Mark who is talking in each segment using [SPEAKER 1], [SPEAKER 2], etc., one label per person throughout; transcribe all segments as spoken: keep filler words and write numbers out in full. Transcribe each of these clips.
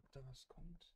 [SPEAKER 1] ob da was kommt.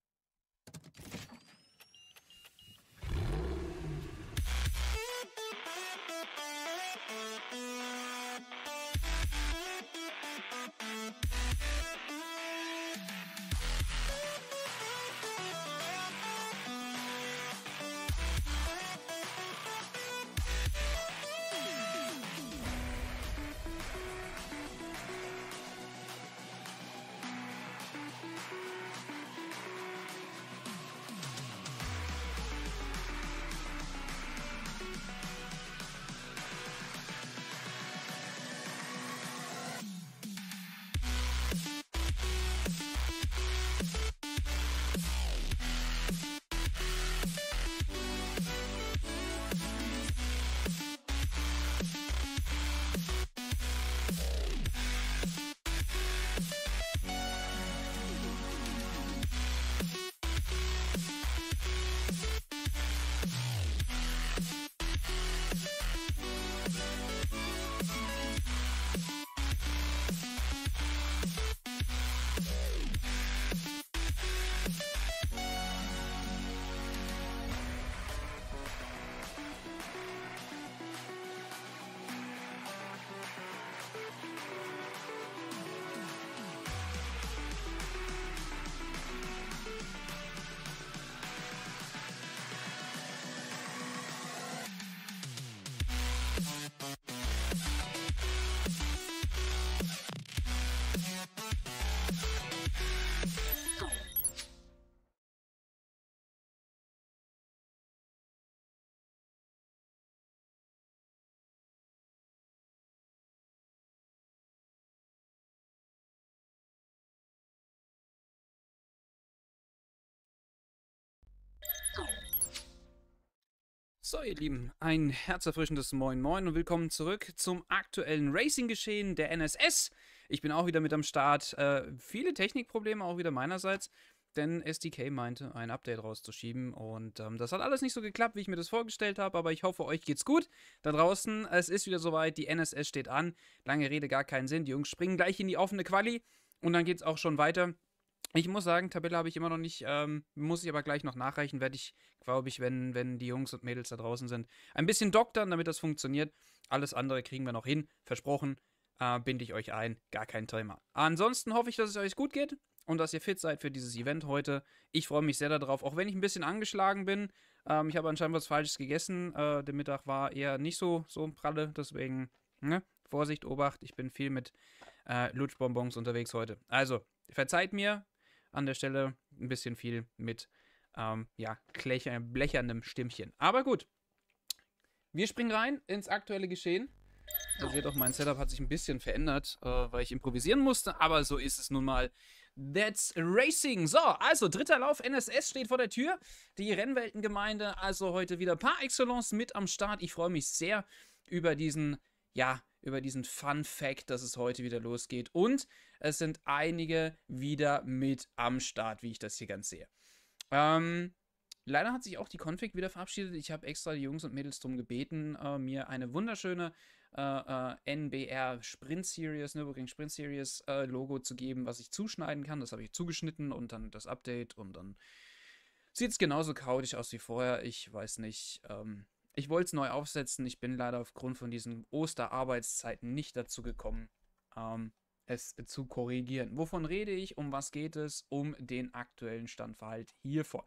[SPEAKER 1] So, ihr Lieben, ein herzerfrischendes Moin Moin und willkommen zurück zum aktuellen Racing-Geschehen der N S S. Ich bin auch wieder mit am Start. Äh, viele Technikprobleme auch wieder meinerseits, denn S D K meinte, ein Update rauszuschieben und ähm, das hat alles nicht so geklappt, wie ich mir das vorgestellt habe, aber ich hoffe, euch geht's gut da draußen. Es ist wieder soweit, die N S S steht an. Lange Rede, gar keinen Sinn. Die Jungs springen gleich in die offene Quali und dann geht's auch schon weiter. Ich muss sagen, Tabelle habe ich immer noch nicht, ähm, muss ich aber gleich noch nachreichen, werde ich, glaube ich, wenn, wenn die Jungs und Mädels da draußen sind, ein bisschen doktern, damit das funktioniert. Alles andere kriegen wir noch hin, versprochen, äh, binde ich euch ein, gar kein Thema. Ansonsten hoffe ich, dass es euch gut geht und dass ihr fit seid für dieses Event heute. Ich freue mich sehr darauf, auch wenn ich ein bisschen angeschlagen bin. Ähm, ich habe anscheinend was Falsches gegessen, äh, der Mittag war eher nicht so, so pralle, deswegen, ne, Vorsicht, Obacht, ich bin viel mit äh, Lutschbonbons unterwegs heute. Also, verzeiht mir, an der Stelle ein bisschen viel mit, ähm, ja, klecher, blecherndem Stimmchen. Aber gut, wir springen rein ins aktuelle Geschehen. Ihr seht auch, mein Setup hat sich ein bisschen verändert, äh, weil ich improvisieren musste, aber so ist es nun mal. That's Racing. So, also dritter Lauf, N S S steht vor der Tür. Die Rennweltengemeinde, also heute wieder par excellence mit am Start. Ich freue mich sehr über diesen, ja, über diesen Fun Fact, dass es heute wieder losgeht. Und es sind einige wieder mit am Start, wie ich das hier ganz sehe. Ähm, leider hat sich auch die Config wieder verabschiedet. Ich habe extra die Jungs und Mädels darum gebeten, äh, mir eine wunderschöne äh, äh, N B R Sprint Series, Nürburgring Sprint Series äh, Logo zu geben, was ich zuschneiden kann. Das habe ich zugeschnitten und dann das Update und dann sieht es genauso chaotisch aus wie vorher. Ich weiß nicht. Ähm, ich wollte es neu aufsetzen. Ich bin leider aufgrund von diesen Osterarbeitszeiten nicht dazu gekommen, ähm, es zu korrigieren. Wovon rede ich? Um was geht es? Um den aktuellen Standverhalt hiervon.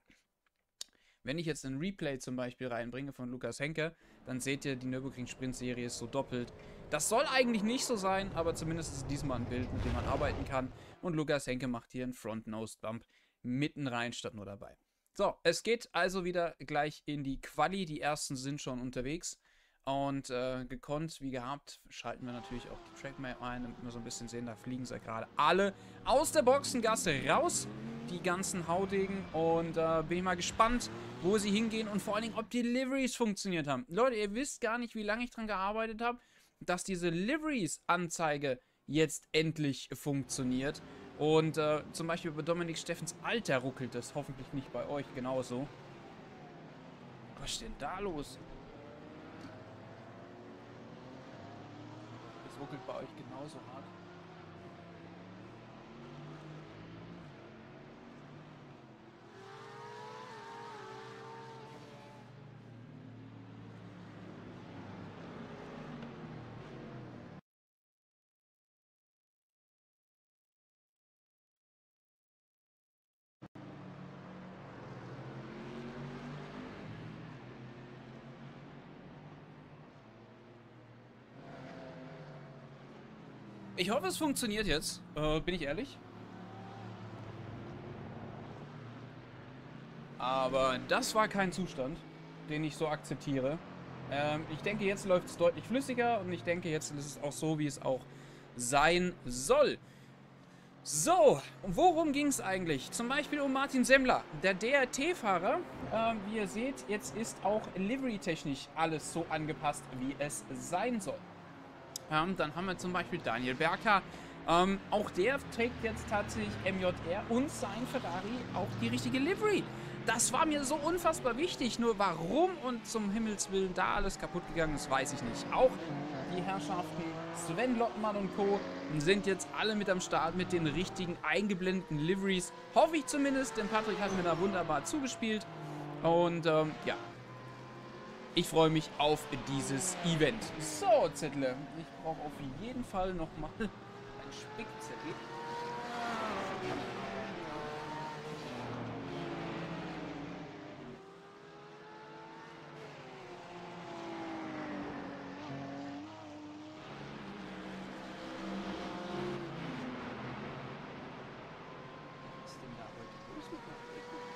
[SPEAKER 1] Wenn ich jetzt ein Replay zum Beispiel reinbringe von Lukas Henke, dann seht ihr, die Nürburgring Sprint Serie ist so doppelt. Das soll eigentlich nicht so sein, aber zumindest ist es diesmal ein Bild, mit dem man arbeiten kann. Und Lukas Henke macht hier einen Front-Nose-Bump mitten rein, statt nur dabei. So, es geht also wieder gleich in die Quali. Die ersten sind schon unterwegs. Und äh, gekonnt, wie gehabt, schalten wir natürlich auch die Trackmap ein, damit wir so ein bisschen sehen, da fliegen sie gerade alle aus der Boxengasse raus, die ganzen Haudegen. Und äh, bin ich mal gespannt, wo sie hingehen und vor allen Dingen, ob die Liveries funktioniert haben. Leute, ihr wisst gar nicht, wie lange ich dran gearbeitet habe, dass diese Liveries-Anzeige jetzt endlich funktioniert. Und äh, zum Beispiel bei Dominik Steffens Alter ruckelt es, hoffentlich nicht bei euch genauso. Was ist denn da los? Ruckelt bei euch genauso hart. Ich hoffe, es funktioniert jetzt. Äh, bin ich ehrlich. Aber das war kein Zustand, den ich so akzeptiere. Ähm, ich denke, jetzt läuft es deutlich flüssiger und ich denke, jetzt ist es auch so, wie es auch sein soll. So, worum ging es eigentlich? Zum Beispiel um Martin Semmler, der D R T-Fahrer. Äh, wie ihr seht, jetzt ist auch livery-technisch alles so angepasst, wie es sein soll. Ähm, dann haben wir zum Beispiel Daniel Berka. Ähm, auch der trägt jetzt tatsächlich M J R und sein Ferrari auch die richtige Livery. Das war mir so unfassbar wichtig. Nur warum und zum Himmels Willen da alles kaputt gegangen ist, weiß ich nicht. Auch die Herrschaften Sven Lottmann und Co. sind jetzt alle mit am Start mit den richtigen eingeblendeten Liveries. Hoffe ich zumindest, denn Patrick hat mir da wunderbar zugespielt. Und ähm, ja, ich freue mich auf dieses Event. So, Zettle, ich brauche auf jeden Fall nochmal einen Spickzettel. Was ist denn da heute los mit mir?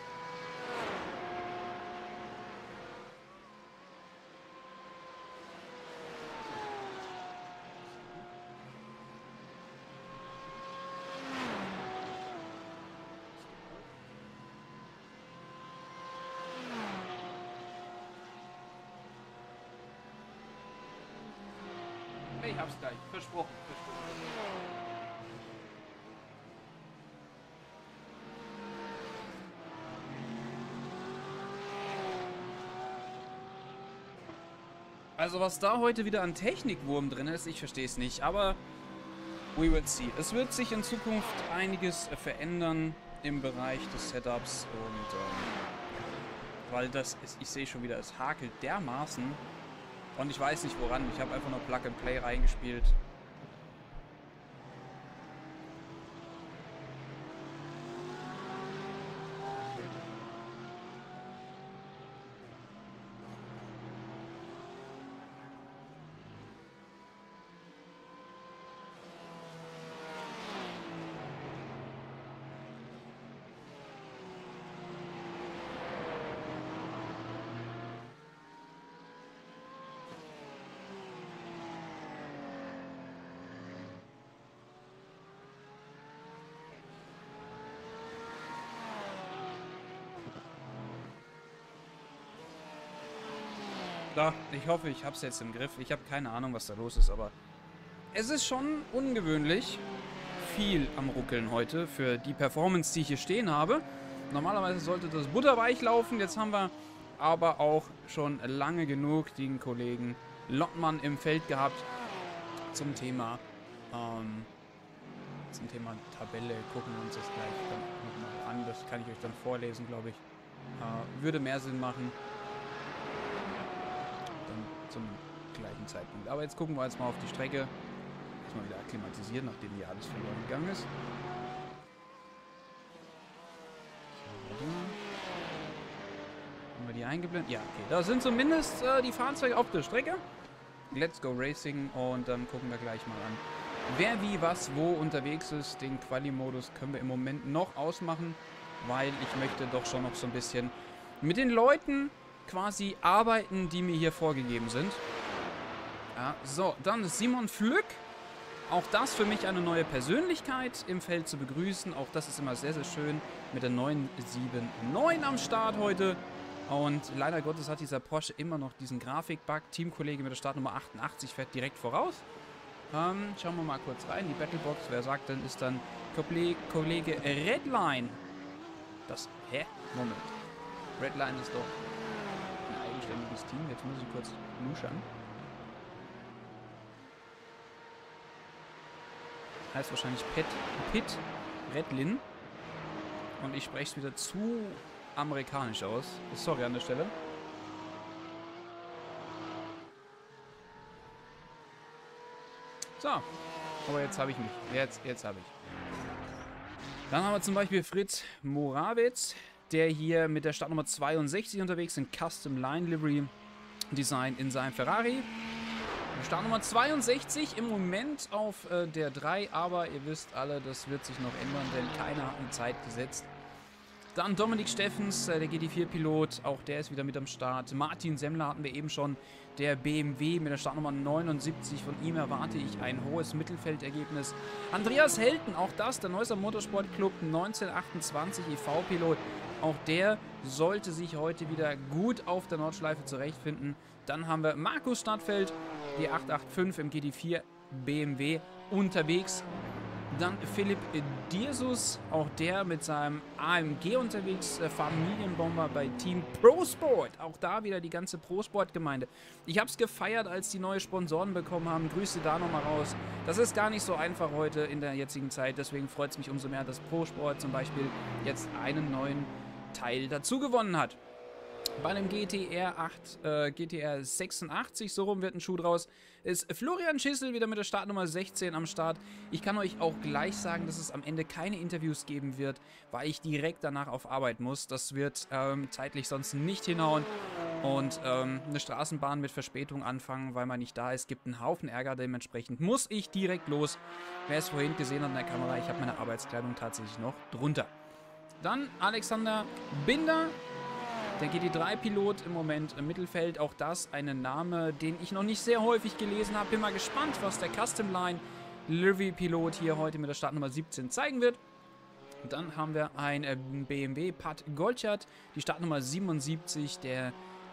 [SPEAKER 1] Ich hab's gleich. Versprochen. Versprochen. Also was da heute wieder an Technikwurm drin ist, ich verstehe es nicht, aber we will see. Es wird sich in Zukunft einiges verändern im Bereich des Setups und ähm, weil das ist, ich sehe schon wieder, es hakelt dermaßen und ich weiß nicht woran. Ich habe einfach nur Plug and Play reingespielt. Da, ich hoffe, ich habe es jetzt im Griff. Ich habe keine Ahnung, was da los ist, aber es ist schon ungewöhnlich viel am Ruckeln heute für die Performance, die ich hier stehen habe. Normalerweise sollte das butterweich laufen. Jetzt haben wir aber auch schon lange genug den Kollegen Lottmann im Feld gehabt zum Thema ähm, zum Thema Tabelle. Gucken wir uns das gleich dann nochmal an. Das kann ich euch dann vorlesen, glaube ich. Äh, würde mehr Sinn machen. Zum gleichen Zeitpunkt. Aber jetzt gucken wir jetzt mal auf die Strecke. Erstmal wieder akklimatisieren, nachdem hier alles verloren gegangen ist. So, haben wir die eingeblendet? Ja, okay. Da sind zumindest äh, die Fahrzeuge auf der Strecke. Let's go Racing und dann gucken wir gleich mal an, wer wie was wo unterwegs ist. Den Quali-Modus können wir im Moment noch ausmachen, weil ich möchte doch schon noch so ein bisschen mit den Leuten quasi arbeiten, die mir hier vorgegeben sind. Ja, so, dann Simon Flück. Auch das für mich eine neue Persönlichkeit im Feld zu begrüßen. Auch das ist immer sehr, sehr schön mit der neun sieben neun am Start heute. Und leider Gottes hat dieser Porsche immer noch diesen Grafik-Bug. Teamkollege mit der Startnummer achtundachtzig fährt direkt voraus. Ähm, schauen wir mal kurz rein. Die Battlebox, wer sagt denn, ist dann Kollege Redline. Das, hä? Moment. Redline ist doch eigenständiges Team. Jetzt muss ich kurz luschern. Heißt wahrscheinlich Pet, Pit Redlin. Und ich spreche es wieder zu amerikanisch aus. Sorry an der Stelle. So. Aber jetzt habe ich mich. Jetzt, jetzt habe ich. Dann haben wir zum Beispiel Fritz Morawitz, der hier mit der Startnummer zweiundsechzig unterwegs in Custom Line Livery Design in seinem Ferrari. Startnummer zweiundsechzig im Moment auf äh, der drei, aber ihr wisst alle, das wird sich noch ändern, denn keiner hat eine Zeit gesetzt. Dann Dominik Steffens, äh, der G T vier Pilot, auch der ist wieder mit am Start. Martin Semmler hatten wir eben schon, der B M W mit der Startnummer neunundsiebzig. Von ihm erwarte ich ein hohes Mittelfeldergebnis. Andreas Helten, auch das, der Neusser Motorsportclub neunzehnhundertachtundzwanzig E V-Pilot. Auch der sollte sich heute wieder gut auf der Nordschleife zurechtfinden. Dann haben wir Markus Stadtfeld, die achthundertfünfundachtzig im G T vier B M W unterwegs. Dann Philipp Dirsus, auch der mit seinem A M G unterwegs, äh, Familienbomber bei Team ProSport. Auch da wieder die ganze ProSport-Gemeinde. Ich habe es gefeiert, als die neue Sponsoren bekommen haben. Grüße da nochmal raus. Das ist gar nicht so einfach heute in der jetzigen Zeit. Deswegen freut es mich umso mehr, dass ProSport zum Beispiel jetzt einen neuen Teil dazu gewonnen hat. Bei einem G T R acht, äh, G T R sechsundachtzig, so rum wird ein Schuh draus, ist Florian Schissel wieder mit der Startnummer sechzehn am Start. Ich kann euch auch gleich sagen, dass es am Ende keine Interviews geben wird, weil ich direkt danach auf Arbeit muss. Das wird ähm, zeitlich sonst nicht hinhauen. Und ähm, eine Straßenbahn mit Verspätung anfangen, weil man nicht da ist, gibt einen Haufen Ärger. Dementsprechend muss ich direkt los. Wer es vorhin gesehen hat in der Kamera, ich habe meine Arbeitskleidung tatsächlich noch drunter. Dann Alexander Binder. Der G T drei Pilot im Moment im Mittelfeld, auch das ein Name, den ich noch nicht sehr häufig gelesen habe. Bin mal gespannt, was der Custom Line Livery Pilot hier heute mit der Startnummer siebzehn zeigen wird. Dann haben wir ein B M W Pat Golchert, die Startnummer siebenundsiebzig, der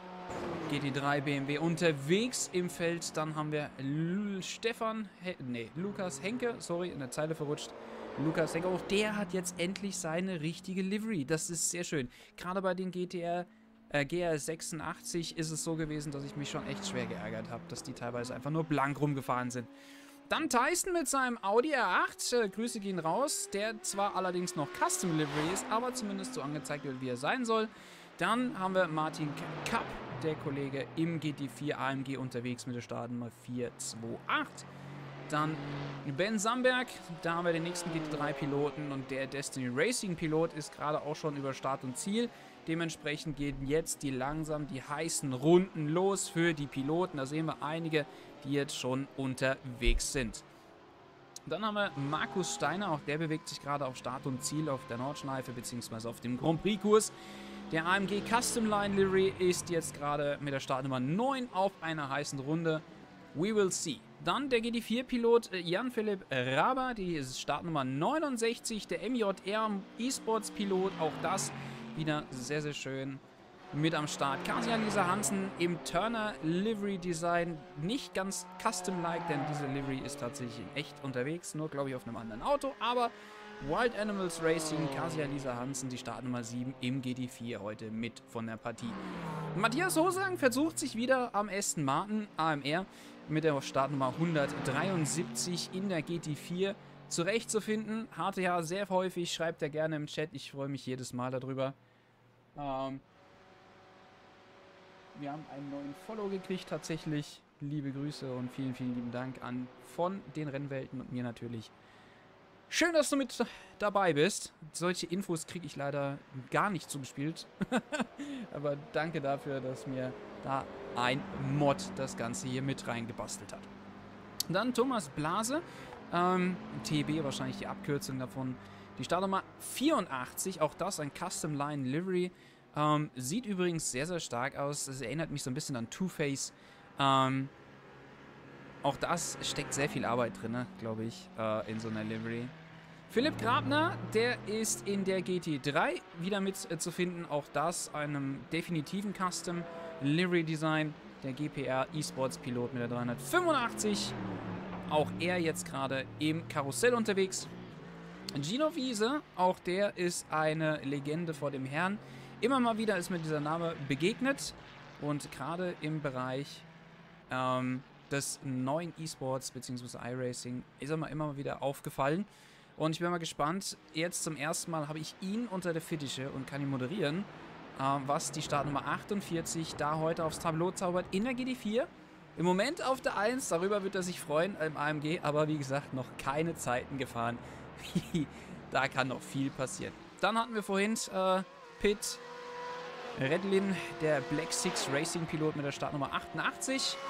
[SPEAKER 1] G T drei B M W unterwegs im Feld. Dann haben wir L Stefan, He nee, Lukas Henke, sorry, in der Zeile verrutscht. Lukas Henke, auch der hat jetzt endlich seine richtige Livery. Das ist sehr schön. Gerade bei den G T R, äh, G R sechsundachtzig ist es so gewesen, dass ich mich schon echt schwer geärgert habe, dass die teilweise einfach nur blank rumgefahren sind. Dann Tyson mit seinem Audi R acht. Äh, Grüße gehen raus. Der zwar allerdings noch Custom Livery ist, aber zumindest so angezeigt wird, wie er sein soll. Dann haben wir Martin Kapp, der Kollege im G T vier A M G unterwegs mit der Startnummer vier zwei acht. Dann Ben Samberg, da haben wir den nächsten G T drei Piloten und der Destiny Racing Pilot ist gerade auch schon über Start und Ziel. Dementsprechend gehen jetzt die langsam die heißen Runden los für die Piloten. Da sehen wir einige, die jetzt schon unterwegs sind. Dann haben wir Markus Steiner, auch der bewegt sich gerade auf Start und Ziel auf der Nordschleife bzw. auf dem Grand Prix Kurs. Der A M G Custom Line Livery ist jetzt gerade mit der Startnummer neun auf einer heißen Runde. We will see. Dann der G T vier Pilot Jan-Philipp Raber, die Startnummer neunundsechzig, der M J R E-Sports Pilot, auch das wieder sehr, sehr schön mit am Start. Kasia-Lisa Hansen im Turner Livery Design, nicht ganz custom-like, denn diese Livery ist tatsächlich in echt unterwegs, nur glaube ich auf einem anderen Auto, aber Wild Animals Racing, Kasia-Lisa Hansen, die Startnummer sieben im G T vier heute mit von der Partie. Matthias Hosang versucht sich wieder am Aston Martin A M R mit der Startnummer hundertdreiundsiebzig in der G T vier zurechtzufinden. Harte ja sehr häufig, schreibt er gerne im Chat. Ich freue mich jedes Mal darüber. Ähm, wir haben einen neuen Follow gekriegt tatsächlich. Liebe Grüße und vielen, vielen lieben Dank an von den Rennwelten und mir natürlich. Schön, dass du mit dabei bist. Solche Infos kriege ich leider gar nicht zugespielt. Aber danke dafür, dass mir da ein Mod das Ganze hier mit reingebastelt hat. Dann Thomas Blase. Ähm, T B wahrscheinlich die Abkürzung davon. Die Startnummer vierundachtzig. Auch das ein Custom Line Livery. Ähm, sieht übrigens sehr, sehr stark aus. Es erinnert mich so ein bisschen an Two-Face. Ähm, auch das steckt sehr viel Arbeit drin, glaube ich, äh, in so einer Livery. Philipp Grabner, der ist in der G T drei wieder mit äh, zu finden. Auch das einem definitiven Custom Livery Design. Der G P R E-Sports Pilot mit der dreihundertfünfundachtzig. Auch er jetzt gerade im Karussell unterwegs. Gino Wiese, auch der ist eine Legende vor dem Herrn. Immer mal wieder ist mir dieser Name begegnet. Und gerade im Bereich ähm, des neuen E-Sports bzw. iRacing ist er mir immer mal wieder aufgefallen. Und ich bin mal gespannt, jetzt zum ersten Mal habe ich ihn unter der Fittiche und kann ihn moderieren, äh, was die Startnummer achtundvierzig da heute aufs Tableau zaubert in der G T vier. Im Moment auf der eins, darüber wird er sich freuen im A M G, aber wie gesagt, noch keine Zeiten gefahren. Da kann noch viel passieren. Dann hatten wir vorhin äh, Pitt Redlin, der Black Six Racing Pilot mit der Startnummer achtundachtzig.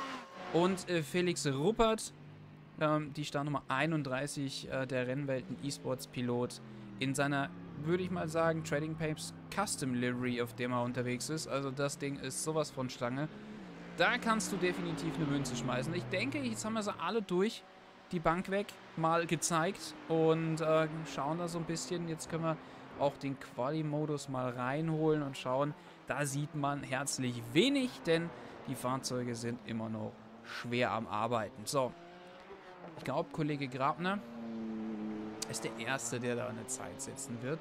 [SPEAKER 1] Und äh, Felix Ruppert, ähm, die Startnummer einunddreißig äh, der Rennwelten E-Sports-Pilot in seiner, würde ich mal sagen, Trading Papes Custom Livery, auf dem er unterwegs ist. Also das Ding ist sowas von Stange. Da kannst du definitiv eine Münze schmeißen. Ich denke, jetzt haben wir sie alle durch, die Bank weg, mal gezeigt und äh, schauen da so ein bisschen. Jetzt können wir auch den Quali-Modus mal reinholen und schauen. Da sieht man herzlich wenig, denn die Fahrzeuge sind immer noch schwer am Arbeiten. So, ich glaube, Kollege Grabner ist der Erste, der da eine Zeit setzen wird.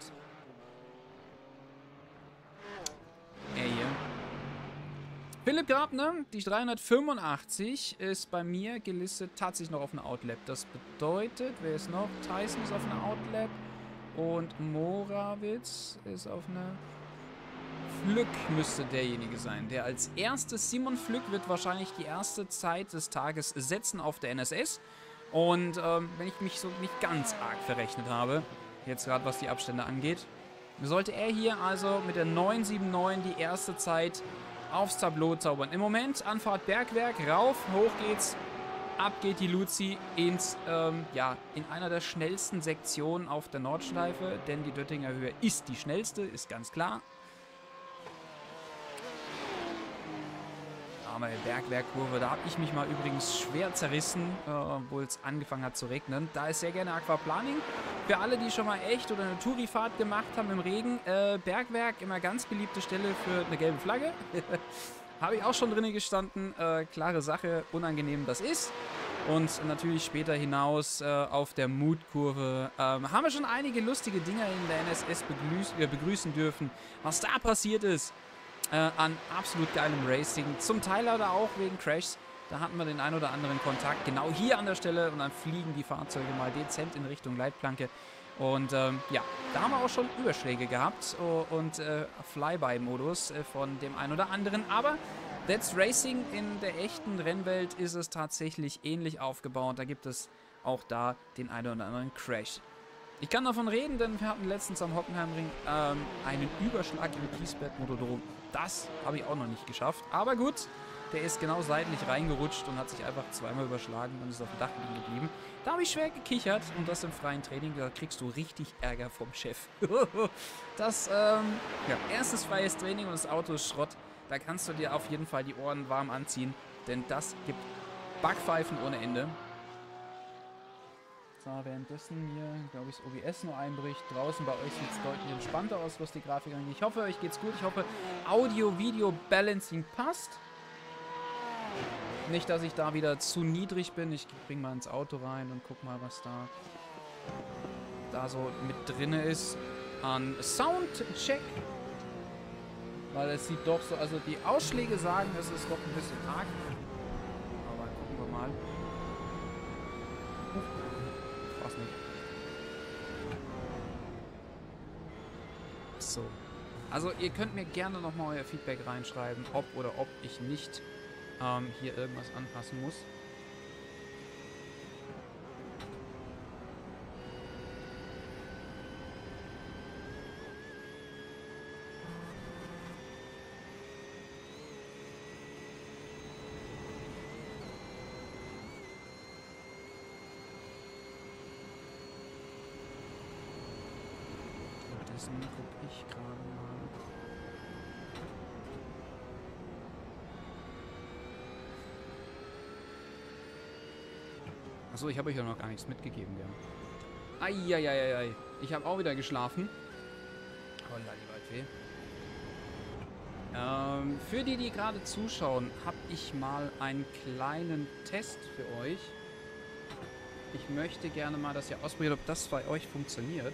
[SPEAKER 1] Er hier. Philipp Grabner, die dreihundertfünfundachtzig, ist bei mir gelistet tatsächlich noch auf einer Outlap. Das bedeutet, wer ist noch? Tyson ist auf einer Outlap und Morawitz ist auf einer... Flück müsste derjenige sein, der als erstes, Simon Flück wird wahrscheinlich die erste Zeit des Tages setzen auf der N S S. Und ähm, wenn ich mich so nicht ganz arg verrechnet habe, jetzt gerade was die Abstände angeht, sollte er hier also mit der neun sieben neun die erste Zeit aufs Tableau zaubern. Im Moment Anfahrt Bergwerk, rauf, hoch geht's, ab geht die Luzi ins, ähm, ja, in einer der schnellsten Sektionen auf der Nordschleife, denn die Döttinger Höhe ist die schnellste, ist ganz klar. Aber Bergwerkkurve, da habe ich mich mal übrigens schwer zerrissen, äh, obwohl es angefangen hat zu regnen. Da ist sehr gerne Aquaplaning. Für alle, die schon mal echt oder eine Tourifahrt gemacht haben im Regen, äh, Bergwerk immer ganz beliebte Stelle für eine gelbe Flagge. Habe ich auch schon drin gestanden. Äh, klare Sache, unangenehm das ist. Und natürlich später hinaus äh, auf der Mutkurve ähm, haben wir schon einige lustige Dinge in der N S S begrüß äh, begrüßen dürfen. Was da passiert ist. Äh, an absolut geilem Racing. Zum Teil aber auch wegen Crashs. Da hatten wir den ein oder anderen Kontakt. Genau hier an der Stelle. Und dann fliegen die Fahrzeuge mal dezent in Richtung Leitplanke. Und ähm, ja, da haben wir auch schon Überschläge gehabt. Und äh, Flyby-Modus äh, von dem einen oder anderen. Aber That's Racing, in der echten Rennwelt ist es tatsächlich ähnlich aufgebaut. Da gibt es auch da den einen oder anderen Crash. Ich kann davon reden, denn wir hatten letztens am Hockenheimring ähm, einen Überschlag im Kiesbett-Motodrom. Das habe ich auch noch nicht geschafft. Aber gut, der ist genau seitlich reingerutscht und hat sich einfach zweimal überschlagen und ist auf dem Dach liegen geblieben. Da habe ich schwer gekichert und das im freien Training. Da kriegst du richtig Ärger vom Chef. Das, ähm, ja, erstes freies Training und das Auto ist Schrott. Da kannst du dir auf jeden Fall die Ohren warm anziehen, denn das gibt Backpfeifen ohne Ende. So, währenddessen hier, glaube ich, das O B S nur einbricht. Draußen bei euch sieht es deutlich entspannter aus, was die Grafik angeht. Ich hoffe, euch geht's gut. Ich hoffe, Audio-Video-Balancing passt. Nicht, dass ich da wieder zu niedrig bin. Ich bring mal ins Auto rein und guck mal, was da, da so mit drin ist. An Soundcheck. Weil es sieht doch so, also die Ausschläge sagen, es ist doch ein bisschen arg. Aber gucken wir mal. Was nicht. So. Also ihr könnt mir gerne nochmal euer Feedback reinschreiben, ob oder ob ich nicht ähm, hier irgendwas anpassen muss. Gucke ich gerade mal. Achso, ich habe euch ja noch gar nichts mitgegeben, ja. Eieieiei. Ich habe auch wieder geschlafen. Oh, Laliwaldweh. Ähm, für die, die gerade zuschauen, habe ich mal einen kleinen Test für euch. Ich möchte gerne mal, dass ihr ausprobiert, ob das bei euch funktioniert.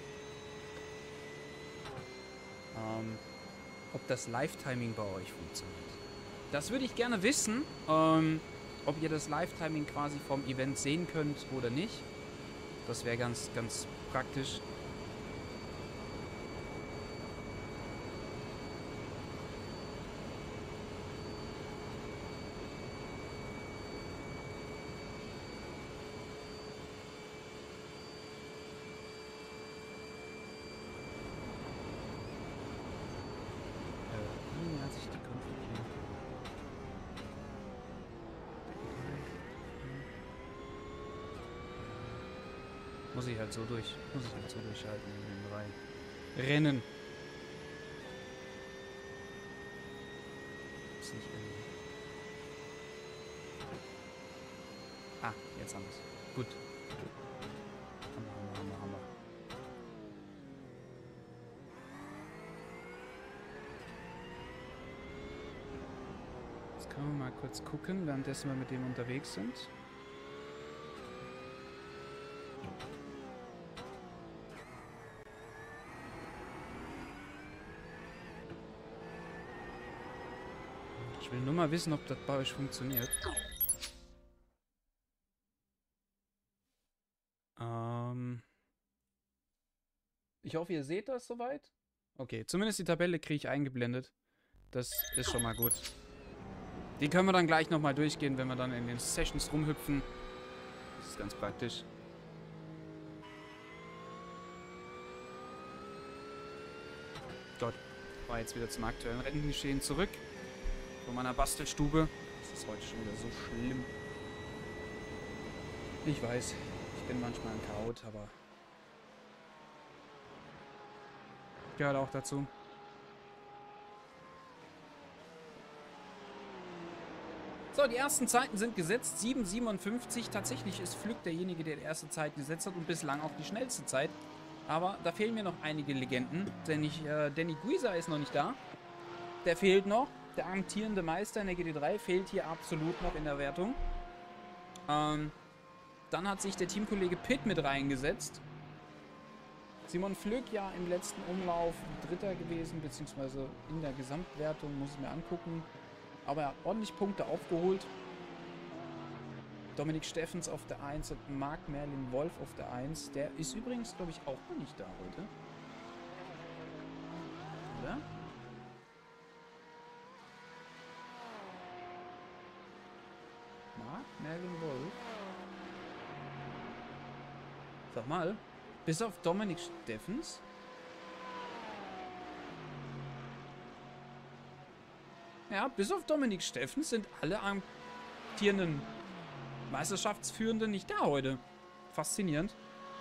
[SPEAKER 1] Ähm, ob das Live-Timing bei euch funktioniert. Das würde ich gerne wissen, ähm, ob ihr das Live-Timing quasi vom Event sehen könnt oder nicht. Das wäre ganz, ganz praktisch. Muss ich halt so durch. Muss ich halt so durchhalten in den drei Rennen. Ist nicht irgendwie. Ah, jetzt haben wir es. Gut. Hammer, Hammer, Hammer, Hammer. Jetzt können wir mal kurz gucken, währenddessen wir mit dem unterwegs sind. Ich will nur mal wissen, ob das bei euch funktioniert. Ähm ich hoffe, ihr seht das soweit. Okay, zumindest die Tabelle kriege ich eingeblendet. Das ist schon mal gut. Die können wir dann gleich nochmal durchgehen, wenn wir dann in den Sessions rumhüpfen. Das ist ganz praktisch. Gott, war jetzt wieder zum aktuellen Rennengeschehen zurück. Von meiner Bastelstube. Das ist heute schon wieder so schlimm. Ich weiß, ich bin manchmal ein Chaot, aber gehört auch dazu. So, die ersten Zeiten sind gesetzt. sieben siebenundfünfzig. Tatsächlich ist Flück derjenige, der die erste Zeit gesetzt hat und bislang auch die schnellste Zeit. Aber da fehlen mir noch einige Legenden. Denn ich, äh, Danny Guisa ist noch nicht da. Der fehlt noch. Der amtierende Meister in der G T drei fehlt hier absolut noch in der Wertung. Ähm, dann hat sich der Teamkollege Pitt mit reingesetzt. Simon Flück ja im letzten Umlauf Dritter gewesen, beziehungsweise in der Gesamtwertung, muss ich mir angucken. Aber er hat ordentlich Punkte aufgeholt. Dominik Steffens auf der eins und Marc Merlin Wolf auf der eins. Der ist übrigens, glaube ich, auch noch nicht da heute. Oder? Marc Merlin Wolf. Sag mal, bis auf Dominik Steffens? Ja, bis auf Dominik Steffens sind alle amtierenden Meisterschaftsführenden nicht da heute. Faszinierend.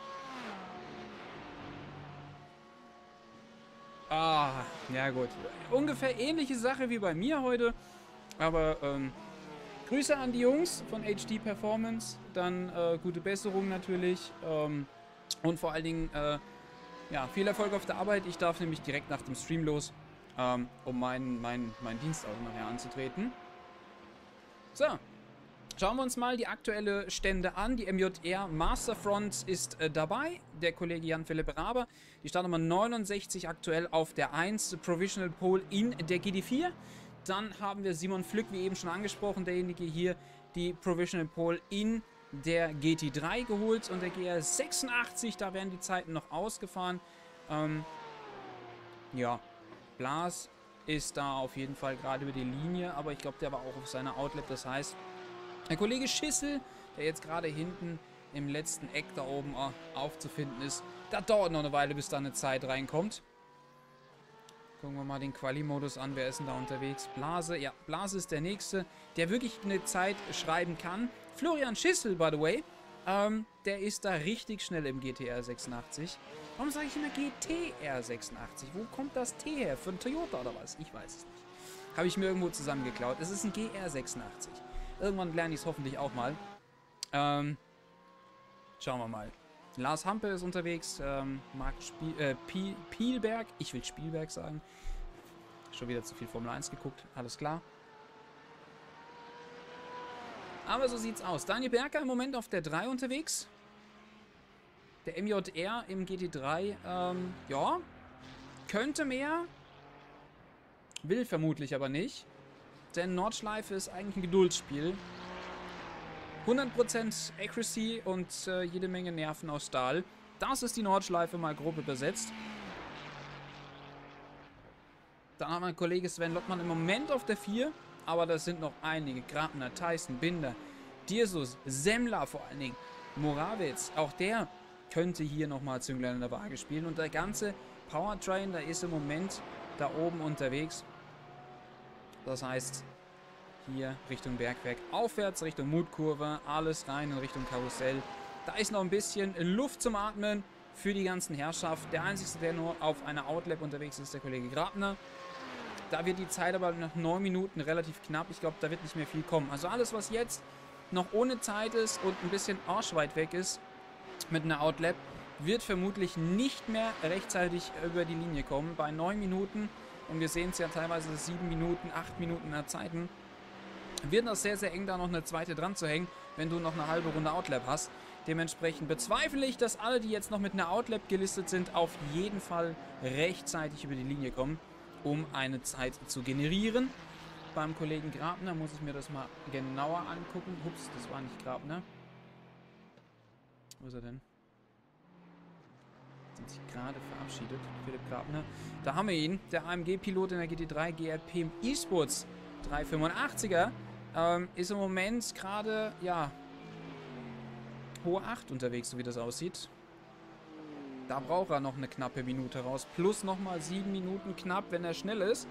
[SPEAKER 1] Ah, ja gut. Ungefähr ähnliche Sache wie bei mir heute. Aber, ähm, Grüße an die Jungs von H D Performance. Dann äh, gute Besserung natürlich. Ähm, und vor allen Dingen, äh, ja, viel Erfolg auf der Arbeit. Ich darf nämlich direkt nach dem Stream los, ähm, um meinen mein, mein Dienst auch nachher anzutreten. So. Schauen wir uns mal die aktuelle Stände an. Die M J R Masterfront ist äh, dabei. Der Kollege Jan-Philipp Raber. Die Startnummer neunundsechzig aktuell auf der eins. Provisional Pole in der G D vier. Dann haben wir Simon Flück, wie eben schon angesprochen, derjenige hier, die Provisional Pole in der G T drei geholt. Und der G R sechsundachtzig, da werden die Zeiten noch ausgefahren. Ähm, ja, Blas ist da auf jeden Fall gerade über die Linie. Aber ich glaube, der war auch auf seiner Outlet. Das heißt, der Kollege Schissel, der jetzt gerade hinten im letzten Eck da oben oh, aufzufinden ist, das dauert noch eine Weile, bis da eine Zeit reinkommt. Gucken wir mal den Quali-Modus an. Wer ist denn da unterwegs? Blase. Ja, Blase ist der Nächste, der wirklich eine Zeit schreiben kann. Florian Schissel, by the way, ähm, der ist da richtig schnell im G T R sechsundachtzig. Warum sage ich immer G T R sechsundachtzig? Wo kommt das T her? Für ein Toyota oder was? Ich weiß es nicht. Habe ich mir irgendwo zusammengeklaut. Es ist ein G R sechsundachtzig. Irgendwann lerne ich es hoffentlich auch mal. Ähm, schauen wir mal. Lars Hampe ist unterwegs. Ähm, Marc Spiel, äh, Piel, Pielberg. Ich will Spielberg sagen. Schon wieder zu viel Formel eins geguckt. Alles klar. Aber so sieht's aus. Daniel Berger im Moment auf der drei unterwegs. Der M J R im G T drei. Ähm, ja. Könnte mehr. Will vermutlich aber nicht. Denn Nordschleife ist eigentlich ein Geduldsspiel. hundert Prozent Accuracy und äh, jede Menge Nerven aus Stahl. Das ist die Nordschleife mal grob übersetzt. Dann haben wir einen Kollege Sven Lottmann im Moment auf der vier. Aber das sind noch einige. Grabner, Tyson, Binder, Dirsus, Semmler vor allen Dingen. Morawitz, auch der könnte hier nochmal Zünglein in der Waage spielen. Und der ganze Powertrain, da ist im Moment da oben unterwegs. Das heißt, hier Richtung Bergwerk aufwärts, Richtung Mutkurve, alles rein in Richtung Karussell. Da ist noch ein bisschen Luft zum Atmen für die ganzen Herrschaft. Der Einzige, der nur auf einer Outlap unterwegs ist, ist der Kollege Grabner. Da wird die Zeit aber nach neun Minuten relativ knapp. Ich glaube, da wird nicht mehr viel kommen. Also alles, was jetzt noch ohne Zeit ist und ein bisschen arschweit weg ist mit einer Outlap, wird vermutlich nicht mehr rechtzeitig über die Linie kommen. Bei neun Minuten, und wir sehen es ja teilweise sieben Minuten, acht Minuten in der Zeiten, wird das sehr, sehr eng, da noch eine zweite dran zu hängen, wenn du noch eine halbe Runde Outlap hast. Dementsprechend bezweifle ich, dass alle, die jetzt noch mit einer Outlap gelistet sind, auf jeden Fall rechtzeitig über die Linie kommen, um eine Zeit zu generieren. Beim Kollegen Grabner muss ich mir das mal genauer angucken. Ups, das war nicht Grabner. Wo ist er denn? Hat sich gerade verabschiedet, Philipp Grabner. Da haben wir ihn, der A M G-Pilot in der G T drei G R P im E-Sports dreihundertfünfundachtziger. Ähm, ist im Moment gerade, ja, hohe acht unterwegs, so wie das aussieht. Da braucht er noch eine knappe Minute raus. Plus nochmal sieben Minuten knapp, wenn er schnell ist.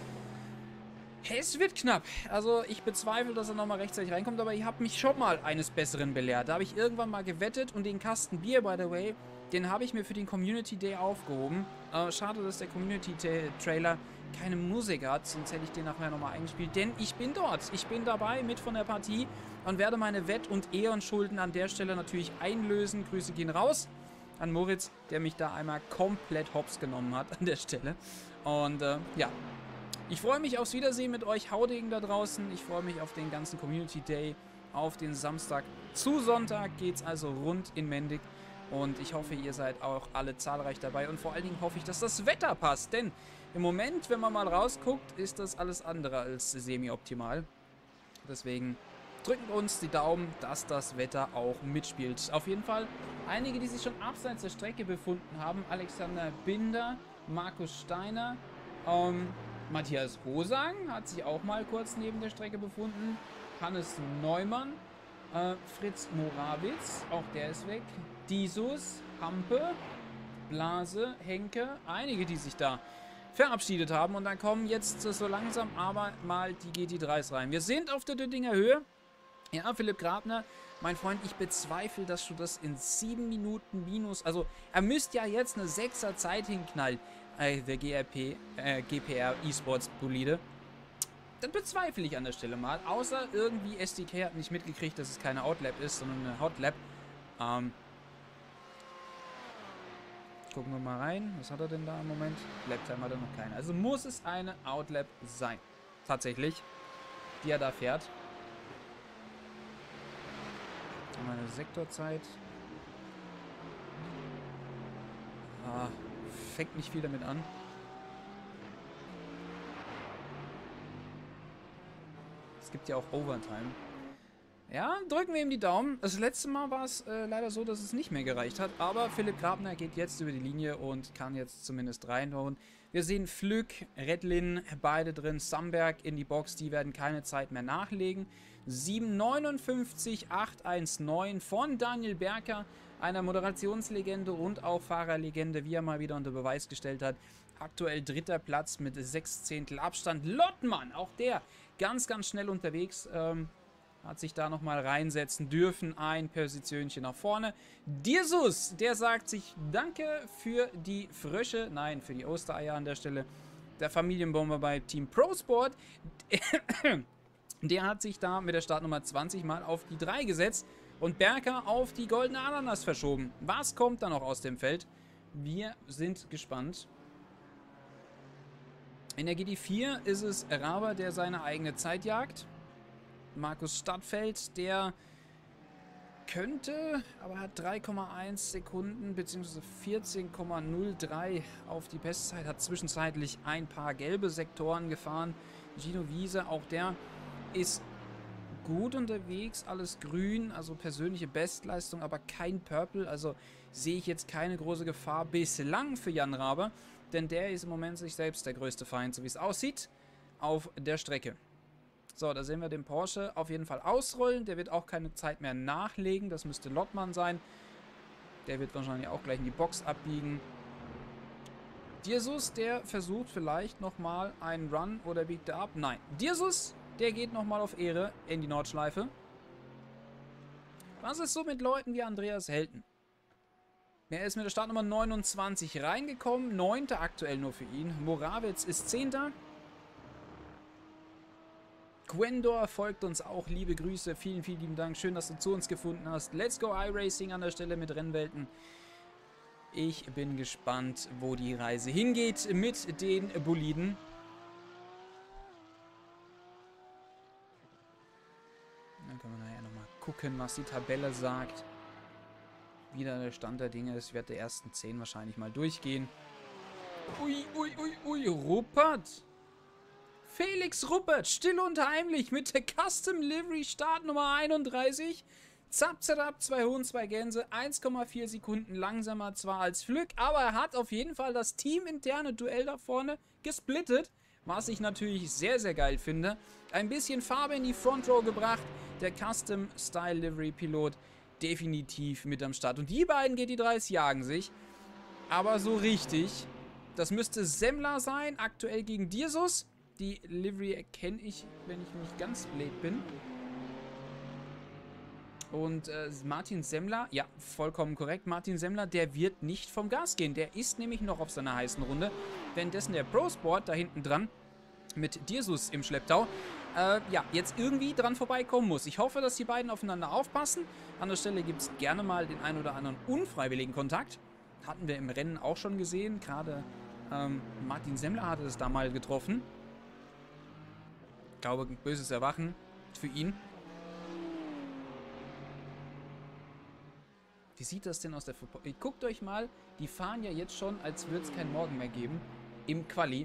[SPEAKER 1] Es wird knapp. Also ich bezweifle, dass er nochmal rechtzeitig reinkommt, aber ich habe mich schon mal eines Besseren belehrt. Da habe ich irgendwann mal gewettet und den Kasten Bier, by the way, den habe ich mir für den Community Day aufgehoben. Äh, schade, dass der Community Trailer keine Musik hat, sonst hätte ich den nachher nochmal eingespielt. Denn ich bin dort. Ich bin dabei mit von der Partie und werde meine Wett- und Ehrenschulden an der Stelle natürlich einlösen. Grüße gehen raus an Moritz, der mich da einmal komplett hops genommen hat an der Stelle. Und äh, ja, ich freue mich aufs Wiedersehen mit euch Haudegen da draußen. Ich freue mich auf den ganzen Community Day, auf den Samstag zu Sonntag geht es also rund in Mendig. Und ich hoffe, ihr seid auch alle zahlreich dabei. Und vor allen Dingen hoffe ich, dass das Wetter passt. Denn im Moment, wenn man mal rausguckt, ist das alles andere als semi-optimal. Deswegen drücken wir uns die Daumen, dass das Wetter auch mitspielt. Auf jeden Fall einige, die sich schon abseits der Strecke befunden haben. Alexander Binder, Markus Steiner, ähm, Matthias Hosang hat sich auch mal kurz neben der Strecke befunden. Hannes Neumann, äh, Fritz Morawitz, auch der ist weg. Disus, Hampe, Blase, Henke, einige, die sich da verabschiedet haben. Und dann kommen jetzt so langsam aber mal die G T dreis rein. Wir sind auf der Döttinger Höhe. Ja, Philipp Grabner, mein Freund, ich bezweifle, dass du das in sieben Minuten minus... Also, er müsste ja jetzt eine sechser Zeit hinknallen. Äh, der G R P, äh, G P R E-Sports Bolide. Das bezweifle ich an der Stelle mal. Außer irgendwie S D K hat nicht mitgekriegt, dass es keine Outlap ist, sondern eine Hotlap. Ähm... Gucken wir mal rein. Was hat er denn da im Moment? Laptime hat er noch keine. Also muss es eine Outlap sein. Tatsächlich. Die er da fährt. Meine Sektorzeit. Ah, fängt nicht viel damit an. Es gibt ja auch Overtime. Ja, drücken wir ihm die Daumen. Das letzte Mal war es äh, leider so, dass es nicht mehr gereicht hat. Aber Philipp Grabner geht jetzt über die Linie und kann jetzt zumindest reinhauen. Wir sehen Flück, Redlin, beide drin. Samberg in die Box. Die werden keine Zeit mehr nachlegen. sieben neunundfünfzig acht eins neun von Daniel Berker. Einer Moderationslegende und auch Fahrerlegende, wie er mal wieder unter Beweis gestellt hat. Aktuell dritter Platz mit sechs Zehntel Abstand. Lottmann, auch der ganz, ganz schnell unterwegs. Ähm... Hat sich da nochmal reinsetzen dürfen. Ein Positionchen nach vorne. Dirsus, der sagt sich Danke für die Frösche. Nein, für die Ostereier an der Stelle. Der Familienbomber bei Team Pro Sport. Der hat sich da mit der Startnummer zwanzig mal auf die drei gesetzt. Und Berker auf die goldene Ananas verschoben. Was kommt da noch aus dem Feld? Wir sind gespannt. In der G T vier ist es Raber, der seine eigene Zeit jagt. Markus Stadtfeld, der könnte, aber hat drei Komma eins Sekunden bzw. vierzehn Komma null drei auf die Bestzeit, hat zwischenzeitlich ein paar gelbe Sektoren gefahren. Gino Wiese, auch der ist gut unterwegs, alles grün, also persönliche Bestleistung, aber kein Purple, also sehe ich jetzt keine große Gefahr bislang für Jan Raber, denn der ist im Moment sich selbst der größte Feind, so wie es aussieht, auf der Strecke. So, da sehen wir den Porsche auf jeden Fall ausrollen. Der wird auch keine Zeit mehr nachlegen. Das müsste Lottmann sein. Der wird wahrscheinlich auch gleich in die Box abbiegen. Dirsus, der versucht vielleicht nochmal einen Run oder biegt er ab. Nein. Dirsus, der geht nochmal auf Ehre in die Nordschleife. Was ist so mit Leuten wie Andreas Helten? Er ist mit der Startnummer neunundzwanzig reingekommen. Neunter aktuell nur für ihn. Morawitz ist Zehnter. Gwendor folgt uns auch. Liebe Grüße. Vielen, vielen lieben Dank. Schön, dass du zu uns gefunden hast. Let's go iRacing an der Stelle mit Rennwelten. Ich bin gespannt, wo die Reise hingeht mit den Boliden. Dann können wir nachher nochmal gucken, was die Tabelle sagt. Wieder der Stand der Dinge. Es wird der ersten zehn wahrscheinlich mal durchgehen. Ui, ui, ui, ui. Ruppert. Felix Ruppert. Still und heimlich mit der Custom Livery Startnummer einunddreißig. Zap, zap, zwei Huhn, zwei Gänse. eins Komma vier Sekunden langsamer zwar als Flück, aber er hat auf jeden Fall das teaminterne Duell da vorne gesplittet. Was ich natürlich sehr, sehr geil finde. Ein bisschen Farbe in die Front Row gebracht. Der Custom Style Livery Pilot definitiv mit am Start. Und die beiden G T dreis jagen sich. Aber so richtig. Das müsste Semmler sein. Aktuell gegen Dirsus. Die Livery erkenne ich, wenn ich nicht ganz blöd bin. Und äh, Martin Semmler, ja, vollkommen korrekt. Martin Semmler, der wird nicht vom Gas gehen. Der ist nämlich noch auf seiner heißen Runde. Währenddessen der Pro Sport da hinten dran mit Dirsus im Schlepptau, äh, ja, jetzt irgendwie dran vorbeikommen muss. Ich hoffe, dass die beiden aufeinander aufpassen. An der Stelle gibt es gerne mal den ein oder anderen unfreiwilligen Kontakt. Hatten wir im Rennen auch schon gesehen. Gerade ähm, Martin Semmler hatte es da mal getroffen. Ich glaube, ein böses Erwachen für ihn. Wie sieht das denn aus der... Verpo Guckt euch mal, die fahren ja jetzt schon, als würde es keinen Morgen mehr geben, im Quali.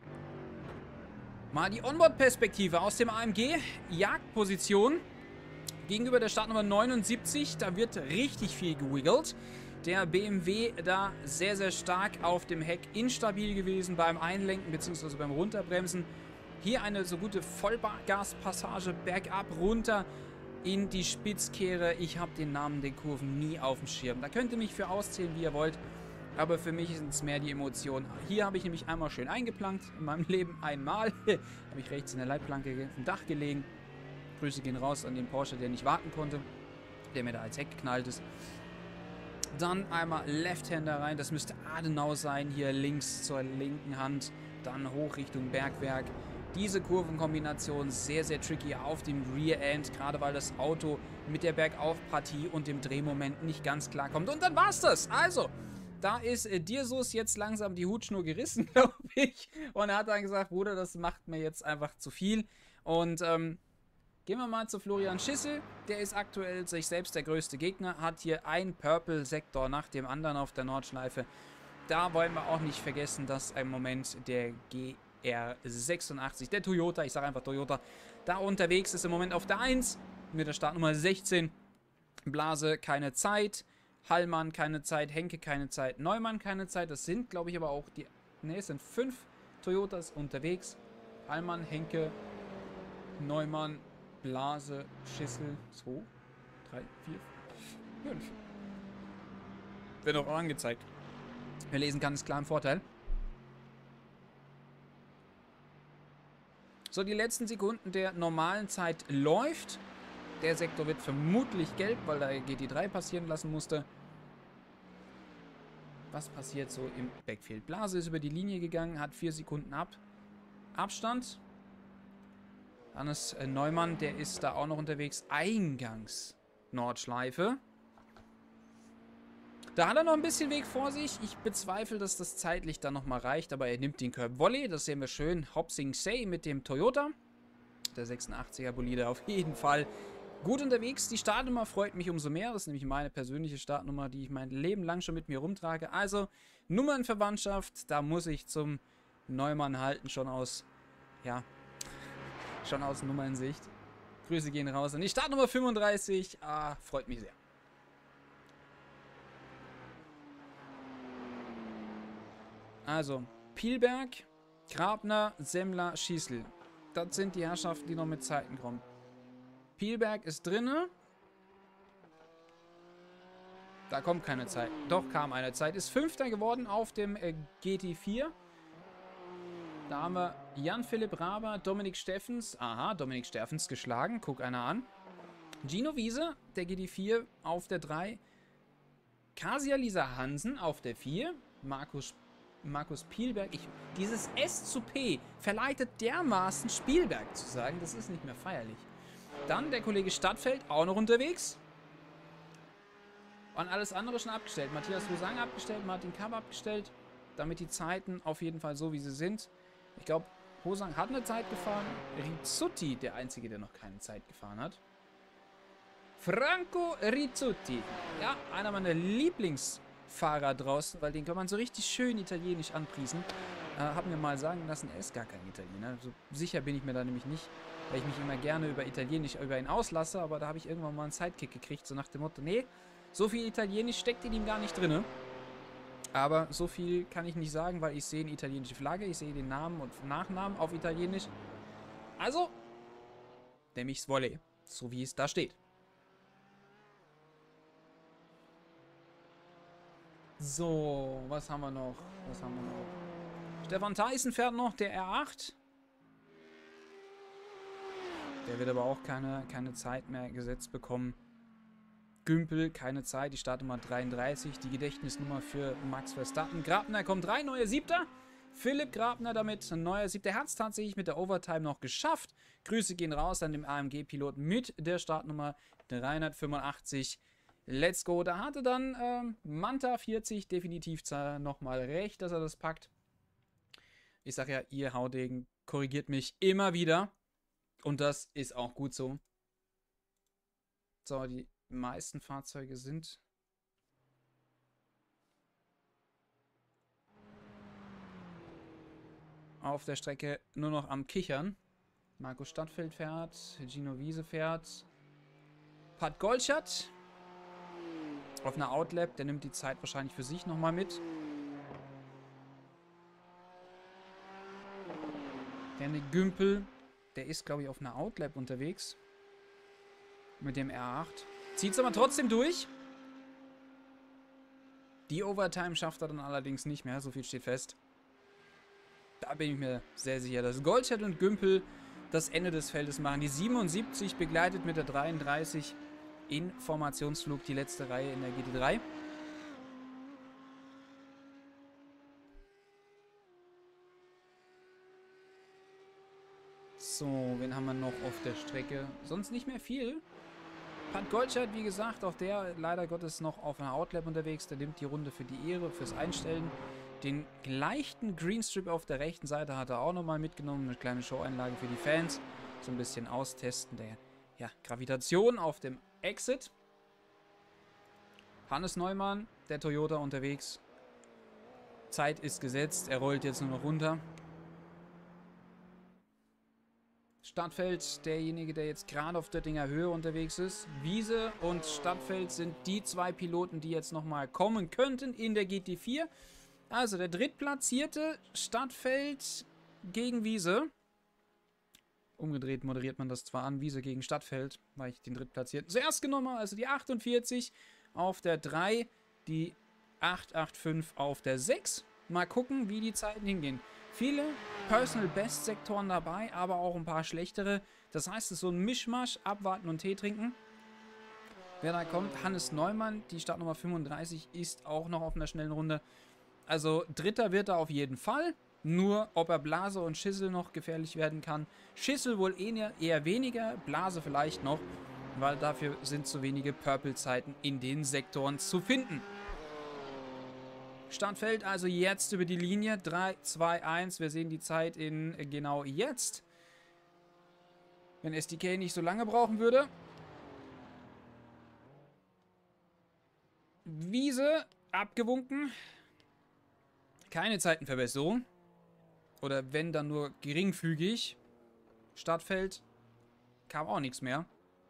[SPEAKER 1] Mal die Onboard-Perspektive aus dem A M G. Jagdposition gegenüber der Startnummer neunundsiebzig. Da wird richtig viel gewiggelt. Der B M W da sehr, sehr stark auf dem Heck instabil gewesen beim Einlenken bzw. beim Runterbremsen. Hier eine so gute Vollgaspassage bergab runter in die Spitzkehre. Ich habe den Namen der Kurven nie auf dem Schirm. Da könnt ihr mich für auszählen, wie ihr wollt. Aber für mich sind es mehr die Emotionen. Hier habe ich nämlich einmal schön eingeplankt. In meinem Leben einmal. habe ich rechts in der Leitplanke vom Dach gelegen. Grüße gehen raus an den Porsche, der nicht warten konnte. Der mir da als Heck geknallt ist. Dann einmal Left-Hander rein. Das müsste Adenau sein. Hier links zur linken Hand. Dann hoch Richtung Bergwerk. Diese Kurvenkombination sehr, sehr tricky auf dem Rear End, gerade weil das Auto mit der Bergaufpartie und dem Drehmoment nicht ganz klar kommt. Und dann war's das. Also, da ist äh, Dirsus jetzt langsam die Hutschnur gerissen, glaube ich. Und er hat dann gesagt, Bruder, das macht mir jetzt einfach zu viel. Und ähm, gehen wir mal zu Florian Schissel. Der ist aktuell sich selbst der größte Gegner, hat hier ein Purple-Sektor nach dem anderen auf der Nordschleife. Da wollen wir auch nicht vergessen, dass im Moment der G R sechsundachtzig, der Toyota, ich sage einfach Toyota, da unterwegs ist im Moment auf der eins mit der Startnummer sechzehn. Blase keine Zeit, Hallmann keine Zeit, Henke keine Zeit, Neumann keine Zeit. Das sind, glaube ich, aber auch die, ne, es sind fünf Toyotas unterwegs. Hallmann, Henke, Neumann, Blase, Schissel, zwei, drei, vier, fünf. Wird auch angezeigt. Wer lesen kann, ist klar im Vorteil. So, die letzten Sekunden der normalen Zeit läuft. Der Sektor wird vermutlich gelb, weil er G T drei passieren lassen musste. Was passiert so im Backfield? Blase ist über die Linie gegangen, hat vier Sekunden ab. Abstand. Hannes äh, Neumann, der ist da auch noch unterwegs. Eingangs Nordschleife. Da hat er noch ein bisschen Weg vor sich. Ich bezweifle, dass das zeitlich dann nochmal reicht, aber er nimmt den Curb Volley. Das sehen wir schön. Hopsing Say mit dem Toyota. Der sechsundachtziger Bolide auf jeden Fall gut unterwegs. Die Startnummer freut mich umso mehr. Das ist nämlich meine persönliche Startnummer, die ich mein Leben lang schon mit mir rumtrage. Also Nummernverwandtschaft, da muss ich zum Neumann halten, schon aus, ja, schon aus Nummernsicht. Grüße gehen raus an die Startnummer fünfunddreißig. Ah, freut mich sehr. Also, Pielberg, Grabner, Semmler, Schießl. Das sind die Herrschaften, die noch mit Zeiten kommen. Pielberg ist drinne. Da kommt keine Zeit. Doch, kam eine Zeit. Ist Fünfter geworden auf dem äh, G T vier. Da haben wir Jan-Philipp Raber, Dominik Steffens. Aha, Dominik Steffens geschlagen. Guck einer an. Gino Wiese, der G T vier auf der drei. Kasia Lisa Hansen auf der vier. Markus, Markus Spielberg. Ich, dieses S zu P verleitet dermaßen Spielberg zu sagen. Das ist nicht mehr feierlich. Dann der Kollege Stadtfeld auch noch unterwegs. Und alles andere schon abgestellt. Matthias Rosang abgestellt, Martin Kapp abgestellt. Damit die Zeiten auf jeden Fall so, wie sie sind. Ich glaube, Rosang hat eine Zeit gefahren. Rizzutti, der Einzige, der noch keine Zeit gefahren hat. Franco Rizzutti. Ja, einer meiner Lieblingsfahrer draußen, weil den kann man so richtig schön italienisch anpriesen. Äh, hab mir mal sagen lassen, er ist gar kein Italiener. So sicher bin ich mir da nämlich nicht, weil ich mich immer gerne über Italienisch über ihn auslasse, aber da habe ich irgendwann mal einen Sidekick gekriegt, so nach dem Motto, nee, so viel Italienisch steckt in ihm gar nicht drin. Aber so viel kann ich nicht sagen, weil ich sehe eine italienische Flagge, ich sehe den Namen und Nachnamen auf Italienisch. Also, nehme ich's Volley, so wie es da steht. So, was haben wir noch? Was haben wir noch? Stefan Theissen fährt noch, der R acht. Der wird aber auch keine, keine Zeit mehr gesetzt bekommen. Gümpel, keine Zeit, die Startnummer dreiunddreißig, die Gedächtnisnummer für Max Verstappen. Grabner kommt rein, neuer Siebter. Philipp Grabner damit, ein neuer Siebter. Er hat es tatsächlich mit der Overtime noch geschafft. Grüße gehen raus an den A M G-Piloten mit der Startnummer dreihundertfünfundachtzig. Let's go. Da hatte dann ähm, Manta vierzig definitiv nochmal recht, dass er das packt. Ich sage ja, ihr Haudegen korrigiert mich immer wieder. Und das ist auch gut so. So, die meisten Fahrzeuge sind auf der Strecke nur noch am Kichern. Markus Stadtfeld fährt, Gino Wiese fährt, Pat Golschat auf einer Outlap, der nimmt die Zeit wahrscheinlich für sich nochmal mit. Der Gümpel, der ist glaube ich auf einer Outlap unterwegs mit dem R acht. Zieht es aber trotzdem durch. Die Overtime schafft er dann allerdings nicht mehr, so viel steht fest. Da bin ich mir sehr sicher, dass Golschat und Gümpel das Ende des Feldes machen. Die siebenundsiebzig begleitet mit der dreiunddreißig in Formationsflug die letzte Reihe in der G T drei. So, wen haben wir noch auf der Strecke? Sonst nicht mehr viel. Pat Golschat, wie gesagt, auch der leider Gottes noch auf einer Outlap unterwegs. Der nimmt die Runde für die Ehre, fürs Einstellen. Den leichten Greenstrip auf der rechten Seite hat er auch nochmal mitgenommen. Eine kleine Show-Einlage für die Fans. So ein bisschen austesten der ja, Gravitation auf dem Exit. Hannes Neumann, der Toyota unterwegs. Zeit ist gesetzt. Er rollt jetzt nur noch runter. Stadtfeld, derjenige, der jetzt gerade auf Döttinger Höhe unterwegs ist. Wiese und Stadtfeld sind die zwei Piloten, die jetzt nochmal kommen könnten in der G T vier. Also der drittplatzierte Stadtfeld gegen Wiese. Umgedreht moderiert man das zwar an, Wiese gegen Stadtfeld, weil ich den drittplatzierten zuerst genommen habe. Also die achtundvierzig auf der drei, die achthundertfünfundachtzig auf der sechs. Mal gucken, wie die Zeiten hingehen. Viele Personal Best Sektoren dabei, aber auch ein paar schlechtere. Das heißt, es ist so ein Mischmasch, abwarten und Tee trinken. Wer da kommt, Hannes Neumann, die Startnummer fünfunddreißig, ist auch noch auf einer schnellen Runde. Also Dritter wird er auf jeden Fall. Nur ob er Blase und Schissel noch gefährlich werden kann. Schissel wohl eher, eher weniger, Blase vielleicht noch, weil dafür sind zu wenige Purple-Zeiten in den Sektoren zu finden. Startfeld also jetzt über die Linie. drei, zwei, eins. Wir sehen die Zeit in genau jetzt. Wenn S D K nicht so lange brauchen würde. Wiese abgewunken. Keine Zeitenverbesserung. Oder wenn, dann nur geringfügig. Startfeld kam auch nichts mehr.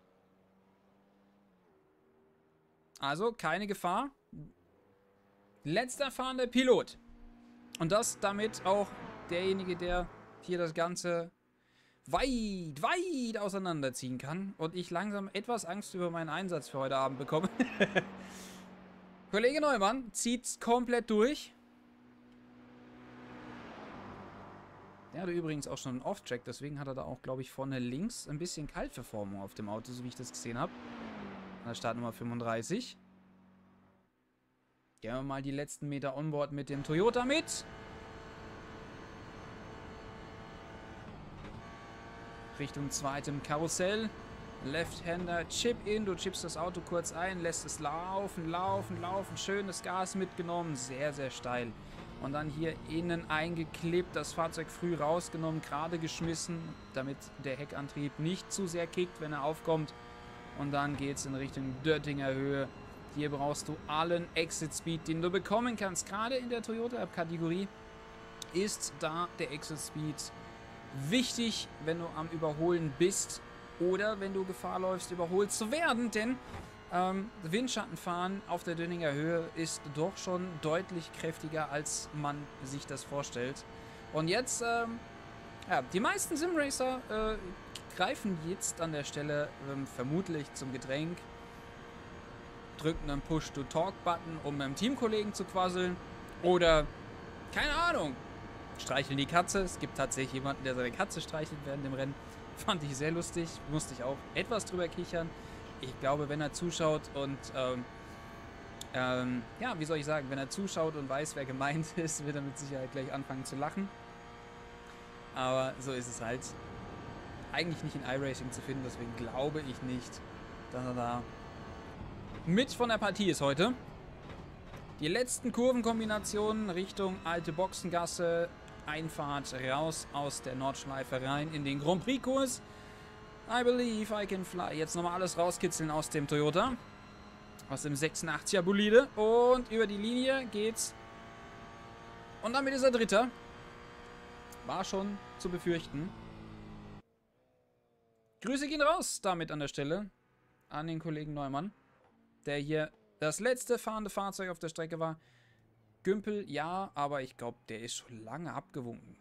[SPEAKER 1] Also keine Gefahr. Letzter fahrender Pilot. Und das damit auch derjenige, der hier das Ganze weit, weit auseinanderziehen kann. Und ich langsam etwas Angst über meinen Einsatz für heute Abend bekomme. Kollege Neumann zieht's komplett durch. Der hatte übrigens auch schon einen Off-Track, deswegen hat er da auch, glaube ich, vorne links ein bisschen Kaltverformung auf dem Auto, so wie ich das gesehen habe. An der Startnummer fünfunddreißig. Gehen wir mal die letzten Meter onboard mit dem Toyota mit. Richtung zweitem Karussell. Left-Hander, Chip in, du chippst das Auto kurz ein, lässt es laufen, laufen, laufen, schönes Gas mitgenommen, sehr, sehr steil. Und dann hier innen eingeklippt, das Fahrzeug früh rausgenommen, gerade geschmissen, damit der Heckantrieb nicht zu sehr kickt, wenn er aufkommt. Und dann geht es in Richtung Döttinger Höhe. Hier brauchst du allen Exit Speed, den du bekommen kannst. Gerade in der Toyota-Kategorie ist da der Exit Speed wichtig, wenn du am Überholen bist oder wenn du Gefahr läufst, überholt zu werden, denn ähm, Windschattenfahren auf der Döttinger Höhe ist doch schon deutlich kräftiger, als man sich das vorstellt. Und jetzt, ähm, ja, die meisten Simracer äh, greifen jetzt an der Stelle ähm, vermutlich zum Getränk, drücken einen Push-to-Talk-Button, um mit dem Teamkollegen zu quasseln oder, keine Ahnung, streicheln die Katze. Es gibt tatsächlich jemanden, der seine Katze streichelt während dem Rennen. Fand ich sehr lustig. Musste ich auch etwas drüber kichern. Ich glaube, wenn er zuschaut und, ähm, ähm, ja, wie soll ich sagen, wenn er zuschaut und weiß, wer gemeint ist, wird er mit Sicherheit gleich anfangen zu lachen. Aber so ist es halt. Eigentlich nicht in iRacing zu finden, deswegen glaube ich nicht, dass er da mit von der Partie ist heute. Die letzten Kurvenkombinationen Richtung alte Boxengasse, Einfahrt raus aus der Nordschleife rein in den Grand Prix-Kurs. I believe I can fly. Jetzt nochmal alles rauskitzeln aus dem Toyota. Aus dem sechsundachtziger Bolide. Und über die Linie geht's. Und damit ist er Dritter. War schon zu befürchten. Grüße gehen raus damit an der Stelle an den Kollegen Neumann, der hier das letzte fahrende Fahrzeug auf der Strecke war. Gümpel, ja, aber ich glaube, der ist schon lange abgewunken.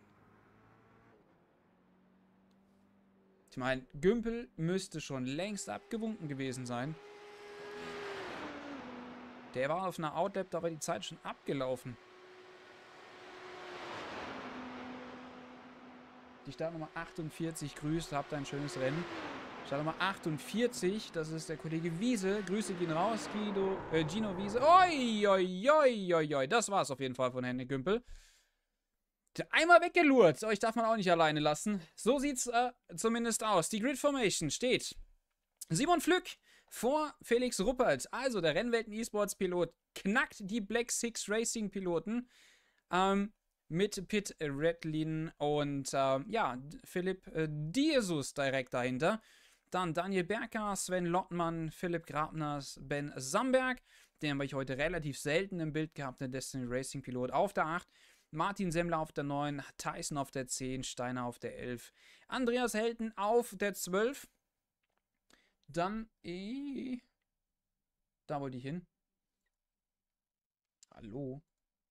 [SPEAKER 1] Ich meine, Gümpel müsste schon längst abgewunken gewesen sein. Der war auf einer Outlap, da war die Zeit schon abgelaufen. Die Startnummer achtundvierzig grüßt, habt ein schönes Rennen. Startnummer achtundvierzig, das ist der Kollege Wiese. Grüße gehen raus, Guido, äh, Gino Wiese. Oi, oi, oi, oi, oi. Das war's auf jeden Fall von Henning Gümpel. Einmal weggelurrt. Euch darf man auch nicht alleine lassen. So sieht's äh, zumindest aus. Die Grid Formation steht Simon Flück vor Felix Ruppert. Also der Rennwelten-E-Sports-Pilot knackt die Black Six Racing-Piloten. Ähm, mit Pit Redlin und äh, ja, Philipp äh, Jesus direkt dahinter. Dann Daniel Berker, Sven Lottmann, Philipp Grabners, Ben Samberg. Den habe ich heute relativ selten im Bild gehabt, der Destiny Racing Pilot auf der acht. Martin Semmler auf der neun, Tyson auf der zehn, Steiner auf der elf, Andreas Helten auf der zwölf. Dann, äh, da wollte ich hin. Hallo.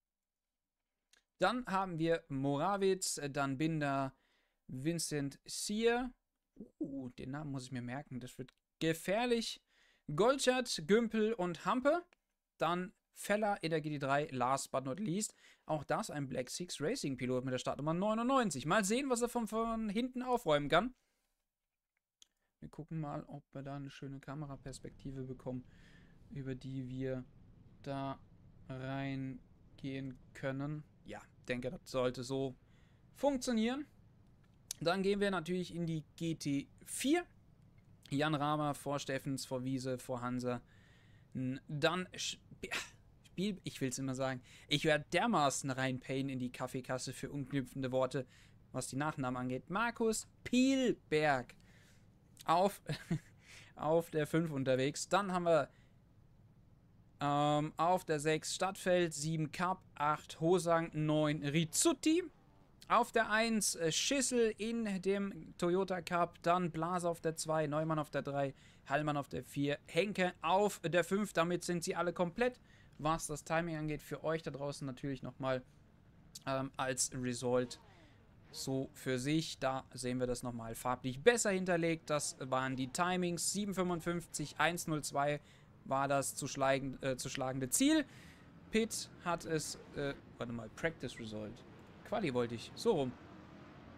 [SPEAKER 1] Dann haben wir Morawitz, dann Binder, Vincent Sear. Uh, den Namen muss ich mir merken, das wird gefährlich. Golchert, Gümpel und Hampe. Dann Feller in der G T drei, last but not least. Auch das ein Black Six Racing Pilot mit der Startnummer neunundneunzig. Mal sehen, was er von, von hinten aufräumen kann. Wir gucken mal, ob wir da eine schöne Kameraperspektive bekommen, über die wir da reingehen können. Ja, denke, das sollte so funktionieren. Dann gehen wir natürlich in die G T vier. Jan Ramer vor Steffens, vor Wiese, vor Hansa. Dann Spiel, ich will es immer sagen, ich werde dermaßen reinpayen in die Kaffeekasse für unknüpfende Worte, was die Nachnamen angeht. Markus Pielberg auf, auf der fünf unterwegs. Dann haben wir ähm, auf der sechs Stadtfeld, sieben Cup, acht Hosang, neun Rizzuti. Auf der eins äh, Schissel in dem Toyota Cup, dann Blaser auf der zwei, Neumann auf der drei, Hallmann auf der vier, Henke auf der fünf. Damit sind sie alle komplett. Was das Timing angeht, für euch da draußen natürlich nochmal ähm, als Result so für sich. Da sehen wir das nochmal farblich besser hinterlegt. Das waren die Timings. sieben fünfundfünfzig, eins null zwei war das zu, schlagen, äh, zu schlagende Ziel. Pitt hat es, äh, warte mal, Practice Result. Quali wollte ich, so rum.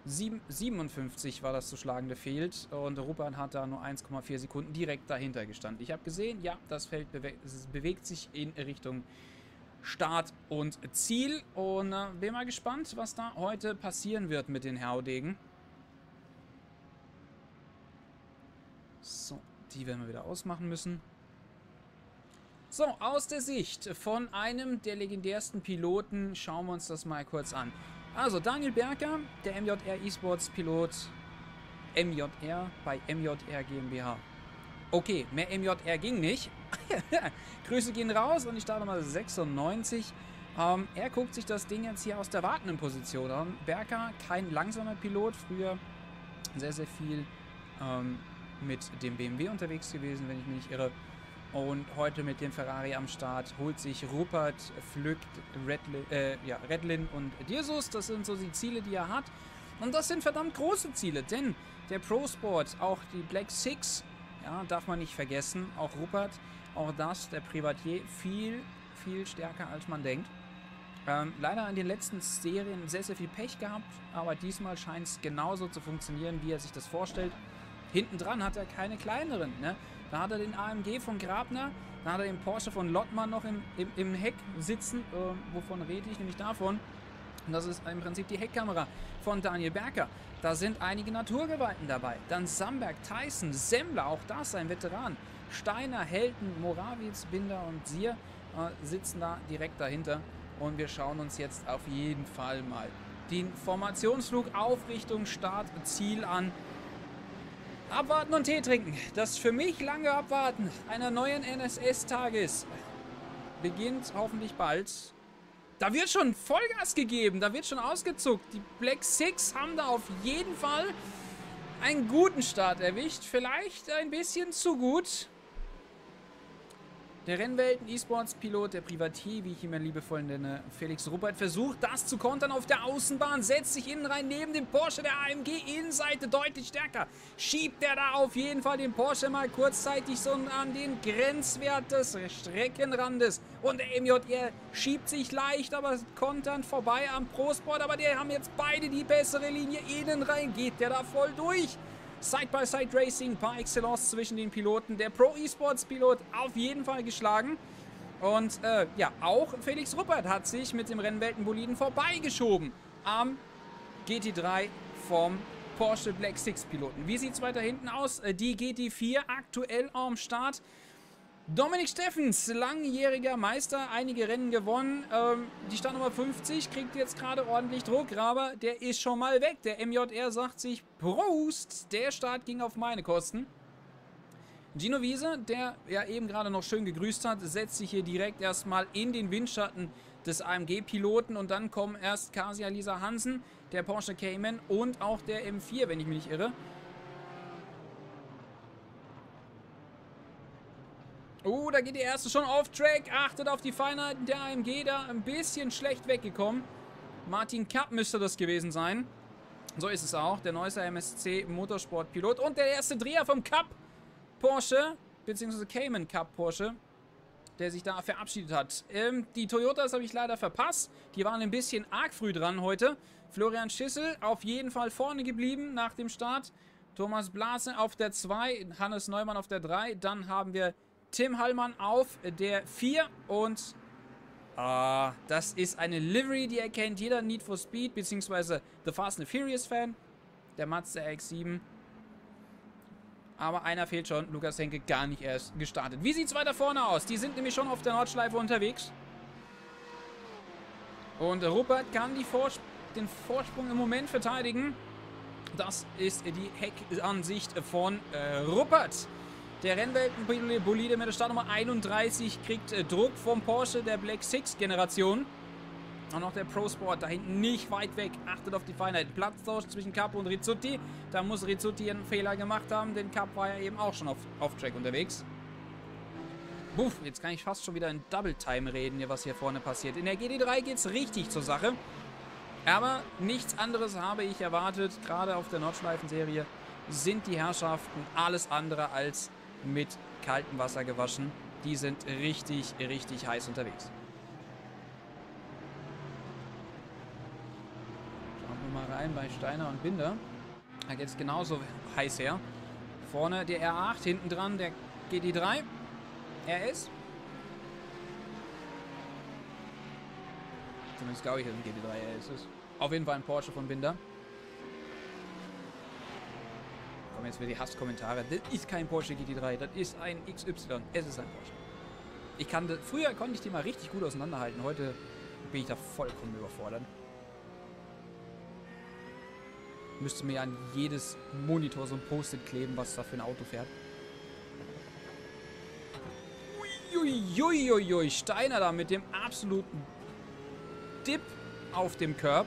[SPEAKER 1] sieben, siebenundfünfzig war das zu schlagende Feld und Rupert hat da nur eins Komma vier Sekunden direkt dahinter gestanden. Ich habe gesehen, ja, das Feld bewe es bewegt sich in Richtung Start und Ziel und äh, bin mal gespannt, was da heute passieren wird mit den Haudegen. So, die werden wir wieder ausmachen müssen. So, aus der Sicht von einem der legendärsten Piloten schauen wir uns das mal kurz an. Also, Daniel Berker, der M J R E-Sports Pilot M J R bei M J R GmbH. Okay, mehr M J R ging nicht. Grüße gehen raus und ich starte mal sechsundneunzig. Ähm, er guckt sich das Ding jetzt hier aus der wartenden Position an. Berker, kein langsamer Pilot, früher sehr, sehr viel ähm, mit dem B M W unterwegs gewesen, wenn ich mich nicht irre. Und heute mit dem Ferrari am Start holt sich Rupert, pflückt Redlin, äh, ja, Redlin und Dirsus. Das sind so die Ziele, die er hat. Und das sind verdammt große Ziele, denn der Pro Sport, auch die Black Six, ja, darf man nicht vergessen. Auch Rupert, auch das, der Privatier, viel, viel stärker als man denkt. Ähm, leider in den letzten Serien sehr, sehr viel Pech gehabt, aber diesmal scheint es genauso zu funktionieren, wie er sich das vorstellt. Hinten dran hat er keine kleineren, ne? Da hat er den A M G von Grabner, da hat er den Porsche von Lottmann noch im, im, im Heck sitzen. Äh, wovon rede ich? Nämlich davon. Und das ist im Prinzip die Heckkamera von Daniel Berker. Da sind einige Naturgewalten dabei. Dann Samberg, Tyson, Semmler, auch das ein Veteran. Steiner, Helden, Morawitz, Binder und Sier äh, sitzen da direkt dahinter. Und wir schauen uns jetzt auf jeden Fall mal den Formationsflug auf Richtung Start, Ziel an. Abwarten und Tee trinken. Das für mich lange Abwarten einer neuen N S S-Tages beginnt hoffentlich bald. Da wird schon Vollgas gegeben, da wird schon ausgezuckt. Die Black Six haben da auf jeden Fall einen guten Start erwischt. Vielleicht ein bisschen zu gut. Der Rennwelten-E-Sports-Pilot, der Privatier, wie ich ihn mir liebevoll nenne, Felix Rupert, versucht das zu kontern auf der Außenbahn, setzt sich innen rein neben dem Porsche, der A M G-Innenseite deutlich stärker. Schiebt er da auf jeden Fall den Porsche mal kurzzeitig so an den Grenzwert des Streckenrandes. Und der M J R schiebt sich leicht, aber konternd vorbei am Pro Sport. Aber die haben jetzt beide die bessere Linie. Innen rein geht der da voll durch. Side-by-Side-Racing par excellence zwischen den Piloten. Der Pro-E-Sports-Pilot auf jeden Fall geschlagen. Und äh, ja, auch Felix Rupert hat sich mit dem Rennweltenboliden vorbeigeschoben am G T drei vom Porsche Black Six Piloten. Wie sieht es weiter hinten aus? Die G T vier aktuell am Start. Dominik Steffens, langjähriger Meister, einige Rennen gewonnen. Ähm, die Startnummer fünfzig kriegt jetzt gerade ordentlich Druck, aber der ist schon mal weg. Der M J R sagt sich, Prost, der Start ging auf meine Kosten. Gino Wiese, der ja eben gerade noch schön gegrüßt hat, setzt sich hier direkt erstmal in den Windschatten des A M G-Piloten und dann kommen erst Kasia Lisa Hansen, der Porsche Cayman und auch der M vier, wenn ich mich nicht irre. Oh, da geht die erste schon auf Track. Achtet auf die Feinheiten. Der A M G da ein bisschen schlecht weggekommen. Martin Kapp müsste das gewesen sein. So ist es auch. Der neueste M S C Motorsport-Pilot. Und der erste Dreher vom Cup Porsche, beziehungsweise Cayman Cup Porsche, der sich da verabschiedet hat. Ähm, die Toyotas habe ich leider verpasst. Die waren ein bisschen arg früh dran heute. Florian Schissel auf jeden Fall vorne geblieben nach dem Start. Thomas Blase auf der zwei. Hannes Neumann auf der drei. Dann haben wir Tim Hallmann auf der vier und ah, das ist eine Livery, die erkennt jeder Need for Speed bzw. The Fast and Furious Fan, der Mazda R X sieben. Aber einer fehlt schon, Lukas Henke gar nicht erst gestartet. Wie sieht es weiter vorne aus? Die sind nämlich schon auf der Nordschleife unterwegs. Und Rupert kann die Vors den Vorsprung im Moment verteidigen. Das ist die Heckansicht von äh, Rupert. Der Rennweltenbolide mit der Startnummer einunddreißig kriegt äh, Druck vom Porsche der Black Six Generation. Und auch der Pro Sport da hinten nicht weit weg. Achtet auf die Feinheit. Platztausch zwischen Capo und Rizzuti. Da muss Rizzuti einen Fehler gemacht haben, denn Cap war ja eben auch schon auf, auf Track unterwegs. Puff, jetzt kann ich fast schon wieder in Double Time reden, was hier vorne passiert. In der G T drei geht es richtig zur Sache. Aber nichts anderes habe ich erwartet. Gerade auf der Nordschleifenserie sind die Herrschaften alles andere als mit kaltem Wasser gewaschen. Die sind richtig, richtig heiß unterwegs. Schauen wir Schauen wir mal rein bei Steiner und Binder. Da geht es genauso heiß her. Vorne der R acht, hinten dran der G T drei R S. Zumindest glaube ich, dass ein G T drei R S ist. Auf jeden Fall ein Porsche von Binder. Kommen jetzt wieder die Hasskommentare. Das ist kein Porsche G T drei, das ist ein X Y. Es ist ein Porsche. Ich kannte, früher konnte ich die mal richtig gut auseinanderhalten. Heute bin ich da vollkommen überfordert. Müsste mir an jedes Monitor so ein Post-it kleben, was da für ein Auto fährt. Uiuiuiui, ui, ui, Steiner da mit dem absoluten Dip auf dem Curb.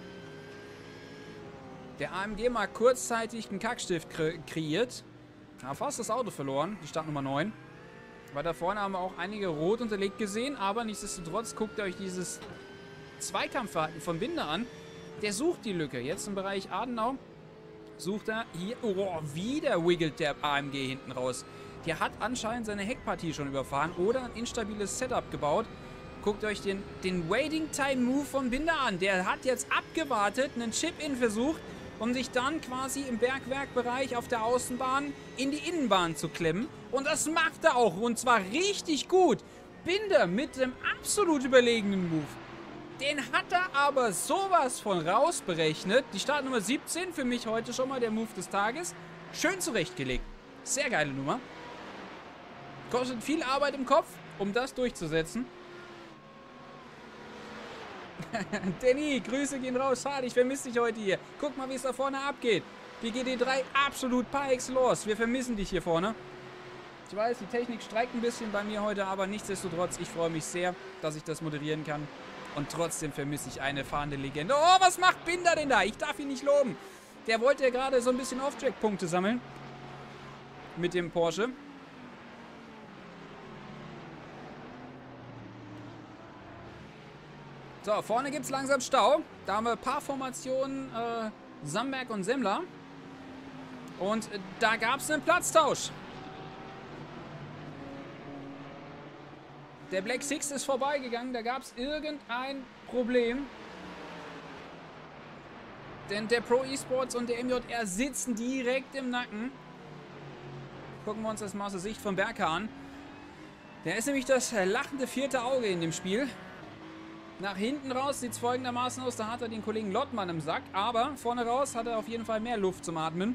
[SPEAKER 1] Der A M G mal kurzzeitig einen Kackstift kre kreiert. Hat fast das Auto verloren, die Startnummer neun. Weil da vorne haben wir auch einige rot unterlegt gesehen, aber nichtsdestotrotz guckt ihr euch dieses Zweikampfverhalten von Binder an. Der sucht die Lücke. Jetzt im Bereich Adenau sucht er hier. Oh, wieder wiggelt der A M G hinten raus. Der hat anscheinend seine Heckpartie schon überfahren oder ein instabiles Setup gebaut. Guckt euch den, den Waiting-Time-Move von Binder an. Der hat jetzt abgewartet, einen Chip-In versucht, um sich dann quasi im Bergwerkbereich auf der Außenbahn in die Innenbahn zu klemmen. Und das macht er auch. Und zwar richtig gut. Binder mit dem absolut überlegenen Move. Den hat er aber sowas von rausberechnet. Die Startnummer siebzehn, für mich heute schon mal der Move des Tages. Schön zurechtgelegt. Sehr geile Nummer. Kostet viel Arbeit im Kopf, um das durchzusetzen. Danny, Grüße gehen raus. Schade, ich vermisse dich heute hier. Guck mal, wie es da vorne abgeht. Die G T drei absolut par excellence. Wir vermissen dich hier vorne. Ich weiß, die Technik streikt ein bisschen bei mir heute, aber nichtsdestotrotz, ich freue mich sehr, dass ich das moderieren kann. Und trotzdem vermisse ich eine fahrende Legende. Oh, was macht Binder denn da? Ich darf ihn nicht loben. Der wollte ja gerade so ein bisschen Off-Track-Punkte sammeln. Mit dem Porsche. So, vorne gibt es langsam Stau. Da haben wir Paarformationen äh, Samberg und Semmler. Und äh, da gab es einen Platztausch. Der Black Six ist vorbeigegangen. Da gab es irgendein Problem. Denn der Pro Esports und der M J R sitzen direkt im Nacken. Gucken wir uns das mal aus der Sicht von Berka an. Der ist nämlich das lachende vierte Auge in dem Spiel. Nach hinten raus sieht es folgendermaßen aus. Da hat er den Kollegen Lottmann im Sack. Aber vorne raus hat er auf jeden Fall mehr Luft zum Atmen.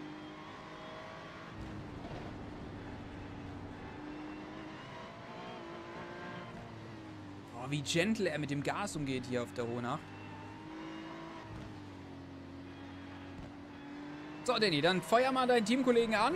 [SPEAKER 1] Oh, wie gentle er mit dem Gas umgeht hier auf der Hohnach. So, Danny, dann feuer mal deinen Teamkollegen an.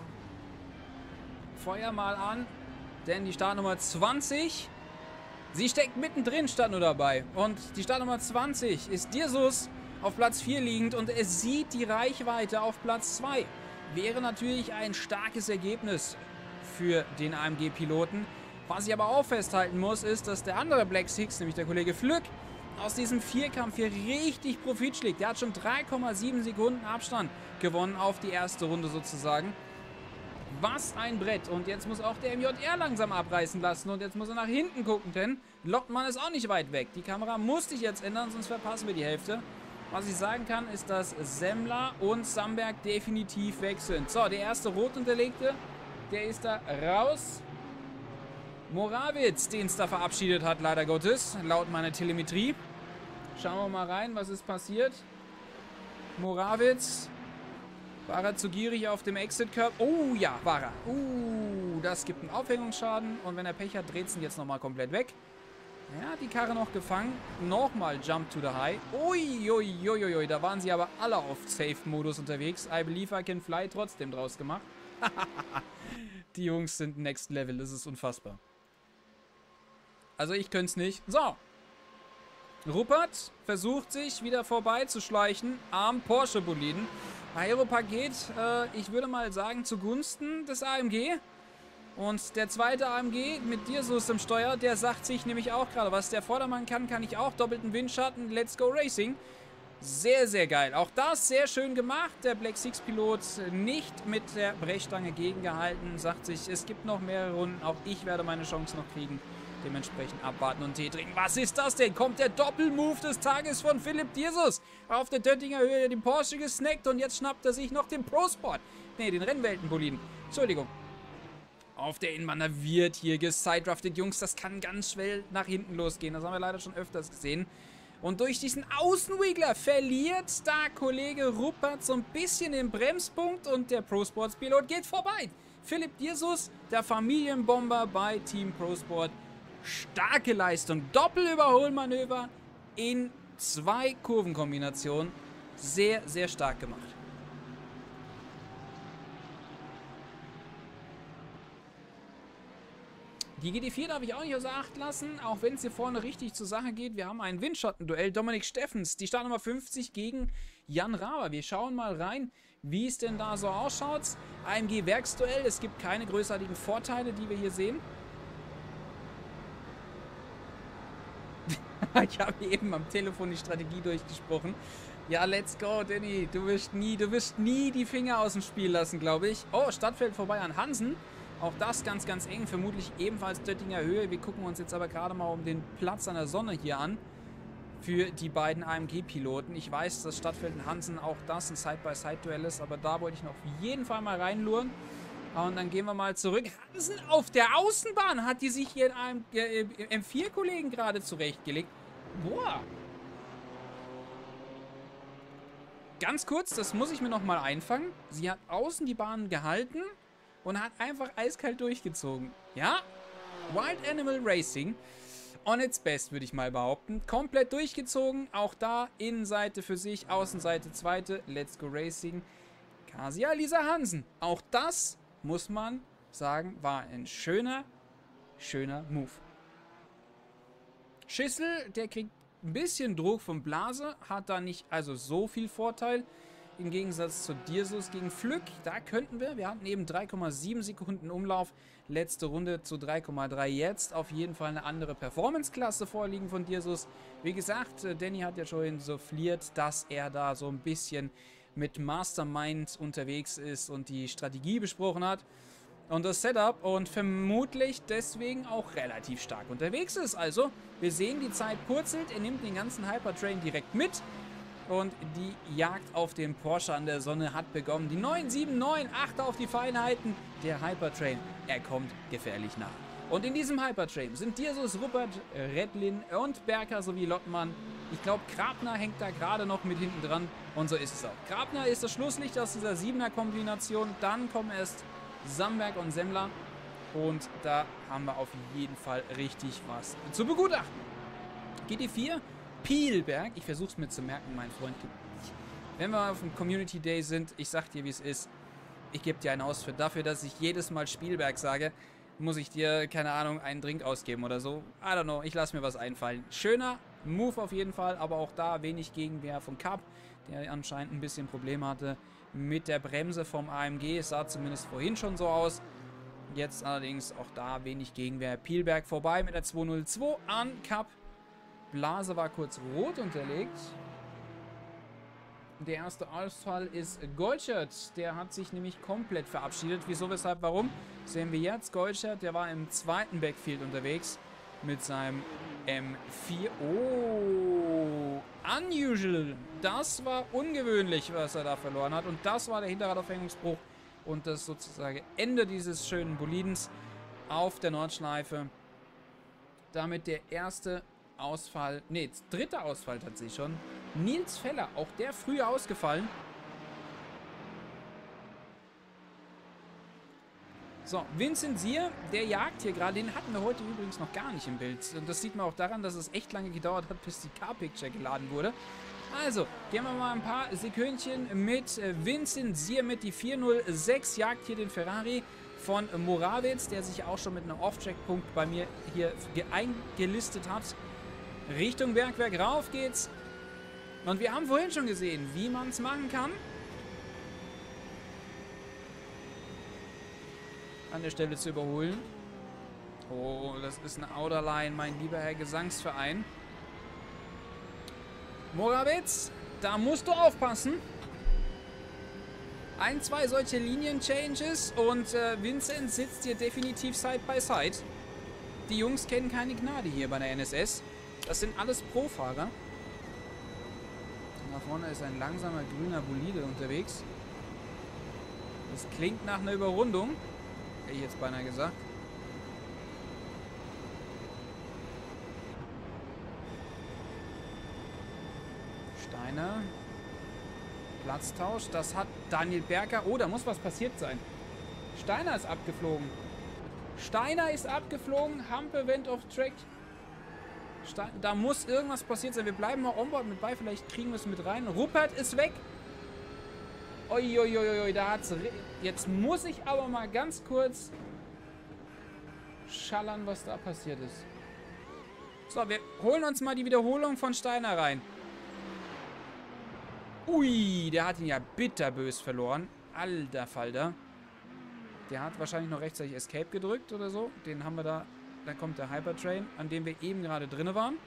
[SPEAKER 1] Feuer mal an. Denn die Startnummer zwanzig... Sie steckt mittendrin, stand nur dabei. Und die Startnummer zwanzig ist Dirsus auf Platz vier liegend und es sieht die Reichweite auf Platz zwei. Wäre natürlich ein starkes Ergebnis für den A M G-Piloten. Was ich aber auch festhalten muss, ist, dass der andere Black Six, nämlich der Kollege Flück, aus diesem Vierkampf hier richtig Profit schlägt. Der hat schon drei Komma sieben Sekunden Abstand gewonnen auf die erste Runde sozusagen. Was ein Brett. Und jetzt muss auch der M J R langsam abreißen lassen. Und jetzt muss er nach hinten gucken, denn Lottmann ist auch nicht weit weg. Die Kamera musste ich jetzt ändern, sonst verpassen wir die Hälfte. Was ich sagen kann, ist, dass Semmler und Samberg definitiv weg sind. So, der erste Rotunterlegte, der ist da raus. Morawitz, den es da verabschiedet hat, leider Gottes, laut meiner Telemetrie. Schauen wir mal rein, was ist passiert. Morawitz... War er zu gierig auf dem Exit-Curb? Oh ja, war er. Uh, das gibt einen Aufhängungsschaden. Und wenn er Pech hat, dreht es ihn jetzt nochmal komplett weg. Ja, die Karre noch gefangen. Nochmal Jump to the High. Uiuiuiui, ui, ui, ui, da waren sie aber alle auf Safe-Modus unterwegs. I believe I can fly trotzdem draus gemacht. Die Jungs sind Next Level, das ist unfassbar. Also ich könnte es nicht. So. Ruppert versucht sich wieder vorbeizuschleichen am Porsche-Boliden. Aeropaket, äh, ich würde mal sagen, zugunsten des A M G. Und der zweite A M G mit Dirsus im Steuer, der sagt sich nämlich auch gerade, was der Vordermann kann, kann ich auch. Doppelten Windschatten, let's go Racing. Sehr, sehr geil. Auch das sehr schön gemacht. Der Black Six Pilot nicht mit der Brechstange gegengehalten. Sagt sich, es gibt noch mehrere Runden. Auch ich werde meine Chance noch kriegen. Dementsprechend abwarten und Tee trinken. Was ist das denn? Kommt der Doppelmove des Tages von Philipp Dirsus. Auf der Döttinger Höhe den Porsche gesnackt und jetzt schnappt er sich noch den Pro-Sport. Ne, den Rennweltenboliden. Entschuldigung. Auf der Innenbahn wird hier gesidedraftet. Jungs, das kann ganz schnell nach hinten losgehen. Das haben wir leider schon öfters gesehen. Und durch diesen Außenwiggler verliert da Kollege Ruppert so ein bisschen den Bremspunkt und der Pro-Sports-Pilot geht vorbei. Philipp Dirsus, der Familienbomber bei Team Pro-Sport. Starke Leistung. Doppelüberholmanöver in zwei Kurvenkombinationen. Sehr, sehr stark gemacht. Die G T vier darf ich auch nicht außer Acht lassen, auch wenn es hier vorne richtig zur Sache geht. Wir haben ein Windschattenduell. Dominik Steffens, die Startnummer fünfzig gegen Jan Raber. Wir schauen mal rein, wie es denn da so ausschaut. A M G-Werksduell. Es gibt keine großartigen Vorteile, die wir hier sehen. Ich habe eben am Telefon die Strategie durchgesprochen. Ja, let's go, Danny. Du wirst nie, du wirst nie die Finger aus dem Spiel lassen, glaube ich. Oh, Stadtfeld vorbei an Hansen. Auch das ganz, ganz eng. Vermutlich ebenfalls Döttinger Höhe. Wir gucken uns jetzt aber gerade mal um den Platz an der Sonne hier an. Für die beiden A M G-Piloten. Ich weiß, dass Stadtfeld und Hansen auch das ein Side-by-Side-Duell ist. Aber da wollte ich noch auf jeden Fall mal reinluren. Und dann gehen wir mal zurück. Hansen auf der Außenbahn hat die sich hier in einem äh, M vier Kollegen gerade zurechtgelegt. Boah. Ganz kurz, das muss ich mir noch mal einfangen. Sie hat außen die Bahn gehalten und hat einfach eiskalt durchgezogen. Ja, Wild Animal Racing on its best, würde ich mal behaupten. Komplett durchgezogen. Auch da Innenseite für sich, Außenseite zweite. Let's go Racing. Kasia Lisa Hansen. Auch das, muss man sagen, war ein schöner, schöner Move. Schissel, der kriegt ein bisschen Druck vom Blase, hat da nicht also so viel Vorteil. Im Gegensatz zu Dirsus gegen Flück, da könnten wir, wir hatten eben drei Komma sieben Sekunden Umlauf, letzte Runde zu drei Komma drei jetzt, auf jeden Fall eine andere Performance-Klasse vorliegen von Dirsus. Wie gesagt, Danny hat ja schon souffliert, dass er da so ein bisschen mit Mastermind unterwegs ist und die Strategie besprochen hat und das Setup und vermutlich deswegen auch relativ stark unterwegs ist. Also, wir sehen, die Zeit purzelt, er nimmt den ganzen Hypertrain direkt mit. Und die Jagd auf den Porsche an der Sonne hat begonnen. Die neun sieben neun, achte auf die Feinheiten. Der Hypertrain, er kommt gefährlich nah. Und in diesem Hypertrain sind Dirsus, Ruppert, Redlin und Berker sowie Lottmann. Ich glaube, Grabner hängt da gerade noch mit hinten dran. Und so ist es auch. Grabner ist das Schlusslicht aus dieser siebener-Kombination. Dann kommen erst Samberg und Semmler. Und da haben wir auf jeden Fall richtig was zu begutachten. G T vier. Pielberg, ich versuche es mir zu merken, mein Freund. Wenn wir auf dem Community Day sind, ich sag dir, wie es ist. Ich gebe dir einen aus für dafür, dass ich jedes Mal Spielberg sage, muss ich dir, keine Ahnung, einen Drink ausgeben oder so. I don't know, ich lasse mir was einfallen. Schöner Move auf jeden Fall, aber auch da wenig Gegenwehr von Kapp, der anscheinend ein bisschen Probleme hatte mit der Bremse vom A M G. Es sah zumindest vorhin schon so aus. Jetzt allerdings auch da wenig Gegenwehr. Pielberg vorbei mit der zwei null zwei an Kapp. Blase war kurz rot unterlegt. Der erste Ausfall ist Goldschert. Der hat sich nämlich komplett verabschiedet. Wieso, weshalb, warum? Sehen wir jetzt. Goldschert, der war im zweiten Backfield unterwegs mit seinem M vier. Oh, unusual. Das war ungewöhnlich, was er da verloren hat. Und das war der Hinterradaufhängungsbruch und das sozusagen Ende dieses schönen Bolidens auf der Nordschleife. Damit der erste Ausfall, ne, dritter Ausfall tatsächlich schon. Nils Feller, auch der früh ausgefallen. So, Vincent Sier, der jagt hier gerade, den hatten wir heute übrigens noch gar nicht im Bild. Und das sieht man auch daran, dass es echt lange gedauert hat, bis die Car-Picture geladen wurde. Also, gehen wir mal ein paar Sekündchen mit Vincent Sier mit. Die vier null sechs jagt hier den Ferrari von Morawitz, der sich auch schon mit einem Off-Track-Punkt bei mir hier eingelistet hat. Richtung Bergwerk rauf geht's. Und wir haben vorhin schon gesehen, wie man es machen kann. An der Stelle zu überholen. Oh, das ist eine Outerline, mein lieber Herr Gesangsverein. Morawitz, da musst du aufpassen. Ein, zwei solche Linien-Changes und äh, Vincent sitzt hier definitiv Side by Side. Die Jungs kennen keine Gnade hier bei der N S S. Das sind alles Pro-Fahrer. Da vorne ist ein langsamer grüner Bolide unterwegs. Das klingt nach einer Überrundung. Hätte ich jetzt beinahe gesagt. Steiner. Platztausch. Das hat Daniel Berger. Oh, da muss was passiert sein. Steiner ist abgeflogen. Steiner ist abgeflogen. Hampe went off track. Ste da muss irgendwas passiert sein. Wir bleiben mal onboard mit bei. Vielleicht kriegen wir es mit rein. Ruppert ist weg. Uiuiuiui, da hat's. Jetzt muss ich aber mal ganz kurz schallern, was da passiert ist. So, wir holen uns mal die Wiederholung von Steiner rein. Ui, der hat ihn ja bitterbös verloren. Alter Falter. Der hat wahrscheinlich noch rechtzeitig Escape gedrückt oder so. Den haben wir da. Da kommt der Hypertrain, an dem wir eben gerade drin waren.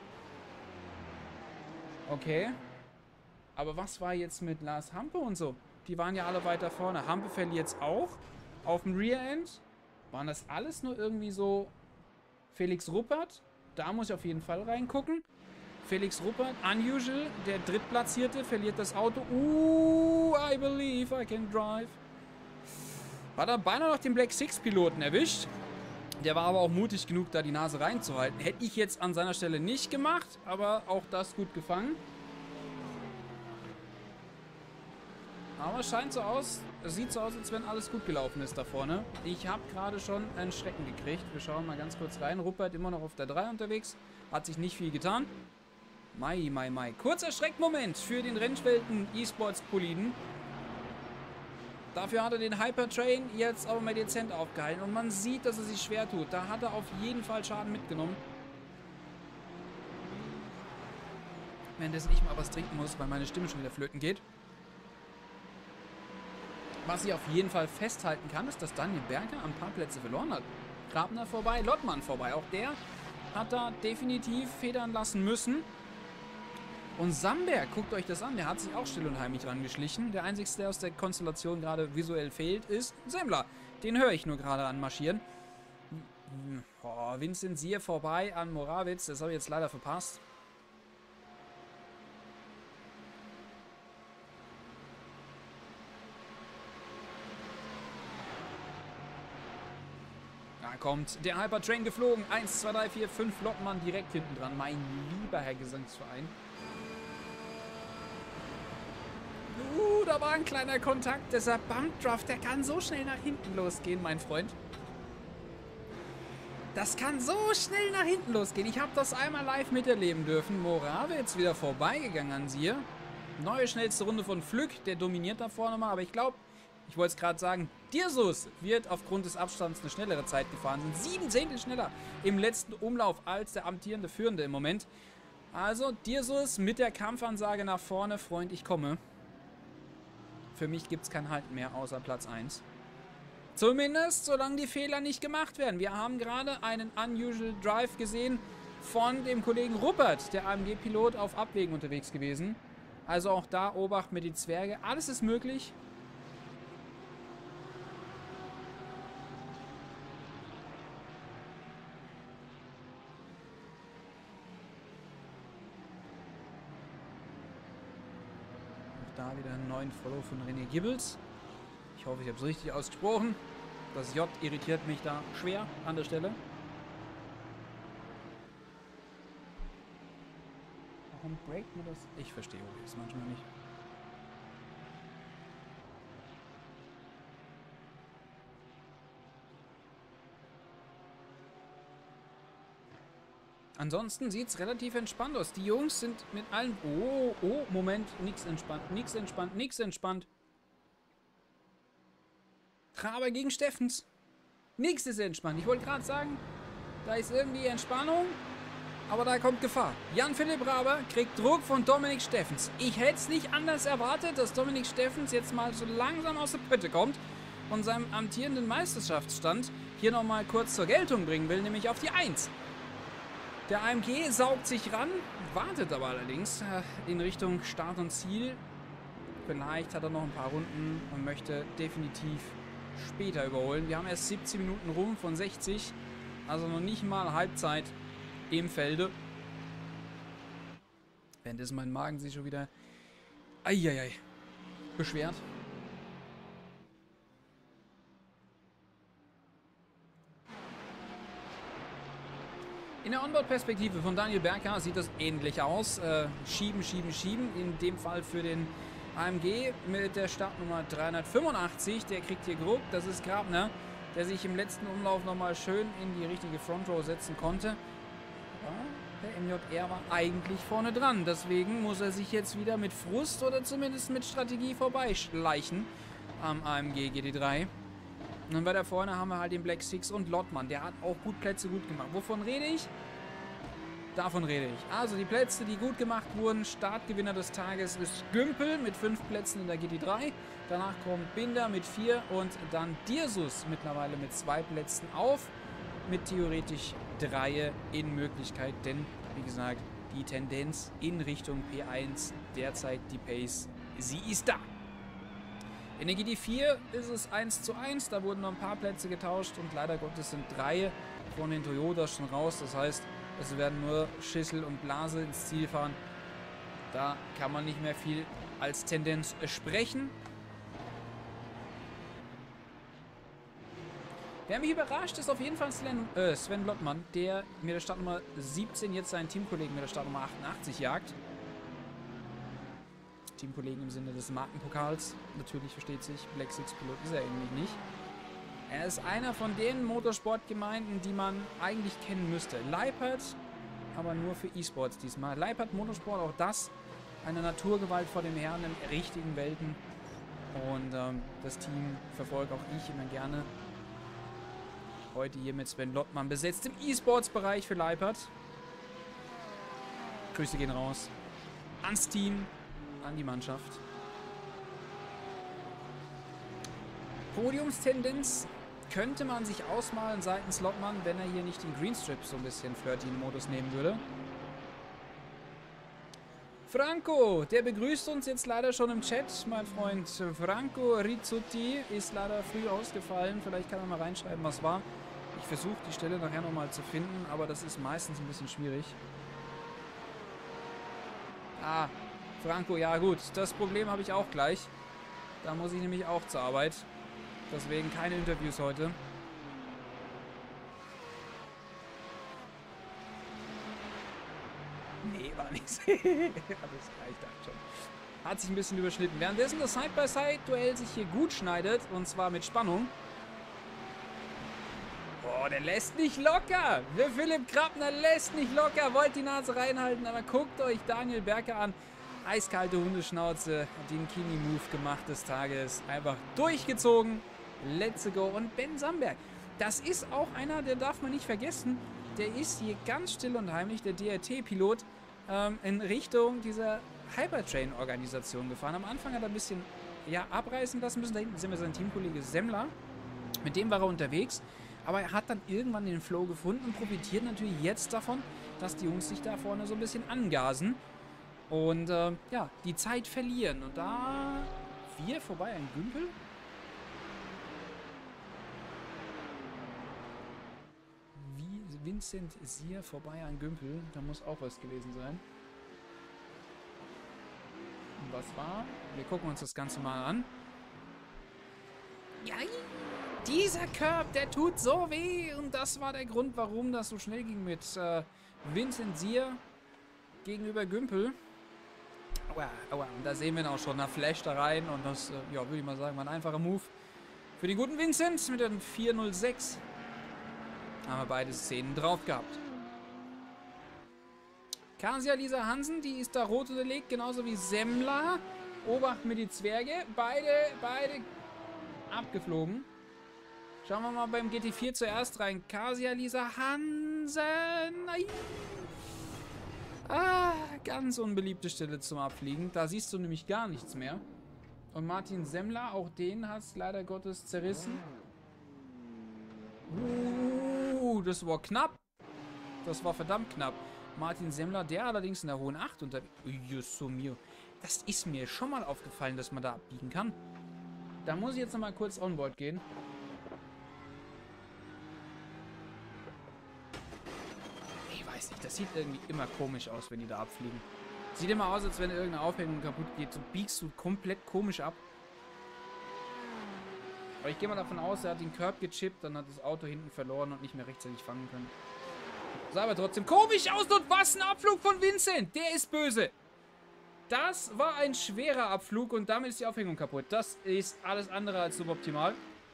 [SPEAKER 1] Okay. Aber was war jetzt mit Lars Hampe und so? Die waren ja alle weiter vorne. Hampe verliert jetzt auch. Auf dem Rear End. Waren das alles nur irgendwie so Felix Ruppert? Da muss ich auf jeden Fall reingucken. Felix Ruppert, unusual. Der Drittplatzierte verliert das Auto. Uh, I believe I can drive. Hat er beinahe noch den Black Six Piloten erwischt. Der war aber auch mutig genug, da die Nase reinzuhalten. Hätte ich jetzt an seiner Stelle nicht gemacht, aber auch das gut gefangen. Aber es scheint so aus, es sieht so aus, als wenn alles gut gelaufen ist da vorne. Ich habe gerade schon einen Schrecken gekriegt. Wir schauen mal ganz kurz rein. Ruppert immer noch auf der drei unterwegs. Hat sich nicht viel getan. Mai, mai, mai. Kurzer Schreckmoment für den Rennwelten E-Sports-Poliden. Dafür hat er den Hypertrain jetzt aber mal dezent aufgehalten. Und man sieht, dass er sich schwer tut. Da hat er auf jeden Fall Schaden mitgenommen. Währenddessen ich mal was trinken muss, weil meine Stimme schon wieder flöten geht. Was ich auf jeden Fall festhalten kann, ist, dass Daniel Berger ein paar Plätze verloren hat. Grabner vorbei, Lottmann vorbei. Auch der hat da definitiv federn lassen müssen. Und Samberg, guckt euch das an, der hat sich auch still und heimlich rangeschlichen. Der einzige, der aus der Konstellation gerade visuell fehlt, ist Semmler. Den höre ich nur gerade anmarschieren. Oh, Vincent Sier vorbei an Morawitz, das habe ich jetzt leider verpasst. Da kommt der Hypertrain geflogen. eins, zwei, drei, vier, fünf Lottmann direkt hinten dran. Mein lieber Herr Gesangsverein. Uh, da war ein kleiner Kontakt. Dieser Bumpdraft, der kann so schnell nach hinten losgehen, mein Freund. Das kann so schnell nach hinten losgehen. Ich habe das einmal live miterleben dürfen. Morawitz wieder vorbeigegangen an Sier. Neue schnellste Runde von Flück. Der dominiert da vorne mal. Aber ich glaube, ich wollte es gerade sagen, Dirsus wird aufgrund des Abstands eine schnellere Zeit gefahren. Sind sieben Zehntel schneller im letzten Umlauf als der amtierende Führende im Moment. Also Dirsus mit der Kampfansage nach vorne. Freund, ich komme. Für mich gibt es kein Halt mehr außer Platz eins. Zumindest, solange die Fehler nicht gemacht werden. Wir haben gerade einen Unusual Drive gesehen von dem Kollegen Ruppert, der A M G-Pilot, auf Abwägen unterwegs gewesen. Also auch da Obacht mit den Zwerge. Alles ist möglich. Da wieder einen neuen Follow von René Gibbels. Ich hoffe, ich habe es richtig ausgesprochen. Das J irritiert mich da schwer an der Stelle. Warum breakt man das? Ich verstehe es manchmal nicht. Ansonsten sieht es relativ entspannt aus. Die Jungs sind mit allen... Oh, oh, Moment. Nix entspannt, nix entspannt, nix entspannt. Traber gegen Steffens. Nix ist entspannt. Ich wollte gerade sagen, da ist irgendwie Entspannung, aber da kommt Gefahr. Jan-Philipp Raber kriegt Druck von Dominik Steffens. Ich hätte es nicht anders erwartet, dass Dominik Steffens jetzt mal so langsam aus der Pötte kommt und seinem amtierenden Meisterschaftsstand hier nochmal kurz zur Geltung bringen will, nämlich auf die eins. Der A M G saugt sich ran, wartet aber allerdings in Richtung Start und Ziel. Vielleicht hat er noch ein paar Runden und möchte definitiv später überholen. Wir haben erst siebzehn Minuten rum von sechzig. Also noch nicht mal Halbzeit im Felde. Währenddessen mein Magen sich schon wieder eieiei, beschwert. In der Onboard-Perspektive von Daniel Berka sieht das ähnlich aus. Äh, schieben, schieben, schieben. In dem Fall für den A M G mit der Startnummer dreihundertfünfundachtzig. Der kriegt hier Druck. Das ist Grabner, der sich im letzten Umlauf nochmal schön in die richtige Front Row setzen konnte. Aber der M J R war eigentlich vorne dran. Deswegen muss er sich jetzt wieder mit Frust oder zumindest mit Strategie vorbeischleichen am A M G G T drei. Und dann weiter vorne haben wir halt den Black Six und Lottmann. Der hat auch gut Plätze gut gemacht. Wovon rede ich? Davon rede ich. Also die Plätze, die gut gemacht wurden. Startgewinner des Tages ist Gümpel mit fünf Plätzen in der G T drei. Danach kommt Binder mit vier und dann Dirsus mittlerweile mit zwei Plätzen auf. Mit theoretisch drei in Möglichkeit. Denn, wie gesagt, die Tendenz in Richtung P eins, derzeit die Pace, sie ist da. In der G T vier ist es eins zu eins, da wurden noch ein paar Plätze getauscht und leider Gottes sind drei von den Toyotas schon raus. Das heißt, es werden nur Schissel und Blase ins Ziel fahren. Da kann man nicht mehr viel als Tendenz sprechen. Wer mich überrascht, ist auf jeden Fall Sven, äh, Sven Lottmann, der mit der Startnummer siebzehn jetzt seinen Teamkollegen mit der Startnummer achtundachtzig jagt. Teamkollegen im Sinne des Markenpokals. Natürlich versteht sich, Black Six Pilot ist er eigentlich nicht. Er ist einer von den Motorsportgemeinden, die man eigentlich kennen müsste. Leipert, aber nur für E-Sports diesmal. Leipert Motorsport, auch das eine Naturgewalt vor dem Herrn in richtigen Welten. Und ähm, das Team verfolge auch ich immer gerne. Heute hier mit Sven Lottmann besetzt im E-Sports-Bereich für Leipert. Grüße gehen raus ans Team, an die Mannschaft. Podiumstendenz könnte man sich ausmalen seitens Lottmann, wenn er hier nicht den Greenstrip so ein bisschen flirty in Modus nehmen würde. Franco, der begrüßt uns jetzt leider schon im Chat, mein Freund. Franco Rizzuti ist leider früh ausgefallen. Vielleicht kann er mal reinschreiben, was war. Ich versuche die Stelle nachher nochmal zu finden, aber das ist meistens ein bisschen schwierig. Ah, Franco, ja gut, das Problem habe ich auch gleich. Da muss ich nämlich auch zur Arbeit. Deswegen keine Interviews heute. Nee, war nichts. Alles klar, ich dachte schon. Hat sich ein bisschen überschnitten. Währenddessen das Side-by-Side-Duell sich hier gut schneidet, und zwar mit Spannung. Boah, der lässt nicht locker. Der Philipp Grabner lässt nicht locker. Wollt die Nase reinhalten, aber guckt euch Daniel Berka an. Eiskalte Hundeschnauze, den Kini-Move gemacht des Tages. Einfach durchgezogen. Let's go. Und Ben Samberg, das ist auch einer, der darf man nicht vergessen. Der ist hier ganz still und heimlich, der D R T-Pilot, ähm, in Richtung dieser Hypertrain-Organisation gefahren. Am Anfang hat er ein bisschen ja, abreißen lassen müssen. Da hinten sind wir sein Teamkollege Semmler. Mit dem war er unterwegs. Aber er hat dann irgendwann den Flow gefunden und profitiert natürlich jetzt davon, dass die Jungs sich da vorne so ein bisschen angasen. Und äh, ja, die Zeit verlieren. Und da wir vorbei an Gümpel. Wie Vincent Sier vorbei an Gümpel. Da muss auch was gewesen sein. Und was war? Wir gucken uns das Ganze mal an. Ja, dieser Curb, der tut so weh. Und das war der Grund, warum das so schnell ging mit äh, Vincent Sier gegenüber Gümpel. Aua, aua. Und da sehen wir ihn auch schon. Da flasht da rein. Und das, äh, ja, würde ich mal sagen, war ein einfacher Move für den guten Vincent mit dem vier null sechs. Haben wir beide Szenen drauf gehabt. Kasia Lisa Hansen, die ist da rot unterlegt, genauso wie Semmler. Obacht mit die Zwerge. Beide, beide abgeflogen. Schauen wir mal beim G T vier zuerst rein. Kasia Lisa Hansen. Nein. Ah, ganz unbeliebte Stelle zum Abfliegen. Da siehst du nämlich gar nichts mehr. Und Martin Semmler, auch den hat es leider Gottes zerrissen. Uh, das war knapp. Das war verdammt knapp. Martin Semmler, der allerdings in der hohen acht unterwegs. Mio. Das ist mir schon mal aufgefallen, dass man da abbiegen kann. Da muss ich jetzt noch mal kurz onboard gehen. Das sieht irgendwie immer komisch aus, wenn die da abfliegen. Sieht immer aus, als wenn irgendeine Aufhängung kaputt geht. So biegst du komplett komisch ab. Aber ich gehe mal davon aus, er hat den Curb gechippt, dann hat das Auto hinten verloren und nicht mehr rechtzeitig fangen können. Sah aber trotzdem komisch aus. Und was ein Abflug von Vincent. Der ist böse. Das war ein schwerer Abflug und damit ist die Aufhängung kaputt. Das ist alles andere als suboptimal.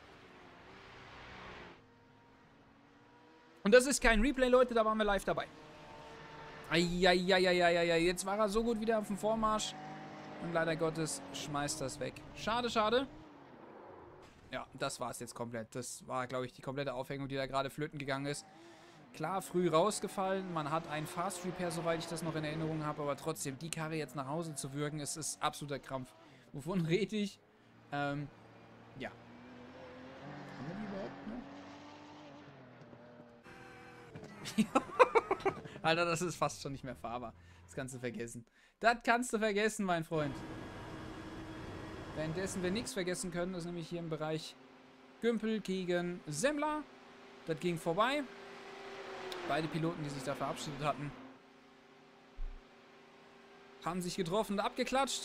[SPEAKER 1] Und das ist kein Replay, Leute, da waren wir live dabei. Eieieiei, jetzt war er so gut wieder auf dem Vormarsch. Und leider Gottes schmeißt das weg. Schade, schade. Ja, das war es jetzt komplett. Das war, glaube ich, die komplette Aufhängung, die da gerade flöten gegangen ist. Klar, früh rausgefallen. Man hat einen Fast Repair, soweit ich das noch in Erinnerung habe. Aber trotzdem, die Karre jetzt nach Hause zu würgen, ist, ist absoluter Krampf. Wovon rede ich? Ähm, ja. Haben wir die überhaupt noch? Alter, das ist fast schon nicht mehr fahrbar. Das kannst du vergessen. Das kannst du vergessen, mein Freund. Währenddessen wir nichts vergessen können, ist nämlich hier im Bereich Gümpel gegen Semmler. Das ging vorbei. Beide Piloten, die sich da verabschiedet hatten, haben sich getroffen und abgeklatscht.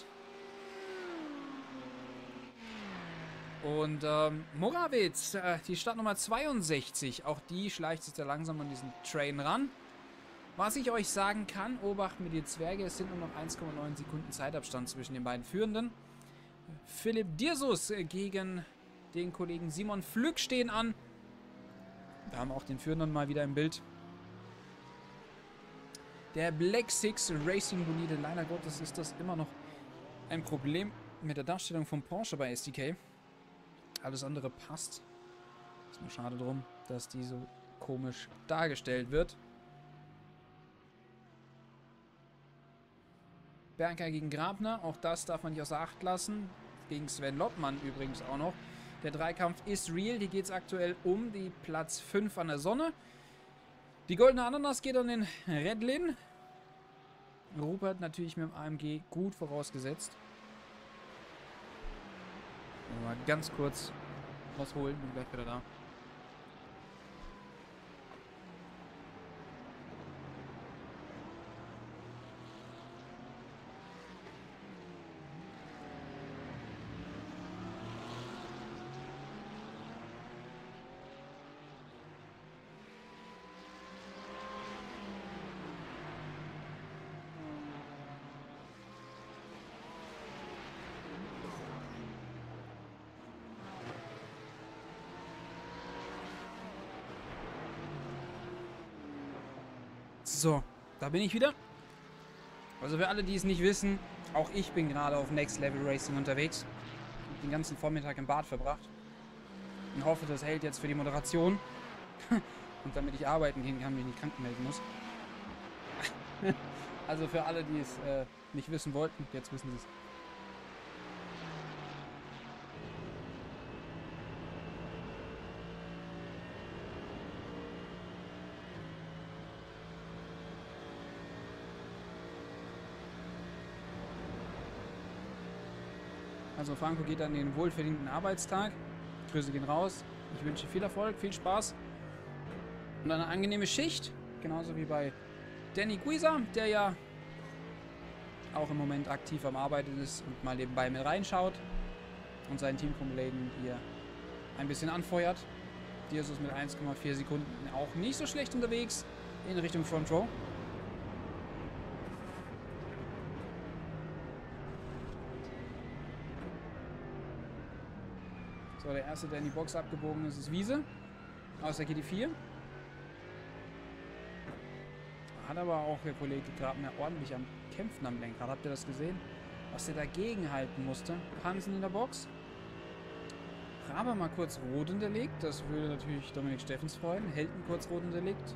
[SPEAKER 1] Und ähm, Morawitz, äh, die Startnummer zweiundsechzig, auch die schleicht sich da langsam an diesen Train ran. Was ich euch sagen kann, Obacht mit die Zwerge, es sind nur noch eins Komma neun Sekunden Zeitabstand zwischen den beiden Führenden. Philipp Dirsus gegen den Kollegen Simon Flück stehen an. Wir haben auch den Führenden mal wieder im Bild. Der Black Six Racing Bolide, leider Gottes ist das immer noch ein Problem mit der Darstellung von Porsche bei S D K. Alles andere passt. Ist nur schade drum, dass die so komisch dargestellt wird. Berger gegen Grabner, auch das darf man nicht außer Acht lassen. Gegen Sven Lottmann übrigens auch noch. Der Dreikampf ist real, hier geht es aktuell um die Platz fünf an der Sonne. Die goldene Ananas geht an den Redlin. Rupert natürlich mit dem A M G gut vorausgesetzt. Mal ganz kurz was holen, bin gleich wieder da. So, da bin ich wieder. Also für alle, die es nicht wissen, auch ich bin gerade auf Next Level Racing unterwegs. Hab den ganzen Vormittag im Bad verbracht. Und hoffe, das hält jetzt für die Moderation. Und damit ich arbeiten gehen kann, mich nicht krank melden muss. Also für alle, die es äh, nicht wissen wollten, jetzt wissen sie es. Also Franco geht an den wohlverdienten Arbeitstag. Grüße gehen raus. Ich wünsche viel Erfolg, viel Spaß und eine angenehme Schicht. Genauso wie bei Danny Guisa, der ja auch im Moment aktiv am Arbeiten ist und mal nebenbei mit reinschaut und seinen Teamkollegen hier ein bisschen anfeuert. Die ist es mit eins Komma vier Sekunden auch nicht so schlecht unterwegs in Richtung Front Row. So, der erste, der in die Box abgebogen ist, ist Wiese. Aus der G T vier. Hat aber auch der Kollege Grabner ordentlich am Kämpfen am Lenkrad. Habt ihr das gesehen? Was er dagegen halten musste. Hansen in der Box. Raber mal kurz rot unterlegt. Das würde natürlich Dominik Steffens freuen. Helden kurz rot unterlegt.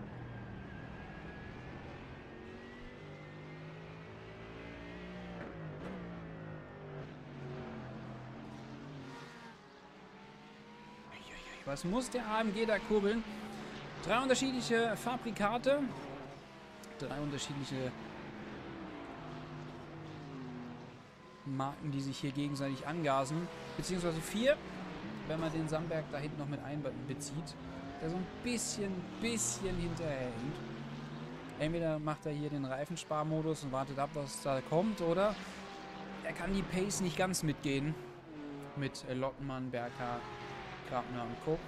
[SPEAKER 1] Was muss der A M G da kurbeln? Drei unterschiedliche Fabrikate. Drei unterschiedliche Marken, die sich hier gegenseitig angasen. Beziehungsweise vier, wenn man den Sandberg da hinten noch mit einbezieht. Der so ein bisschen, bisschen hinterherhängt. Entweder macht er hier den Reifensparmodus und wartet ab, was da kommt, oder er kann die Pace nicht ganz mitgehen. Mit äh, Lottmann, Berka, Grabner und Co.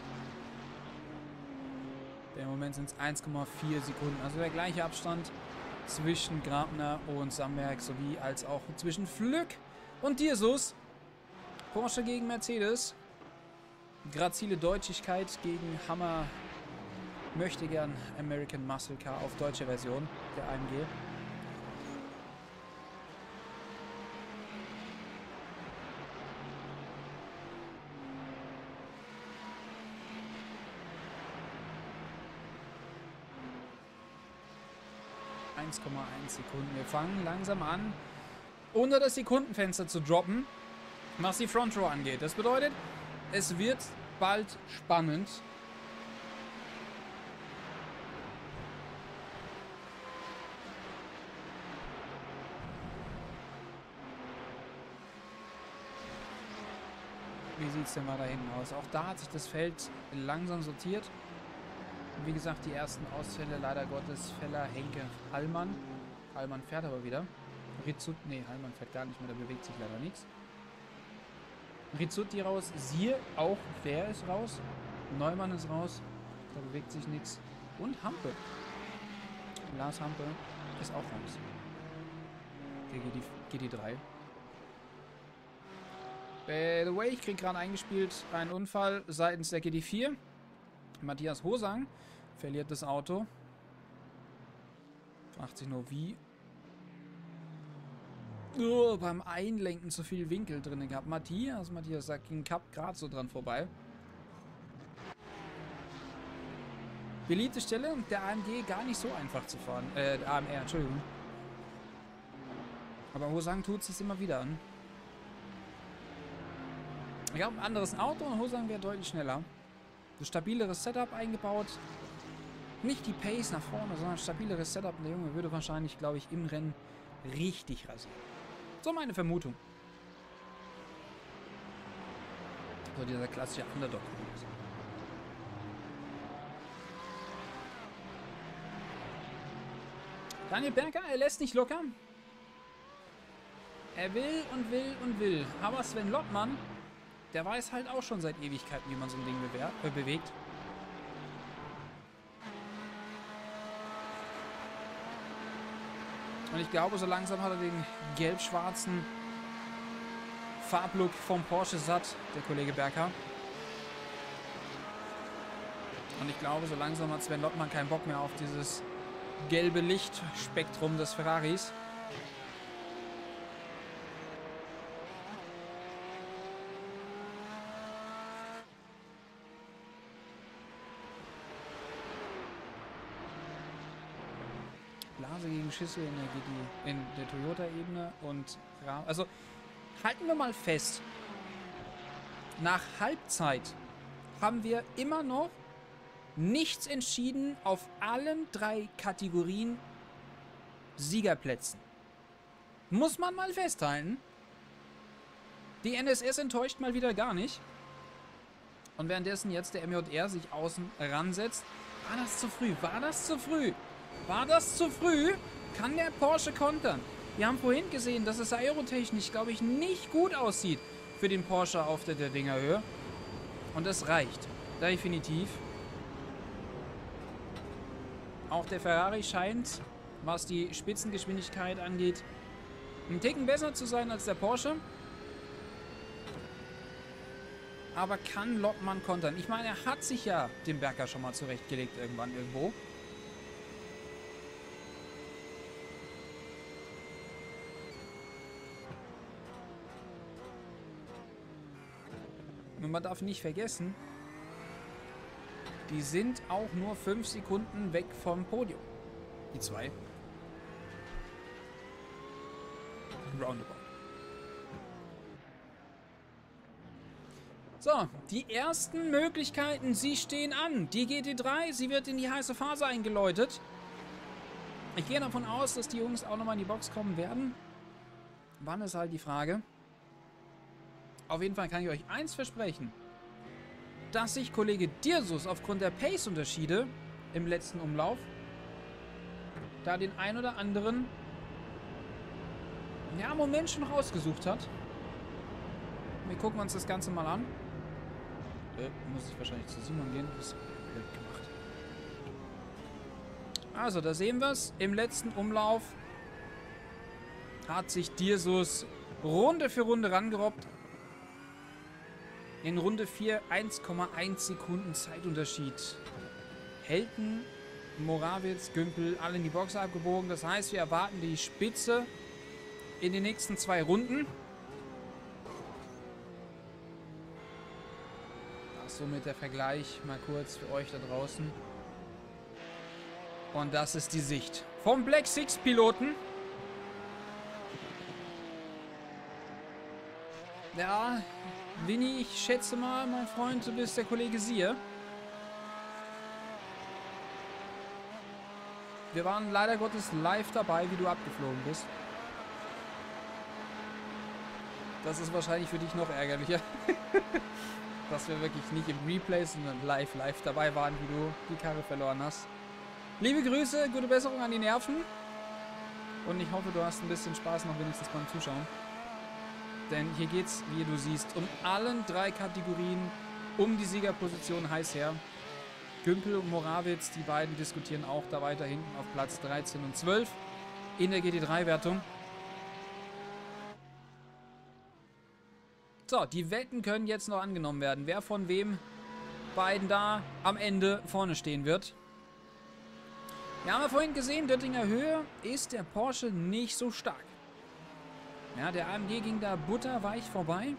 [SPEAKER 1] Im Moment sind es eins Komma vier Sekunden. Also der gleiche Abstand zwischen Grabner und Samberg, sowie als auch zwischen Flück und Dirsus. Porsche gegen Mercedes. Grazile Deutschigkeit gegen Hammer. Möchte gern American Muscle Car auf deutsche Version der A M G. eins Komma eins Sekunden. Wir fangen langsam an, unter das Sekundenfenster zu droppen, was die Front Row angeht. Das bedeutet, es wird bald spannend. Wie sieht es denn mal da hinten aus? Auch da hat sich das Feld langsam sortiert. Wie gesagt, die ersten Ausfälle, leider Gottes, Feller, Henke, Hallmann. Hallmann fährt aber wieder. Rizzutti, nee, Hallmann fährt gar nicht mehr, da bewegt sich leider nichts. Rizzutti raus, Sier auch, wer ist raus? Neumann ist raus, da bewegt sich nichts. Und Hampe. Lars Hampe ist auch raus. Der G T drei. By the way, ich kriege gerade eingespielt einen Unfall seitens der G T vier. Matthias Hosang verliert das Auto. Fragt sich nur wie. Oh, beim Einlenken zu viel Winkel drin gehabt. Matthias, Matthias sagt, ging Cup gerade so dran vorbei. Beliebte Stelle, der A M G gar nicht so einfach zu fahren. Äh, der A M R, Entschuldigung. Aber Hosang tut es immer wieder an. Ich habe ein anderes Auto und Hosang wäre deutlich schneller. Ein stabileres Setup eingebaut. Nicht die Pace nach vorne, sondern ein stabileres Setup. Der Junge würde wahrscheinlich, glaube ich, im Rennen richtig rasieren. So meine Vermutung. So dieser klassische Underdog. Daniel Berger, er lässt nicht locker. Er will und will und will. Aber Sven Lottmann, der weiß halt auch schon seit Ewigkeiten, wie man so ein Ding äh, bewegt. Und ich glaube, so langsam hat er den gelb-schwarzen Farblook vom Porsche satt, der Kollege Berger. Und ich glaube, so langsam hat Sven Lottmann keinen Bock mehr auf dieses gelbe Lichtspektrum des Ferraris. Blase gegen Schüssel in der, G T, in der Toyota-Ebene und also halten wir mal fest, nach Halbzeit haben wir immer noch nichts entschieden auf allen drei Kategorien Siegerplätzen. Muss man mal festhalten. Die N S S enttäuscht mal wieder gar nicht. Und währenddessen jetzt der M J R sich außen ransetzt. War das zu früh? War das zu früh? War das zu früh? Kann der Porsche kontern? Wir haben vorhin gesehen, dass es aerotechnisch, glaube ich, nicht gut aussieht für den Porsche auf der, der Dingerhöhe. Und das reicht. Definitiv. Auch der Ferrari scheint, was die Spitzengeschwindigkeit angeht, einen Ticken besser zu sein als der Porsche. Aber kann Lottmann kontern? Ich meine, er hat sich ja den Berger schon mal zurechtgelegt irgendwann irgendwo. Und man darf nicht vergessen, die sind auch nur fünf Sekunden weg vom Podium. Die zwei. Roundabout. So, die ersten Möglichkeiten, sie stehen an. Die G T drei, sie wird in die heiße Phase eingeläutet. Ich gehe davon aus, dass die Jungs auch nochmal in die Box kommen werden. Wann ist halt die Frage. Auf jeden Fall kann ich euch eins versprechen, dass sich Kollege Dirsus aufgrund der Pace-Unterschiede im letzten Umlauf da den ein oder anderen ja, Moment schon rausgesucht hat. Wir gucken uns das Ganze mal an. Äh, muss ich wahrscheinlich zu Simon gehen. Das ist blöd gemacht. Also, da sehen wir es. Im letzten Umlauf hat sich Dirsus Runde für Runde rangerobbt. In Runde vier eins Komma eins Sekunden Zeitunterschied. Helten, Morawitz, Gümpel, alle in die Box abgebogen. Das heißt, wir erwarten die Spitze in den nächsten zwei Runden. Somit der Vergleich mal kurz für euch da draußen. Und das ist die Sicht vom Black Six Piloten. Ja, Winnie, ich schätze mal, mein Freund, du bist der Kollege Siehe. Wir waren leider Gottes live dabei, wie du abgeflogen bist. Das ist wahrscheinlich für dich noch ärgerlicher. Dass wir wirklich nicht im Replay, sondern live, live dabei waren, wie du die Karre verloren hast. Liebe Grüße, gute Besserung an die Nerven. Und ich hoffe, du hast ein bisschen Spaß noch wenigstens beim Zuschauen. Denn hier geht es, wie du siehst, um allen drei Kategorien, um die Siegerposition heiß her. Gümpel und Morawitz, die beiden diskutieren auch da weiter hinten auf Platz dreizehn und zwölf in der G T drei Wertung. So, die Wetten können jetzt noch angenommen werden, wer von wem beiden da am Ende vorne stehen wird. Wir haben ja vorhin gesehen, Döttinger Höhe ist der Porsche nicht so stark. Ja, der A M G ging da butterweich vorbei.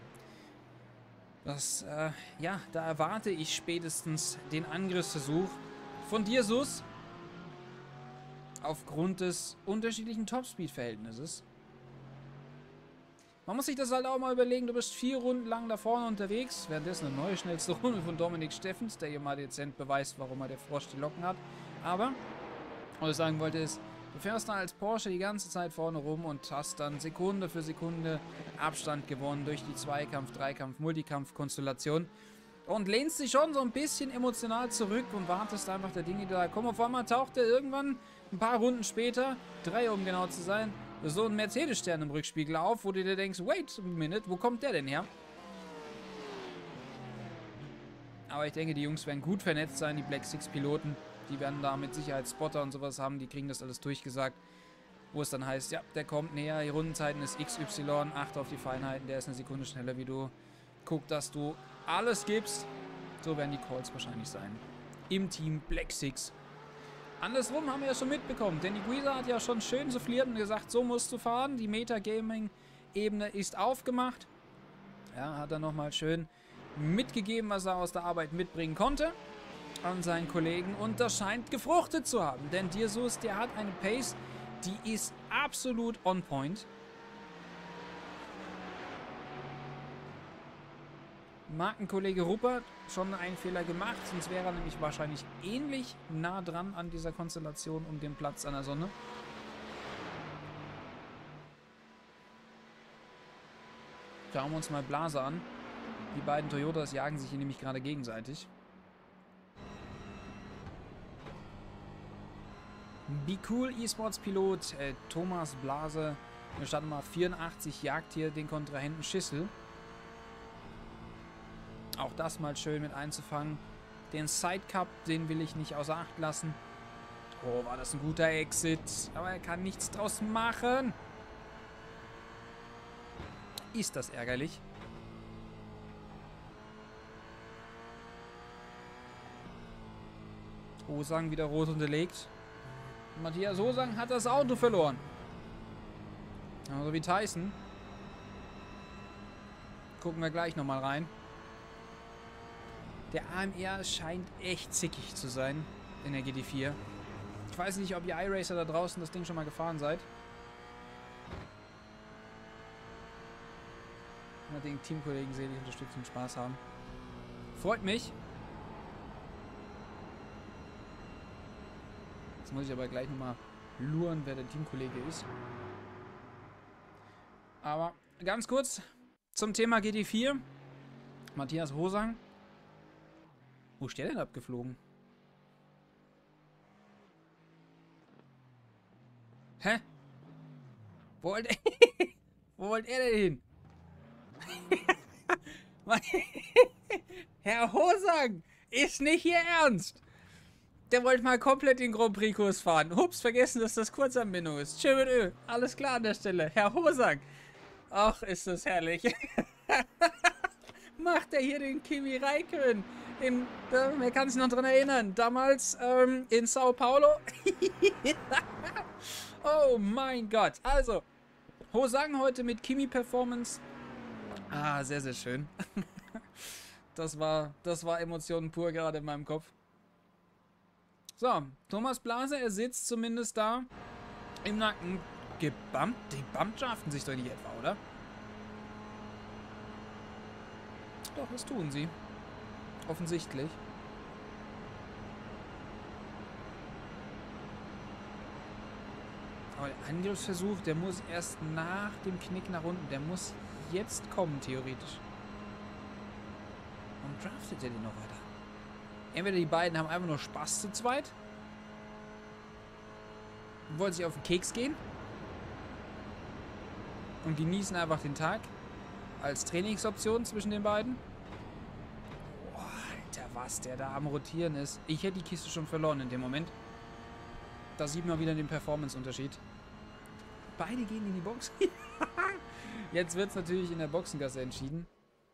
[SPEAKER 1] Das, äh, ja, da erwarte ich spätestens den Angriffsversuch von Dirsus aufgrund des unterschiedlichen Topspeed-Verhältnisses. Man muss sich das halt auch mal überlegen, du bist vier Runden lang da vorne unterwegs. Währenddessen eine neue schnellste Runde von Dominik Steffens, der hier mal dezent beweist, warum er der Frosch die Locken hat. Aber, was ich sagen wollte ist, du fährst da als Porsche die ganze Zeit vorne rum und hast dann Sekunde für Sekunde Abstand gewonnen durch die Zweikampf-, Dreikampf-, Multikampf-Konstellation. Und lehnst dich schon so ein bisschen emotional zurück und wartest einfach der Dinge, die da kommen. Auf einmal taucht er irgendwann ein paar Runden später, drei um genau zu sein, so ein Mercedes-Stern im Rückspiegel auf, wo du dir denkst, wait a minute, wo kommt der denn her? Aber ich denke, die Jungs werden gut vernetzt sein, die Black Six Piloten. Die werden da mit Sicherheit Spotter und sowas haben, die kriegen das alles durchgesagt. Wo es dann heißt, ja, der kommt näher, die Rundenzeiten ist X Y, achte auf die Feinheiten, der ist eine Sekunde schneller wie du. Guck, dass du alles gibst. So werden die Calls wahrscheinlich sein. Im Team Black Six. Andersrum haben wir ja schon mitbekommen, denn die Guisa hat ja schon schön souffliert und gesagt, so musst du fahren. Die Metagaming-Ebene ist aufgemacht. Ja, hat er nochmal schön mitgegeben, was er aus der Arbeit mitbringen konnte an seinen Kollegen. Und das scheint gefruchtet zu haben, denn Dirsus, der hat eine Pace, die ist absolut on point. Markenkollege Ruppert schon einen Fehler gemacht, sonst wäre er nämlich wahrscheinlich ähnlich nah dran an dieser Konstellation um den Platz an der Sonne. Schauen wir uns mal Blase an. Die beiden Toyotas jagen sich hier nämlich gerade gegenseitig. Be Cool E-Sports Pilot äh, Thomas Blase, Startnummer vierundachtzig, jagt hier den Kontrahenten Schissel. Auch das mal schön mit einzufangen. Den Sidecup, den will ich nicht außer Acht lassen. Oh, war das ein guter Exit. Aber er kann nichts draus machen. Ist das ärgerlich. Hosang wieder rot unterlegt. Matthias Hosang hat das Auto verloren. Also wie Tyson. Gucken wir gleich nochmal rein. Der A M R scheint echt zickig zu sein in der G T vier. Ich weiß nicht, ob ihr iRacer da draußen das Ding schon mal gefahren seid. Und den Teamkollegen sehe ich unterstützen und Spaß haben. Freut mich. Jetzt muss ich aber gleich nochmal luren, wer der Teamkollege ist. Aber ganz kurz zum Thema G T vier. Matthias Hosang. Wo ist der denn abgeflogen? Hä? Wo wollt, wo wollt er denn hin? Herr Hosang, ist nicht Ihr Ernst. Der wollte mal komplett den Grand Prix-Kurs fahren. Hups, vergessen, dass das Kurzanbindung ist. Tschö mit Ö. Alles klar an der Stelle. Herr Hosang. Ach, ist das herrlich. Macht er hier den Kimi Räikkönen. In, äh, wer kann sich noch dran erinnern? Damals ähm, in Sao Paulo. Oh mein Gott. Also, Hosang heute mit Kimi Performance. Ah, sehr, sehr schön. Das war, das war Emotionen pur gerade in meinem Kopf. So, Thomas Blase, er sitzt zumindest da im Nacken. Gebammt? Die bumpdraften sich doch nicht etwa, oder? Doch, das tun sie. Offensichtlich. Aber der Angriffsversuch, der muss erst nach dem Knick nach unten, der muss jetzt kommen, theoretisch. Warum draftet er den noch weiter? Entweder die beiden haben einfach nur Spaß zu zweit und wollen sich auf den Keks gehen und genießen einfach den Tag als Trainingsoption zwischen den beiden. Oh, Alter, was der da am Rotieren ist. Ich hätte die Kiste schon verloren in dem Moment. Da sieht man wieder den Performance-Unterschied. Beide gehen in die Box. Jetzt wird es natürlich in der Boxengasse entschieden.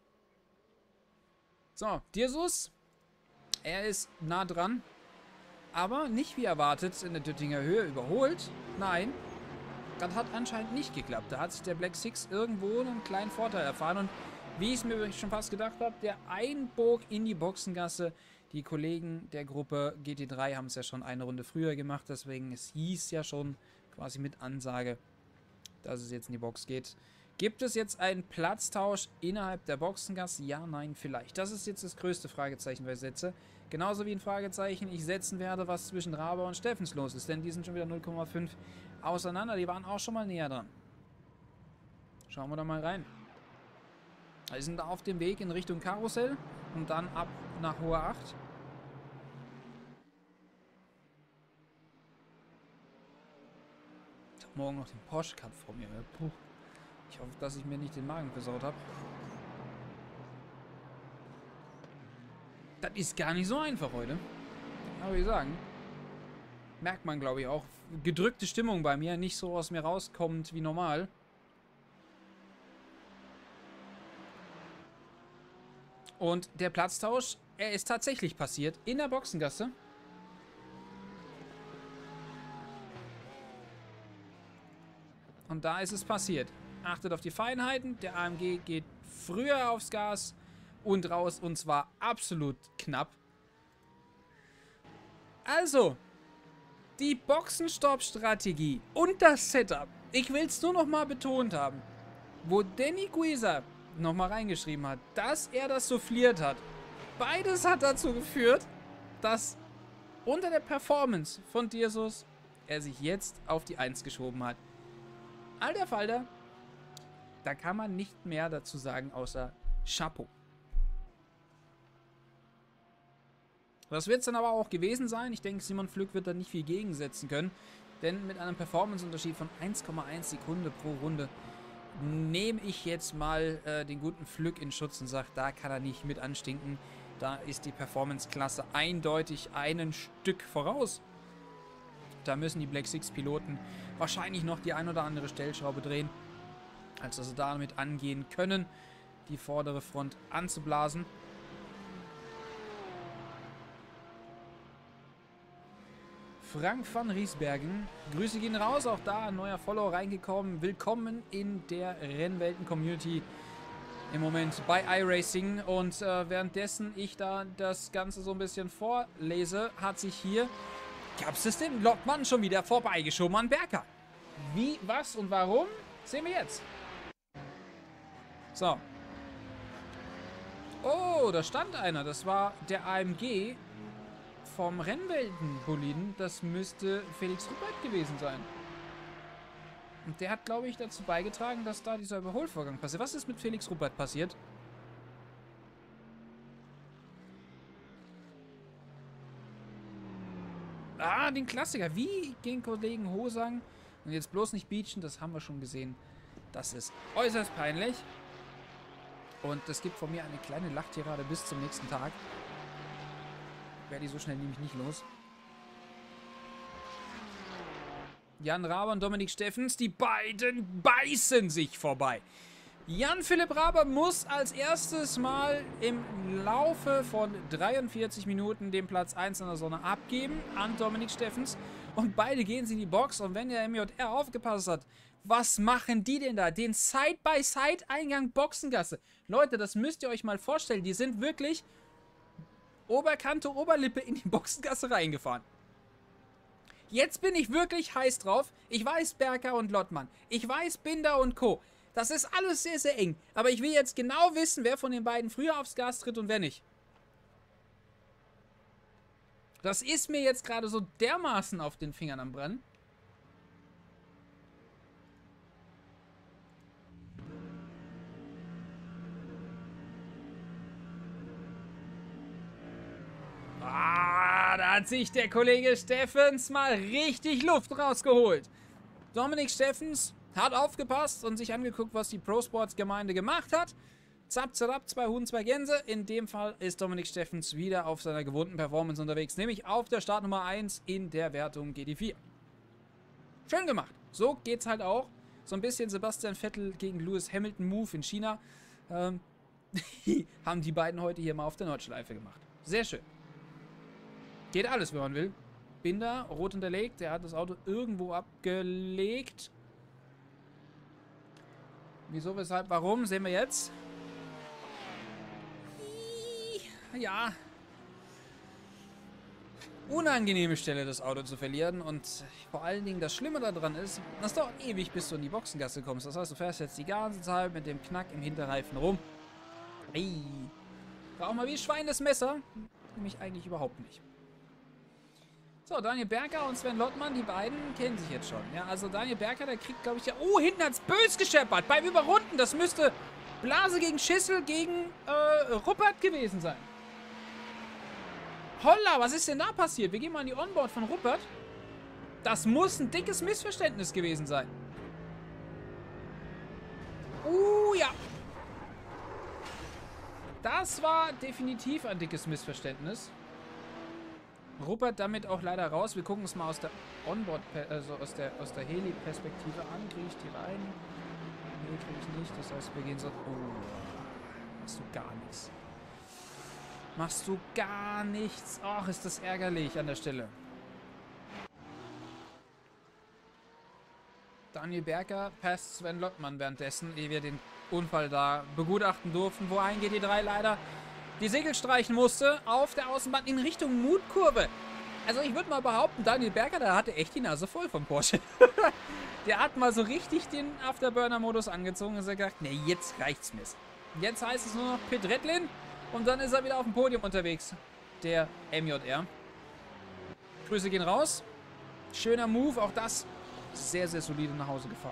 [SPEAKER 1] So, Dirsus. Er ist nah dran. Aber nicht wie erwartet in der Döttinger Höhe überholt. Nein, das hat anscheinend nicht geklappt. Da hat sich der Black Six irgendwo einen kleinen Vorteil erfahren. Und wie ich es mir schon fast gedacht habe, der Einbog in die Boxengasse. Die Kollegen der Gruppe G T drei haben es ja schon eine Runde früher gemacht. Deswegen, es hieß ja schon quasi mit Ansage, dass es jetzt in die Box geht. Gibt es jetzt einen Platztausch innerhalb der Boxengasse? Ja, nein, vielleicht. Das ist jetzt das größte Fragezeichen, was ich setze. Genauso wie ein Fragezeichen ich setzen werde, was zwischen Raber und Steffens los ist. Denn die sind schon wieder null Komma fünf auseinander. Die waren auch schon mal näher dran. Schauen wir da mal rein. Wir sind auf dem Weg in Richtung Karussell und dann ab nach Hohe acht. Ich habe morgen noch den Porsche Cup vor mir. Puh. Ich hoffe, dass ich mir nicht den Magen versaut habe. Das ist gar nicht so einfach heute. Aber wie sagen, merkt man, glaube ich, auch. Gedrückte Stimmung bei mir, nicht so aus mir rauskommt wie normal. Und der Platztausch, er ist tatsächlich passiert in der Boxengasse. Und da ist es passiert. Achtet auf die Feinheiten. Der A M G geht früher aufs Gas und raus. Und zwar absolut knapp. Also, die Boxenstopp-Strategie und das Setup. Ich will es nur noch mal betont haben. Wo Danny Guisa nochmal reingeschrieben hat, dass er das souffliert hat. Beides hat dazu geführt, dass unter der Performance von Dirsus er sich jetzt auf die eins geschoben hat. Alter Falter, da kann man nicht mehr dazu sagen, außer Chapeau. Das wird es dann aber auch gewesen sein. Ich denke, Simon Flück wird da nicht viel gegensetzen können. Denn mit einem Performance-Unterschied von eins Komma eins Sekunde pro Runde nehme ich jetzt mal äh, den guten Flück in Schutz und sage, da kann er nicht mit anstinken. Da ist die Performance-Klasse eindeutig einen Stück voraus. Da müssen die Black Six-Piloten wahrscheinlich noch die ein oder andere Stellschraube drehen, als dass sie damit angehen können, die vordere Front anzublasen. Frank van Riesbergen, Grüße gehen raus, auch da ein neuer Follower reingekommen. Willkommen in der Rennwelten-Community im Moment bei iRacing. Und äh, währenddessen ich da das Ganze so ein bisschen vorlese, hat sich hier, gab's es den Lockmann schon wieder vorbeigeschoben an Berka. Wie, was und warum, sehen wir jetzt. So. Oh, da stand einer, das war der A M G vom Rennwelten-Boliden. Das müsste Felix Ruppert gewesen sein. Und der hat, glaube ich, dazu beigetragen, dass da dieser Überholvorgang passiert. Was ist mit Felix Ruppert passiert? Ah, den Klassiker. Wie den Kollegen Hosang Und jetzt bloß nicht beachen, das haben wir schon gesehen. Das ist äußerst peinlich. Und es gibt von mir eine kleine Lachtirade bis zum nächsten Tag. Werde ich so schnell nämlich nicht los. Jan Raber und Dominik Steffens, die beiden beißen sich vorbei. Jan-Philipp Raber muss als erstes Mal im Laufe von dreiundvierzig Minuten den Platz eins in der Sonne abgeben an Dominik Steffens. Und beide gehen sie in die Box. Und wenn der M J R aufgepasst hat, was machen die denn da? Den Side-by-Side-Eingang Boxengasse. Leute, das müsst ihr euch mal vorstellen. Die sind wirklich Oberkante, Oberlippe in die Boxengasse reingefahren. Jetzt bin ich wirklich heiß drauf. Ich weiß Berger und Lottmann. Ich weiß Binder und Co. Das ist alles sehr, sehr eng. Aber ich will jetzt genau wissen, wer von den beiden früher aufs Gas tritt und wer nicht. Das ist mir jetzt gerade so dermaßen auf den Fingern am Brennen. Ah, da hat sich der Kollege Steffens mal richtig Luft rausgeholt. Dominik Steffens hat aufgepasst und sich angeguckt, was die Pro Sports Gemeinde gemacht hat. Zap, zap, zwei Huhn, zwei Gänse. In dem Fall ist Dominik Steffens wieder auf seiner gewohnten Performance unterwegs, nämlich auf der Startnummer eins in der Wertung G T vier. Schön gemacht. So geht's halt auch. So ein bisschen Sebastian Vettel gegen Lewis Hamilton Move in China. Ähm, haben die beiden heute hier mal auf der Nordschleife gemacht. Sehr schön. Geht alles, wenn man will. Binder, rot hinterlegt. Der hat das Auto irgendwo abgelegt. Wieso, weshalb, warum? Sehen wir jetzt. Ja. Unangenehme Stelle, das Auto zu verlieren. Und vor allen Dingen das Schlimme daran ist, das dauert ewig, bis du in die Boxengasse kommst. Das heißt, du fährst jetzt die ganze Zeit mit dem Knack im Hinterreifen rum. Ey. War auch mal wie Schwein das Messer. Nämlich eigentlich überhaupt nicht. So, Daniel Berger und Sven Lottmann, die beiden kennen sich jetzt schon. Ja, also Daniel Berger, der kriegt, glaube ich, ja... Oh, hinten hat's bös gescheppert. Beim Überrunden, das müsste Blase gegen Schissel gegen äh, Ruppert gewesen sein. Holla, was ist denn da passiert? Wir gehen mal an die Onboard von Ruppert. Das muss ein dickes Missverständnis gewesen sein. Uh, ja. Das war definitiv ein dickes Missverständnis. Ruppert damit auch leider raus. Wir gucken es mal aus der Onboard, also aus der, aus der Heli-Perspektive an. Kriege ich die rein? Nee, kriege ich nicht. Das heißt, wir gehen so... Oh, machst du gar nichts. Machst du gar nichts. Ach, ist das ärgerlich an der Stelle. Daniel Berger passt Sven Lottmann währenddessen, ehe wir den Unfall da begutachten durften, wo ein G T drei leider die Segel streichen musste auf der Außenbahn in Richtung Mutkurve. Also ich würde mal behaupten, Daniel Berger, der hatte echt die Nase voll vom Porsche. Der hat mal so richtig den Afterburner-Modus angezogen und hat gesagt, nee, jetzt reicht's mir. Jetzt heißt es nur noch Pit Redlin und dann ist er wieder auf dem Podium unterwegs. Der M J R. Grüße gehen raus. Schöner Move, auch das sehr, sehr solide nach Hause gefahren.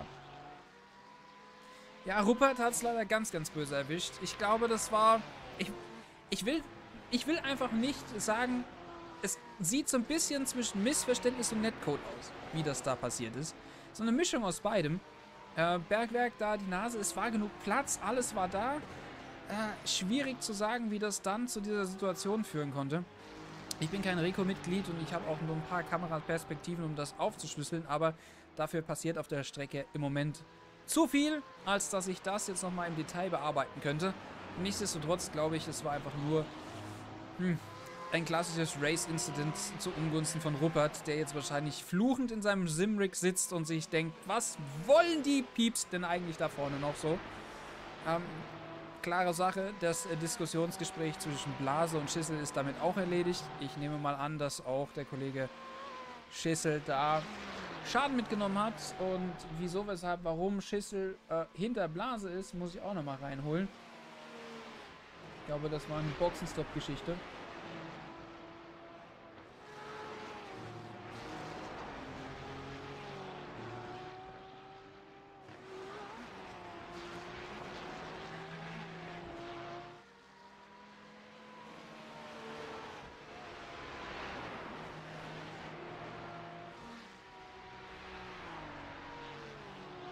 [SPEAKER 1] Ja, Ruppert hat es leider ganz, ganz böse erwischt. Ich glaube, das war... Ich, ich, will, ich will einfach nicht sagen, es sieht so ein bisschen zwischen Missverständnis und Netcode aus, wie das da passiert ist. So eine Mischung aus beidem. Äh, Bergwerk da, die Nase, es war genug Platz, alles war da. Äh, schwierig zu sagen, wie das dann zu dieser Situation führen konnte. Ich bin kein Reco-Mitglied und ich habe auch nur ein paar Kameraperspektiven, um das aufzuschlüsseln, aber dafür passiert auf der Strecke im Moment zu viel, als dass ich das jetzt nochmal im Detail bearbeiten könnte. Nichtsdestotrotz glaube ich, es war einfach nur hm, ein klassisches Race-Incident zu Ungunsten von Ruppert, der jetzt wahrscheinlich fluchend in seinem Simrig sitzt und sich denkt, was wollen die Pieps denn eigentlich da vorne noch so? Ähm, klare Sache, das äh, Diskussionsgespräch zwischen Blase und Schissel ist damit auch erledigt. Ich nehme mal an, dass auch der Kollege Schissel da Schaden mitgenommen hat und wieso, weshalb, warum Schissel äh, hinter Blase ist, muss ich auch nochmal reinholen. Ich glaube, das war eine Boxenstopp-Geschichte.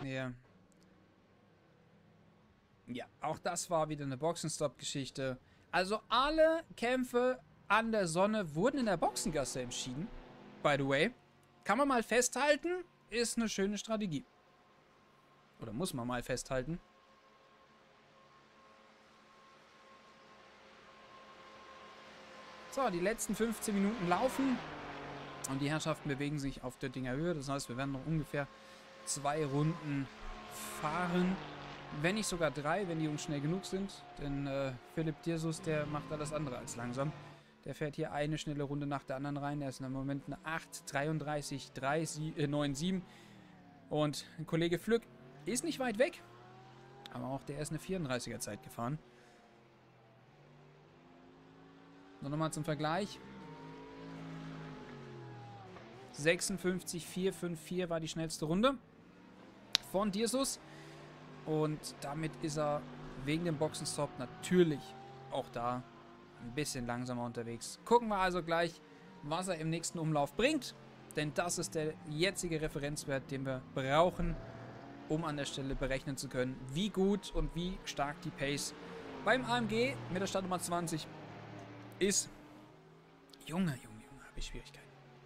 [SPEAKER 1] Ja. Ja, auch das war wieder eine Boxenstopp-Geschichte. Also alle Kämpfe an der Sonne wurden in der Boxengasse entschieden. By the way. Kann man mal festhalten, ist eine schöne Strategie. Oder muss man mal festhalten. So, die letzten fünfzehn Minuten laufen. Und die Herrschaften bewegen sich auf der Dingerhöhe. Das heißt, wir werden noch ungefähr zwei Runden fahren. Wenn nicht sogar drei, wenn die Jungs schnell genug sind. Denn äh, Philipp Dirsus, der macht alles andere als langsam. Der fährt hier eine schnelle Runde nach der anderen rein. Der ist im Moment eine acht dreiunddreißig neun sieben. Und ein Kollege Flück ist nicht weit weg. Aber auch der ist eine vierunddreißiger Zeit gefahren. So, nochmal zum Vergleich. sechsundfünfzig vier fünf vier war die schnellste Runde von Dirsus. Und damit ist er wegen dem Boxenstopp natürlich auch da ein bisschen langsamer unterwegs. Gucken wir also gleich, was er im nächsten Umlauf bringt. Denn das ist der jetzige Referenzwert, den wir brauchen, um an der Stelle berechnen zu können, wie gut und wie stark die Pace beim A M G mit der Startnummer zwanzig ist. Junge, Junge, Junge, habe ich Schwierigkeiten.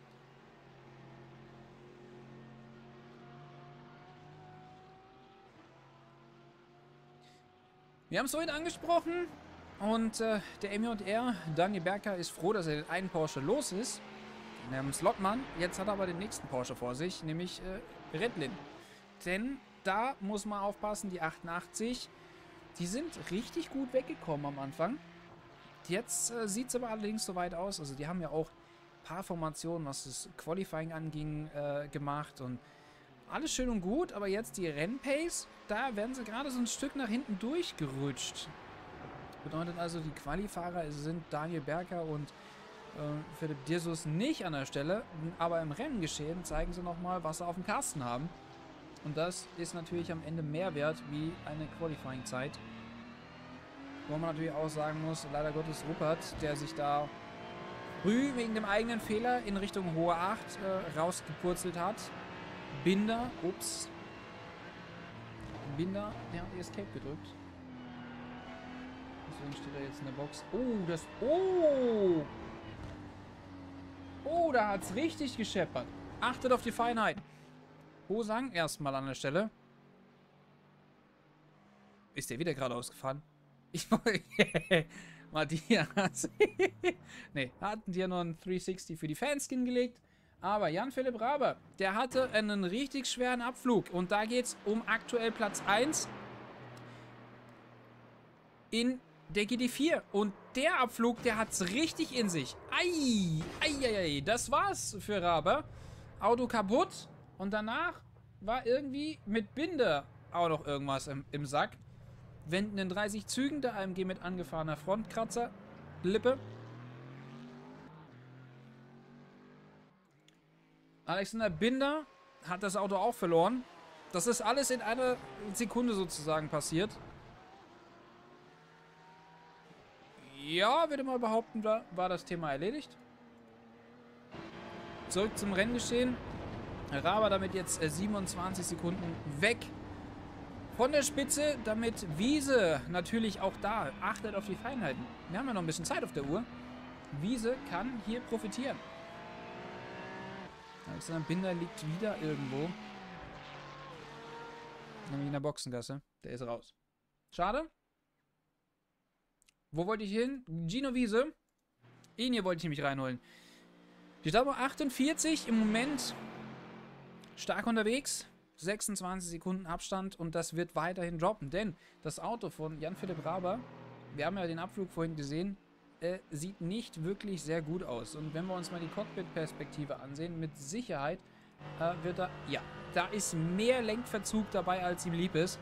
[SPEAKER 1] Wir haben es vorhin angesprochen und äh, der M J R, Daniel Berker, ist froh, dass er den einen Porsche los ist. Namens Lottmann. Jetzt hat er aber den nächsten Porsche vor sich, nämlich äh, Redlin. Denn da muss man aufpassen, die achtundachtzig, die sind richtig gut weggekommen am Anfang. Jetzt äh, sieht es aber allerdings so weit aus. Also die haben ja auch ein paar Formationen, was das Qualifying anging, äh, gemacht und alles schön und gut, aber jetzt die Rennpace, da werden sie gerade so ein Stück nach hinten durchgerutscht. Bedeutet also, die Qualifahrer sind Daniel Berker und äh, Philipp Dirsus nicht an der Stelle, aber im Renngeschehen zeigen sie nochmal, was sie auf dem Kasten haben. Und das ist natürlich am Ende mehr wert wie eine Qualifying-Zeit. Wo man natürlich auch sagen muss, leider Gottes Ruppert, der sich da früh wegen dem eigenen Fehler in Richtung hohe acht äh, rausgepurzelt hat. Binder, ups. Binder, der hat Escape gedrückt. Deswegen steht er jetzt in der Box. Oh, das... Oh! Oh, da hat's richtig gescheppert. Achtet auf die Feinheiten. Hosang erstmal an der Stelle. Ist der wieder gerade ausgefahren? Ich wollte... Matthias. Ne, hatten die ja noch einen dreihundertsechzig für die Fanskin gelegt. Aber Jan-Philipp Raber, der hatte einen richtig schweren Abflug. Und da geht es um aktuell Platz eins in der G D vier. Und der Abflug, der hat es richtig in sich. Ei, ei, ei, ei, das war's für Raber. Auto kaputt. Und danach war irgendwie mit Binder auch noch irgendwas im, im Sack. Wenden in dreißig Zügen, der A M G mit angefahrener Frontkratzer. Lippe. Alexander Binder hat das Auto auch verloren. Das ist alles in einer Sekunde sozusagen passiert. Ja, würde mal behaupten, da war das Thema erledigt. Zurück zum Renngeschehen. Raber damit jetzt äh, siebenundzwanzig Sekunden weg von der Spitze, damit Wiese natürlich auch da. Achtet auf die Feinheiten. Wir haben ja noch ein bisschen Zeit auf der Uhr. Wiese kann hier profitieren. Alexander Binder liegt wieder irgendwo. Nämlich in der Boxengasse. Der ist raus. Schade. Wo wollte ich hin? Gino Wiese. Ihn hier wollte ich nämlich reinholen. Die Startnummer achtundvierzig im Moment stark unterwegs. sechsundzwanzig Sekunden Abstand und das wird weiterhin droppen. Denn das Auto von Jan-Philipp Raber, wir haben ja den Abflug vorhin gesehen, Äh, sieht nicht wirklich sehr gut aus. Und wenn wir uns mal die Cockpit-Perspektive ansehen, mit Sicherheit äh, wird da... Ja, da ist mehr Lenkverzug dabei, als ihm lieb ist.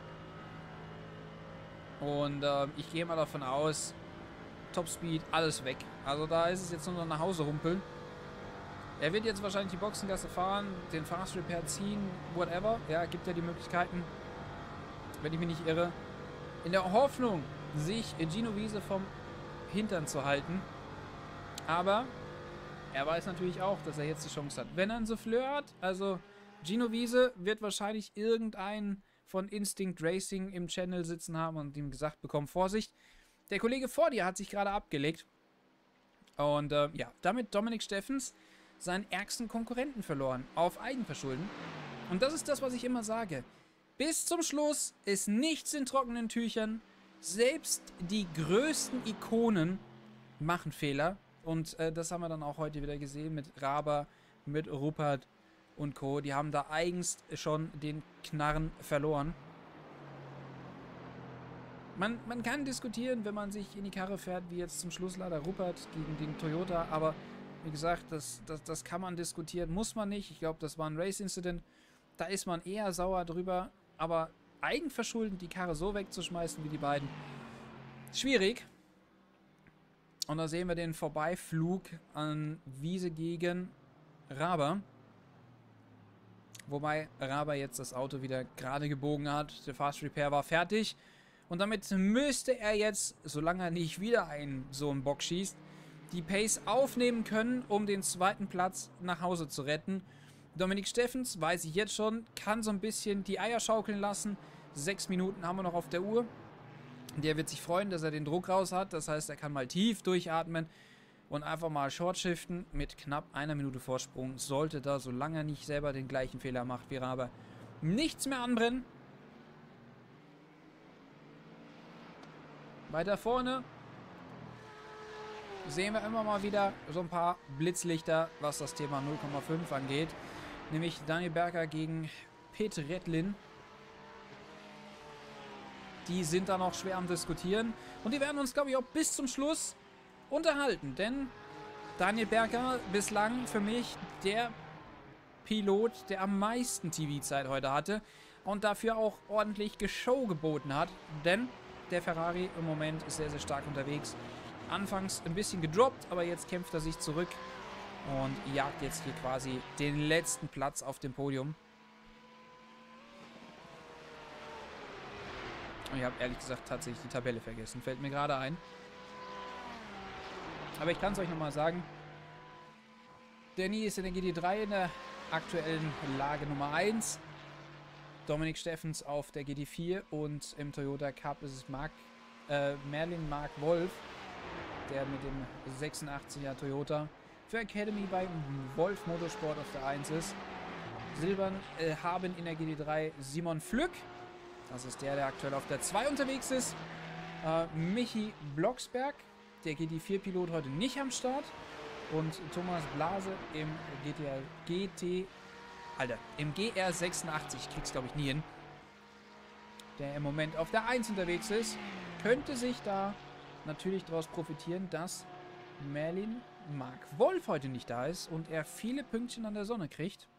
[SPEAKER 1] Und äh, ich gehe mal davon aus, Topspeed, alles weg. Also da ist es jetzt nur noch nach Hause humpeln. Er wird jetzt wahrscheinlich die Boxengasse fahren, den Fast Repair ziehen, whatever. Ja, gibt ja die Möglichkeiten, wenn ich mich nicht irre. In der Hoffnung, sich Gino Wiese vom Hintern zu halten. Aber er weiß natürlich auch, dass er jetzt die Chance hat. Wenn er einen Souffleur hat, also Gino Wiese wird wahrscheinlich irgendein von Instinct Racing im Channel sitzen haben und ihm gesagt bekommen, Vorsicht, der Kollege vor dir hat sich gerade abgelegt. Und äh, ja, damit Dominik Steffens seinen ärgsten Konkurrenten verloren, auf Eigenverschulden. Und das ist das, was ich immer sage. Bis zum Schluss ist nichts in trockenen Tüchern. Selbst die größten Ikonen machen Fehler. Und äh, das haben wir dann auch heute wieder gesehen mit Raber, mit Rupert und Co. Die haben da eigens schon den Knarren verloren. Man, man kann diskutieren, wenn man sich in die Karre fährt, wie jetzt zum Schluss leider Rupert gegen den Toyota. Aber wie gesagt, das, das, das kann man diskutieren, muss man nicht. Ich glaube, das war ein Race-Incident. Da ist man eher sauer drüber. Aber eigenverschuldend die Karre so wegzuschmeißen wie die beiden, schwierig. Und da sehen wir den Vorbeiflug an Wiese gegen Raber. Wobei Raber jetzt das Auto wieder gerade gebogen hat. Der Fast Repair war fertig. Und damit müsste er jetzt, solange er nicht wieder einen so einen Bock schießt, die Pace aufnehmen können, um den zweiten Platz nach Hause zu retten. Dominik Steffens, weiß ich jetzt schon, kann so ein bisschen die Eier schaukeln lassen. Sechs Minuten haben wir noch auf der Uhr. Der wird sich freuen, dass er den Druck raus hat. Das heißt, er kann mal tief durchatmen und einfach mal short shiften. Mit knapp einer Minute Vorsprung sollte da, solange er nicht selber den gleichen Fehler macht wie Raber, nichts mehr anbrennen. Weiter vorne sehen wir immer mal wieder so ein paar Blitzlichter, was das Thema null Komma fünf angeht. Nämlich Daniel Berger gegen Pete Rettlin. Die sind da noch schwer am Diskutieren. Und die werden uns, glaube ich, auch bis zum Schluss unterhalten. Denn Daniel Berger bislang für mich der Pilot, der am meisten T V-Zeit heute hatte. Und dafür auch ordentlich Show geboten hat. Denn der Ferrari im Moment ist sehr, sehr stark unterwegs. Anfangs ein bisschen gedroppt, aber jetzt kämpft er sich zurück und jagt jetzt hier quasi den letzten Platz auf dem Podium. Und ich habe ehrlich gesagt tatsächlich die Tabelle vergessen. Fällt mir gerade ein. Aber ich kann es euch nochmal sagen. Danny ist in der G T drei in der aktuellen Lage Nummer eins. Dominik Steffens auf der G T vier und im Toyota Cup ist es Mark, äh, Merlin Mark Wolf, der mit dem sechsundachtziger Toyota für Academy bei Wolf Motorsport auf der eins ist. Silbern äh, haben in der G T drei Simon Flück. Das ist der, der aktuell auf der zwei unterwegs ist. Äh, Michi Blocksberg, der G T vier Pilot, heute nicht am Start. Und Thomas Blase im G T R, G T, Alter, im G R sechsundachtzig, ich krieg's glaube ich nie hin, der im Moment auf der eins unterwegs ist, könnte sich da natürlich daraus profitieren, dass Merlin Mark Wolf heute nicht da ist und er viele Pünktchen an der Sonne kriegt.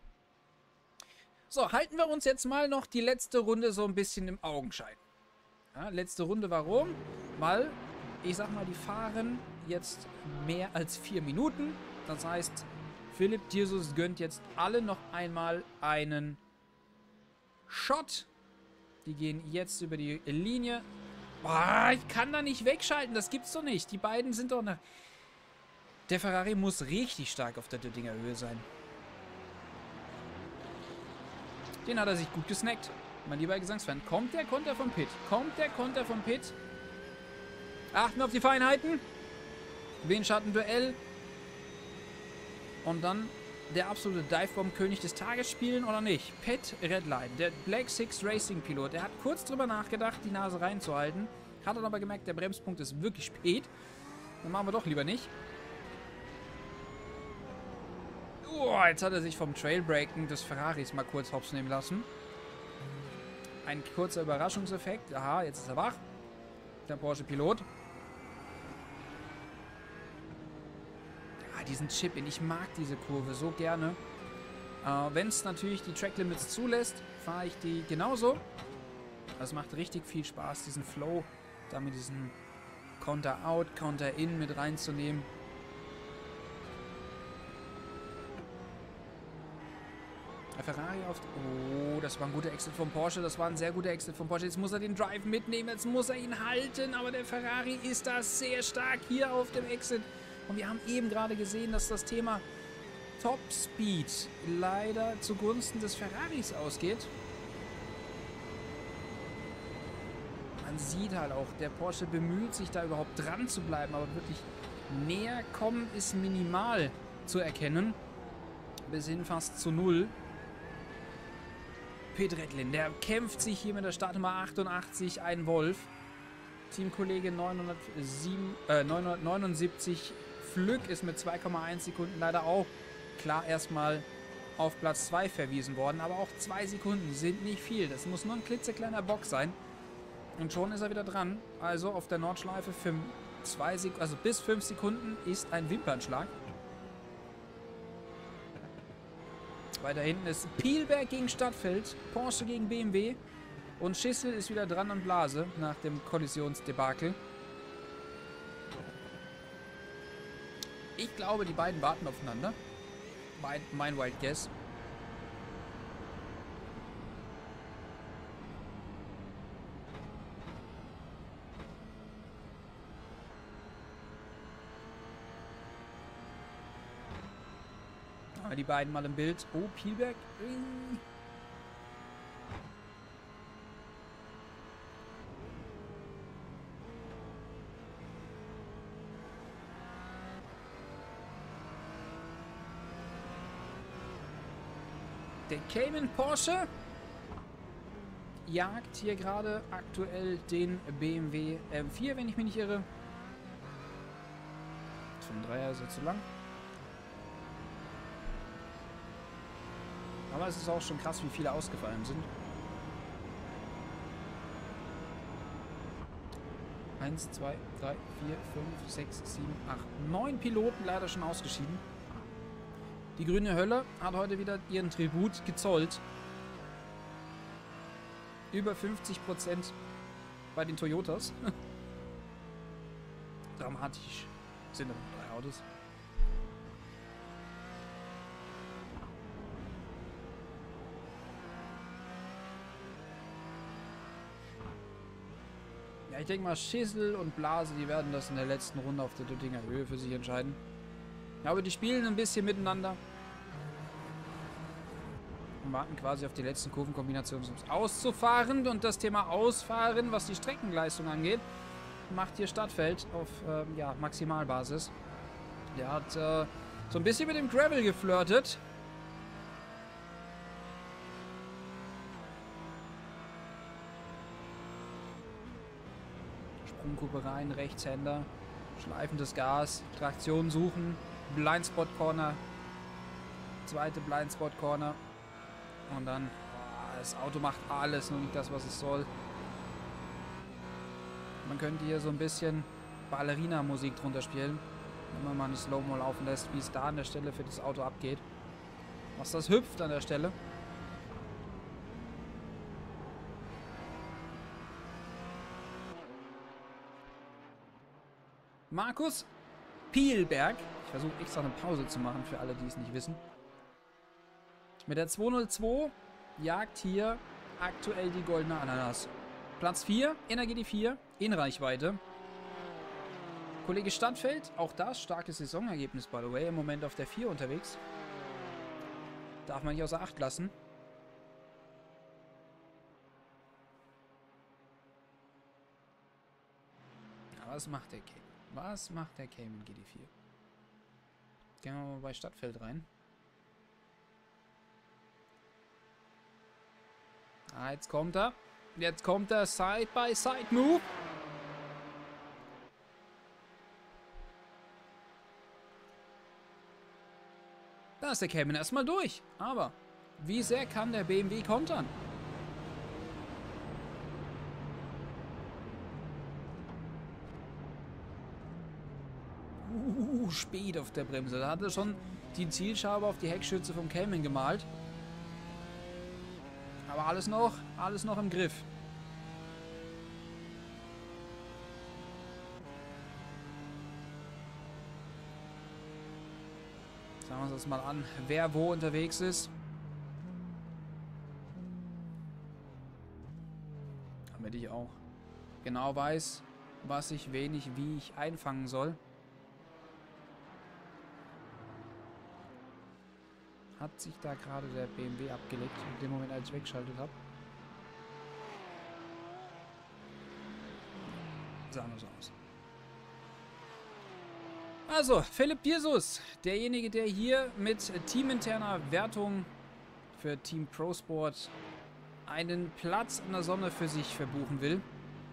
[SPEAKER 1] So, halten wir uns jetzt mal noch die letzte Runde so ein bisschen im Augenschein. Ja, letzte Runde, warum? Weil, ich sag mal, die fahren jetzt mehr als vier Minuten. Das heißt, Philipp Jesus gönnt jetzt alle noch einmal einen Shot. Die gehen jetzt über die Linie. Boah, ich kann da nicht wegschalten, das gibt's doch nicht. Die beiden sind doch eine... Der Ferrari muss richtig stark auf der Döttinger Höhe sein. Den hat er sich gut gesnackt. Mein lieber Gesangsfan. Kommt der Konter vom Pit? Kommt der Konter vom Pit? Achten wir auf die Feinheiten. Windschatten-Duell. Und dann der absolute Divebomb-König des Tages spielen oder nicht? Pat Redline, der Black Six Racing Pilot. Der hat kurz drüber nachgedacht, die Nase reinzuhalten. Hat dann aber gemerkt, der Bremspunkt ist wirklich spät. Dann machen wir doch lieber nicht. Oh, jetzt hat er sich vom Trailbreaken des Ferraris mal kurz hops nehmen lassen. Ein kurzer Überraschungseffekt. Aha, jetzt ist er wach. Der Porsche-Pilot. Ja, diesen Chip-In. Ich mag diese Kurve so gerne. Äh, Wenn es natürlich die Track-Limits zulässt, fahre ich die genauso. Das macht richtig viel Spaß, diesen Flow da mit diesem Counter-Out, Counter-In mit reinzunehmen. Ferrari auf... Oh, das war ein guter Exit vom Porsche. Das war ein sehr guter Exit vom Porsche. Jetzt muss er den Drive mitnehmen. Jetzt muss er ihn halten. Aber der Ferrari ist da sehr stark hier auf dem Exit. Und wir haben eben gerade gesehen, dass das Thema Top Speed leider zugunsten des Ferraris ausgeht. Man sieht halt auch, der Porsche bemüht sich da überhaupt dran zu bleiben, aber wirklich näher kommen ist minimal zu erkennen. Bis hin fast zu null. Pedretlin, der kämpft sich hier mit der Startnummer achtundachtzig, ein Wolf. Teamkollege neunhundertsieben, äh, neunhundertneunundsiebzig, Flück ist mit zwei Komma eins Sekunden leider auch klar erstmal auf Platz zwei verwiesen worden. Aber auch zwei Sekunden sind nicht viel. Das muss nur ein klitzekleiner Bock sein. Und schon ist er wieder dran. Also auf der Nordschleife für zwei Sek also bis fünf Sekunden ist ein Wimpernschlag. Weiter hinten ist Pielberg gegen Stadtfeld, Porsche gegen B M W und Schissel ist wieder dran und Blase nach dem Kollisionsdebakel. Ich glaube, die beiden warten aufeinander. Mein, mein Wild Guess. Die beiden mal im Bild. Oh, Pielberg. Der Cayman Porsche jagt hier gerade aktuell den B M W M vier, wenn ich mich nicht irre. Für einen Dreier ist er zu lang. Aber es ist auch schon krass, wie viele ausgefallen sind. Eins, zwei, drei, vier, fünf, sechs, sieben, acht, neun Piloten leider schon ausgeschieden. Die grüne Hölle hat heute wieder ihren Tribut gezollt. Über fünfzig Prozent bei den Toyotas. Dramatisch. Sind da noch drei Autos. Ja, ich denke mal, Schissel und Blase, die werden das in der letzten Runde auf der Döttinger Höhe für sich entscheiden. Ja, aber die spielen ein bisschen miteinander. Und warten quasi auf die letzten Kurvenkombinationen, um es auszufahren. Und das Thema Ausfahren, was die Streckenleistung angeht, macht hier Stadtfeld auf ähm, ja, Maximalbasis. Der hat äh, so ein bisschen mit dem Gravel geflirtet. Sprungkuppe rein, Rechtshänder, schleifendes Gas, Traktion suchen, Blindspot Corner, zweite Blindspot Corner und dann, oh, das Auto macht alles, nur nicht das, was es soll. Man könnte hier so ein bisschen Ballerina-Musik drunter spielen, wenn man mal eine Slow-Mo laufen lässt, wie es da an der Stelle für das Auto abgeht. Was das hüpft an der Stelle. Markus Pielberg. Ich versuche extra eine Pause zu machen für alle, die es nicht wissen. Mit der zweihundertzwei jagt hier aktuell die goldene Ananas. Platz vier, Energie vier, in Reichweite. Kollege Stadtfeld, auch das starkes Saisonergebnis, by the way, im Moment auf der vier unterwegs. Darf man nicht außer Acht lassen. Aber was macht der Cayman? Was macht der Cayman G D vier? Gehen wir mal bei Stadtfeld rein. Ah, jetzt kommt er. Jetzt kommt der Side-by-Side-Move. Da ist der Cayman erstmal durch. Aber wie sehr kann der B M W kontern? Uh, spät auf der Bremse. Da hat er schon die Zielscheibe auf die Heckschütze vom Cayman gemalt. Aber alles noch, alles noch im Griff. Schauen wir uns das mal an, wer wo unterwegs ist. Damit ich auch genau weiß, was ich wenig, wie ich einfangen soll. Hat sich da gerade der B M W abgelegt, in dem Moment, als ich weggeschaltet habe. Sagen wir so aus. Also, Philipp Dirsus, derjenige, der hier mit teaminterner Wertung für Team Pro Sport einen Platz in der Sonne für sich verbuchen will.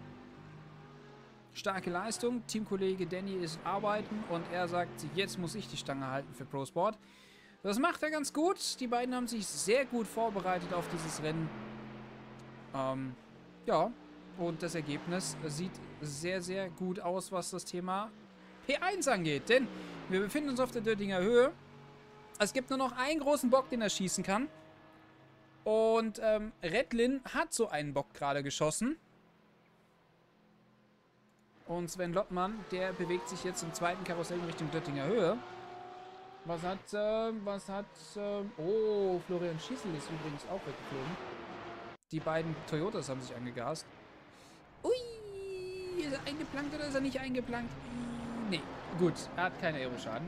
[SPEAKER 1] Starke Leistung, Teamkollege Danny ist arbeiten und er sagt, jetzt muss ich die Stange halten für Pro Sport. Das macht er ganz gut. Die beiden haben sich sehr gut vorbereitet auf dieses Rennen. Ähm, ja, und das Ergebnis sieht sehr, sehr gut aus, was das Thema P eins angeht. Denn wir befinden uns auf der Döttinger Höhe. Es gibt nur noch einen großen Bock, den er schießen kann. Und ähm, Redlin hat so einen Bock gerade geschossen. Und Sven Lottmann, der bewegt sich jetzt im zweiten Karussell in Richtung Döttinger Höhe. Was hat, äh, was hat, äh, oh, Florian Schießel ist übrigens auch weggeflogen. Die beiden Toyotas haben sich angegast. Ui, ist er eingeplankt oder ist er nicht eingeplankt? Nee, gut, er hat keinen Aeroschaden.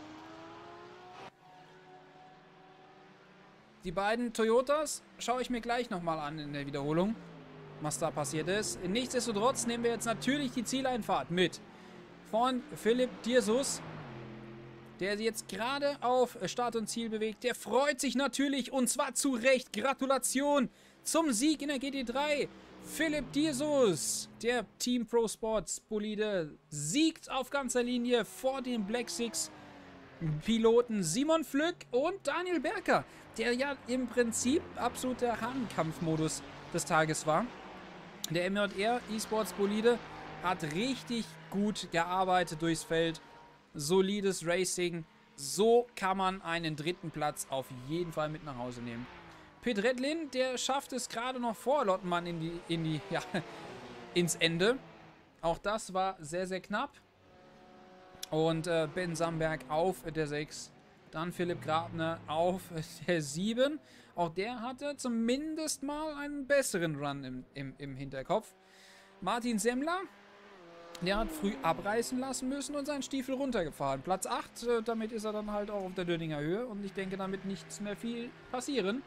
[SPEAKER 1] Die beiden Toyotas schaue ich mir gleich nochmal an in der Wiederholung, was da passiert ist. Nichtsdestotrotz nehmen wir jetzt natürlich die Zieleinfahrt mit von Philipp Dirsus, der sich jetzt gerade auf Start und Ziel bewegt. Der freut sich natürlich und zwar zu Recht. Gratulation zum Sieg in der G T drei. Philipp Dirsus, der Team Pro Sports Bolide, siegt auf ganzer Linie vor dem Black Six Piloten Simon Flück und Daniel Berker, der ja im Prinzip absoluter Hahnkampfmodus des Tages war. Der M J R eSports Bolide hat richtig gut gearbeitet durchs Feld. Solides Racing. So kann man einen dritten Platz auf jeden Fall mit nach Hause nehmen. Pit Redlin, der schafft es gerade noch vor Lottmann in die, in die, ja, ins Ende. Auch das war sehr, sehr knapp. Und äh, Ben Samberg auf der sechs. Dann Philipp Grabner auf der sieben. Auch der hatte zumindest mal einen besseren Run im, im, im Hinterkopf. Martin Semmler, der hat früh abreißen lassen müssen und seinen Stiefel runtergefahren. Platz acht, äh, damit ist er dann halt auch auf der Döttinger Höhe. Und ich denke, damit nichts mehr viel passieren.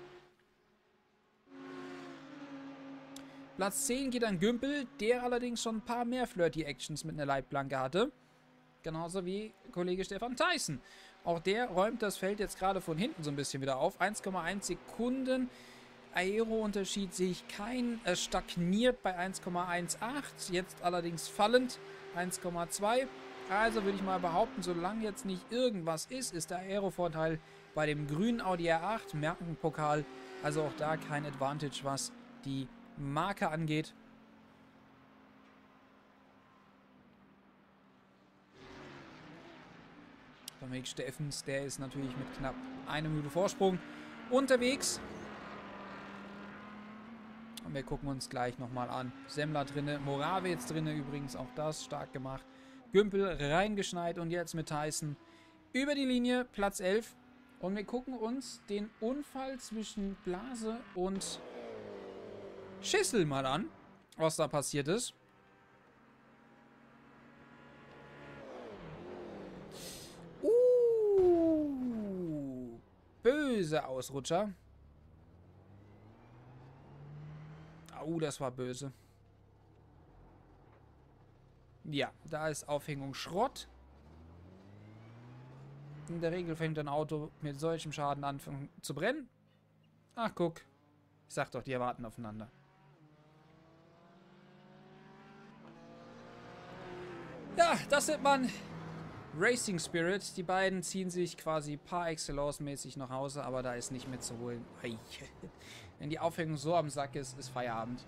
[SPEAKER 1] Platz zehn geht an Gümpel, der allerdings schon ein paar mehr Flirty-Actions mit einer Leitplanke hatte. Genauso wie Kollege Stefan Theissen. Auch der räumt das Feld jetzt gerade von hinten so ein bisschen wieder auf. eins Komma eins Sekunden. Aero-Unterschied sehe ich keinen. Es stagniert bei eins Komma achtzehn. Jetzt allerdings fallend. eins Komma zwei. Also würde ich mal behaupten, solange jetzt nicht irgendwas ist, ist der Aero-Vorteil bei dem grünen Audi R acht. Merkenpokal. Also auch da kein Advantage, was die Marke angeht. Dominik Steffens, der ist natürlich mit knapp einer Minute Vorsprung unterwegs. Und wir gucken uns gleich nochmal an. Semmler drinne, Morave jetzt drinne, übrigens auch das stark gemacht. Gümpel reingeschneit und jetzt mit Theissen über die Linie, Platz elf. Und wir gucken uns den Unfall zwischen Blase und Schissel mal an, was da passiert ist. Uh, böse Ausrutscher. Oh, das war böse. Ja, da ist Aufhängung Schrott. In der Regel fängt ein Auto mit solchem Schaden an zu brennen. Ach, guck. Ich sag doch, die erwarten aufeinander. Ja, das nennt man Racing Spirit. Die beiden ziehen sich quasi par excellence mäßig nach Hause, aber da ist nicht mehr zu holen. Wenn die Aufhängung so am Sack ist, ist Feierabend.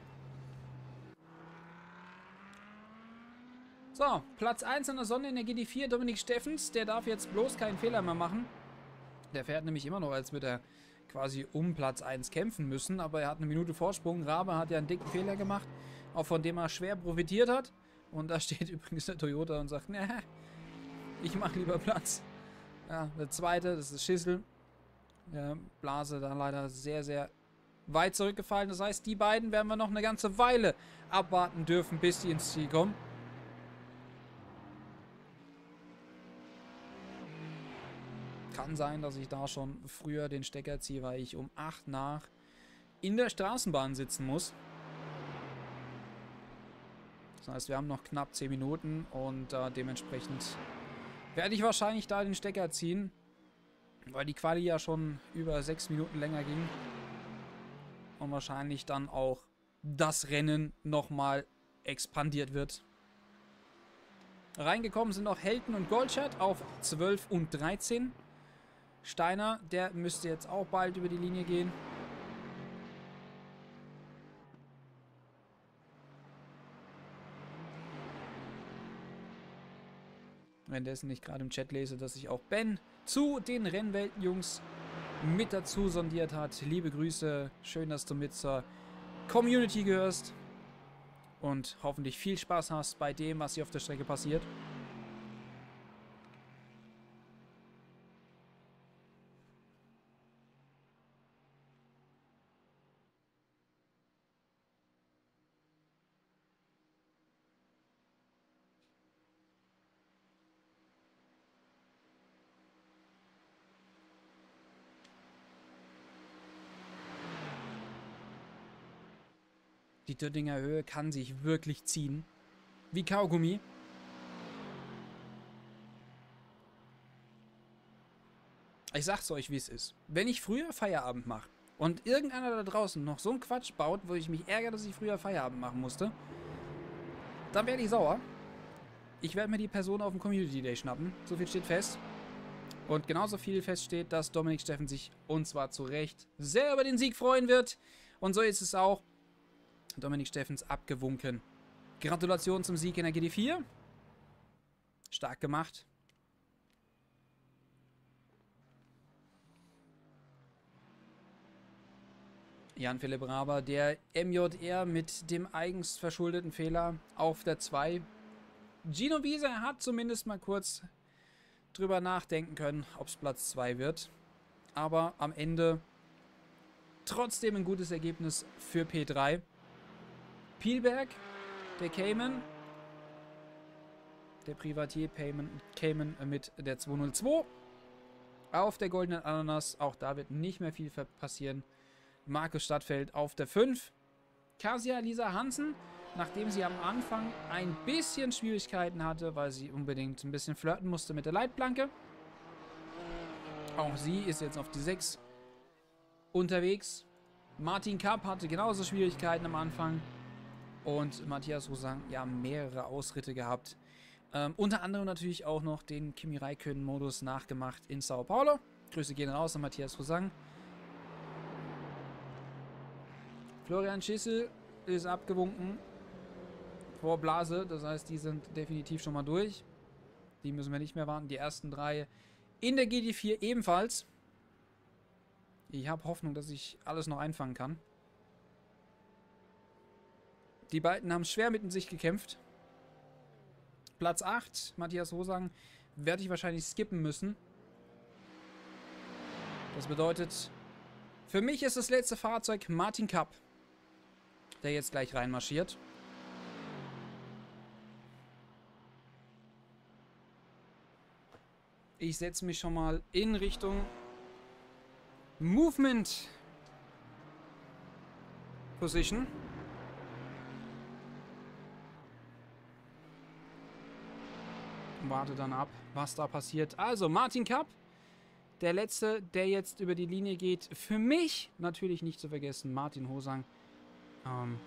[SPEAKER 1] So, Platz eins an der Sonne in der G T vier, Dominik Steffens. Der darf jetzt bloß keinen Fehler mehr machen. Der fährt nämlich immer noch, als würde er quasi um Platz eins kämpfen müssen, aber er hat eine Minute Vorsprung. Rabe hat ja einen dicken Fehler gemacht, auch von dem er schwer profitiert hat. Und da steht übrigens der Toyota und sagt, ne, ich mache lieber Platz. Ja, der zweite, das ist Schissel. Ja, Blase da leider sehr, sehr weit zurückgefallen. Das heißt, die beiden werden wir noch eine ganze Weile abwarten dürfen, bis die ins Ziel kommen. Kann sein, dass ich da schon früher den Stecker ziehe, weil ich um acht nach in der Straßenbahn sitzen muss. Das heißt, wir haben noch knapp zehn Minuten und äh, dementsprechend werde ich wahrscheinlich da den Stecker ziehen, weil die Quali ja schon über sechs Minuten länger ging. Und wahrscheinlich dann auch das Rennen nochmal expandiert wird. Reingekommen sind noch Helton und Goldschat auf zwölf und dreizehn. Steiner, der müsste jetzt auch bald über die Linie gehen. Währenddessen ich gerade im Chat lese, dass sich auch Ben zu den Rennwelten-Jungs mit dazu sondiert hat. Liebe Grüße, schön, dass du mit zur Community gehörst und hoffentlich viel Spaß hast bei dem, was hier auf der Strecke passiert. Die Döttinger Höhe kann sich wirklich ziehen. Wie Kaugummi. Ich sag's euch, wie es ist. Wenn ich früher Feierabend mache und irgendeiner da draußen noch so einen Quatsch baut, wo ich mich ärgere, dass ich früher Feierabend machen musste, dann werde ich sauer. Ich werde mir die Person auf dem Community Day schnappen. So viel steht fest. Und genauso viel feststeht, dass Dominik Steffen sich, und zwar zu Recht, sehr über den Sieg freuen wird. Und so ist es auch. Dominik Steffens abgewunken. Gratulation zum Sieg in der G T vier. Stark gemacht. Jan-Philipp Raber, der M J R mit dem eigens verschuldeten Fehler auf der zwei. Gino Wiese hat zumindest mal kurz drüber nachdenken können, ob es Platz zwei wird. Aber am Ende trotzdem ein gutes Ergebnis für P drei. Pielberg, der Cayman, der Privatier Cayman, Cayman mit der zweihundertzwei. Auf der goldenen Ananas, auch da wird nicht mehr viel passieren. Markus Stadtfeld auf der fünf. Kasia Lisa Hansen, nachdem sie am Anfang ein bisschen Schwierigkeiten hatte, weil sie unbedingt ein bisschen flirten musste mit der Leitplanke. Auch sie ist jetzt auf die sechs unterwegs. Martin Kapp hatte genauso Schwierigkeiten am Anfang. Und Matthias Rosang, ja, mehrere Ausritte gehabt. Ähm, unter anderem natürlich auch noch den Kimi Räikkönen-Modus nachgemacht in Sao Paulo. Grüße gehen raus an Matthias Rosang. Florian Schissel ist abgewunken vor Blase. Das heißt, die sind definitiv schon mal durch. Die müssen wir nicht mehr warten. Die ersten drei in der G T vier ebenfalls. Ich habe Hoffnung, dass ich alles noch einfangen kann. Die beiden haben schwer mit sich gekämpft. Platz acht, Matthias Rosang, werde ich wahrscheinlich skippen müssen. Das bedeutet, für mich ist das letzte Fahrzeug Martin Kapp, der jetzt gleich reinmarschiert. Ich setze mich schon mal in Richtung Movement Position. Warte dann ab, was da passiert. Also, Martin Kapp, der Letzte, der jetzt über die Linie geht. Für mich natürlich nicht zu vergessen, Martin Hosang. Ähm,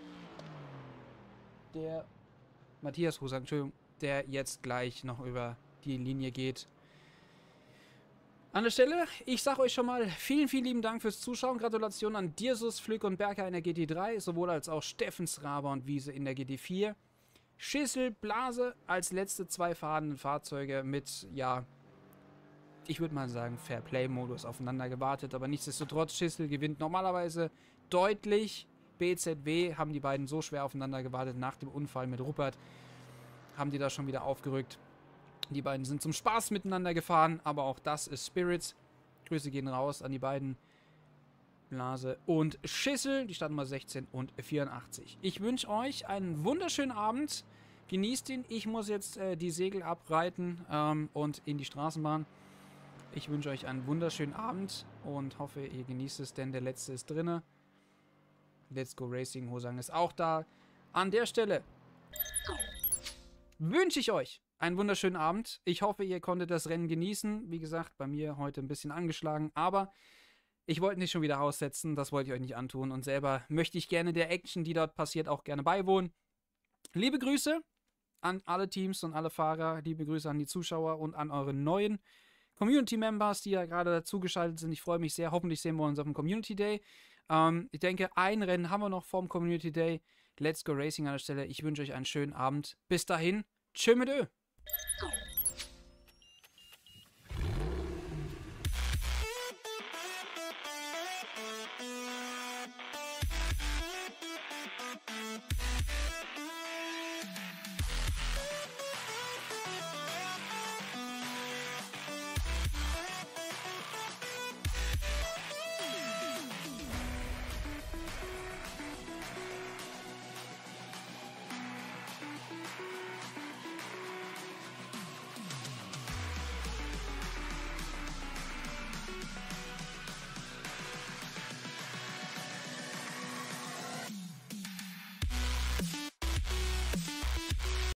[SPEAKER 1] der Matthias Hosang, Entschuldigung, der jetzt gleich noch über die Linie geht. An der Stelle, ich sage euch schon mal vielen, vielen lieben Dank fürs Zuschauen. Gratulation an Dirsus, Flück und Berker in der G T drei, sowohl als auch Steffens, Raber und Wiese in der G T vier. Schissel, Blase als letzte zwei fahrenden Fahrzeuge mit, ja, ich würde mal sagen, Fair-Play-Modus aufeinander gewartet. Aber nichtsdestotrotz, Schissel gewinnt normalerweise deutlich. B Z W haben die beiden so schwer aufeinander gewartet nach dem Unfall mit Ruppert. Haben die da schon wieder aufgerückt. Die beiden sind zum Spaß miteinander gefahren, aber auch das ist Spirits. Grüße gehen raus an die beiden. Blase und Schissel, die Startnummer sechzehn und vierundachtzig. Ich wünsche euch einen wunderschönen Abend. Genießt ihn. Ich muss jetzt äh, die Segel abreiten ähm, und in die Straßenbahn. Ich wünsche euch einen wunderschönen Abend und hoffe, ihr genießt es, denn der letzte ist drinne. Let's Go Racing, Hosang ist auch da. An der Stelle wünsche ich euch einen wunderschönen Abend. Ich hoffe, ihr konntet das Rennen genießen. Wie gesagt, bei mir heute ein bisschen angeschlagen, aber ich wollte nicht schon wieder aussetzen. Das wollte ich euch nicht antun. Und selber möchte ich gerne der Action, die dort passiert, auch gerne beiwohnen. Liebe Grüße an alle Teams und alle Fahrer. Liebe Grüße an die Zuschauer und an eure neuen Community-Members, die ja gerade dazugeschaltet sind. Ich freue mich sehr. Hoffentlich sehen wir uns auf dem Community Day. Ähm, ich denke, ein Rennen haben wir noch vorm Community Day. Let's Go Racing an der Stelle. Ich wünsche euch einen schönen Abend. Bis dahin. Tschö mit Ö.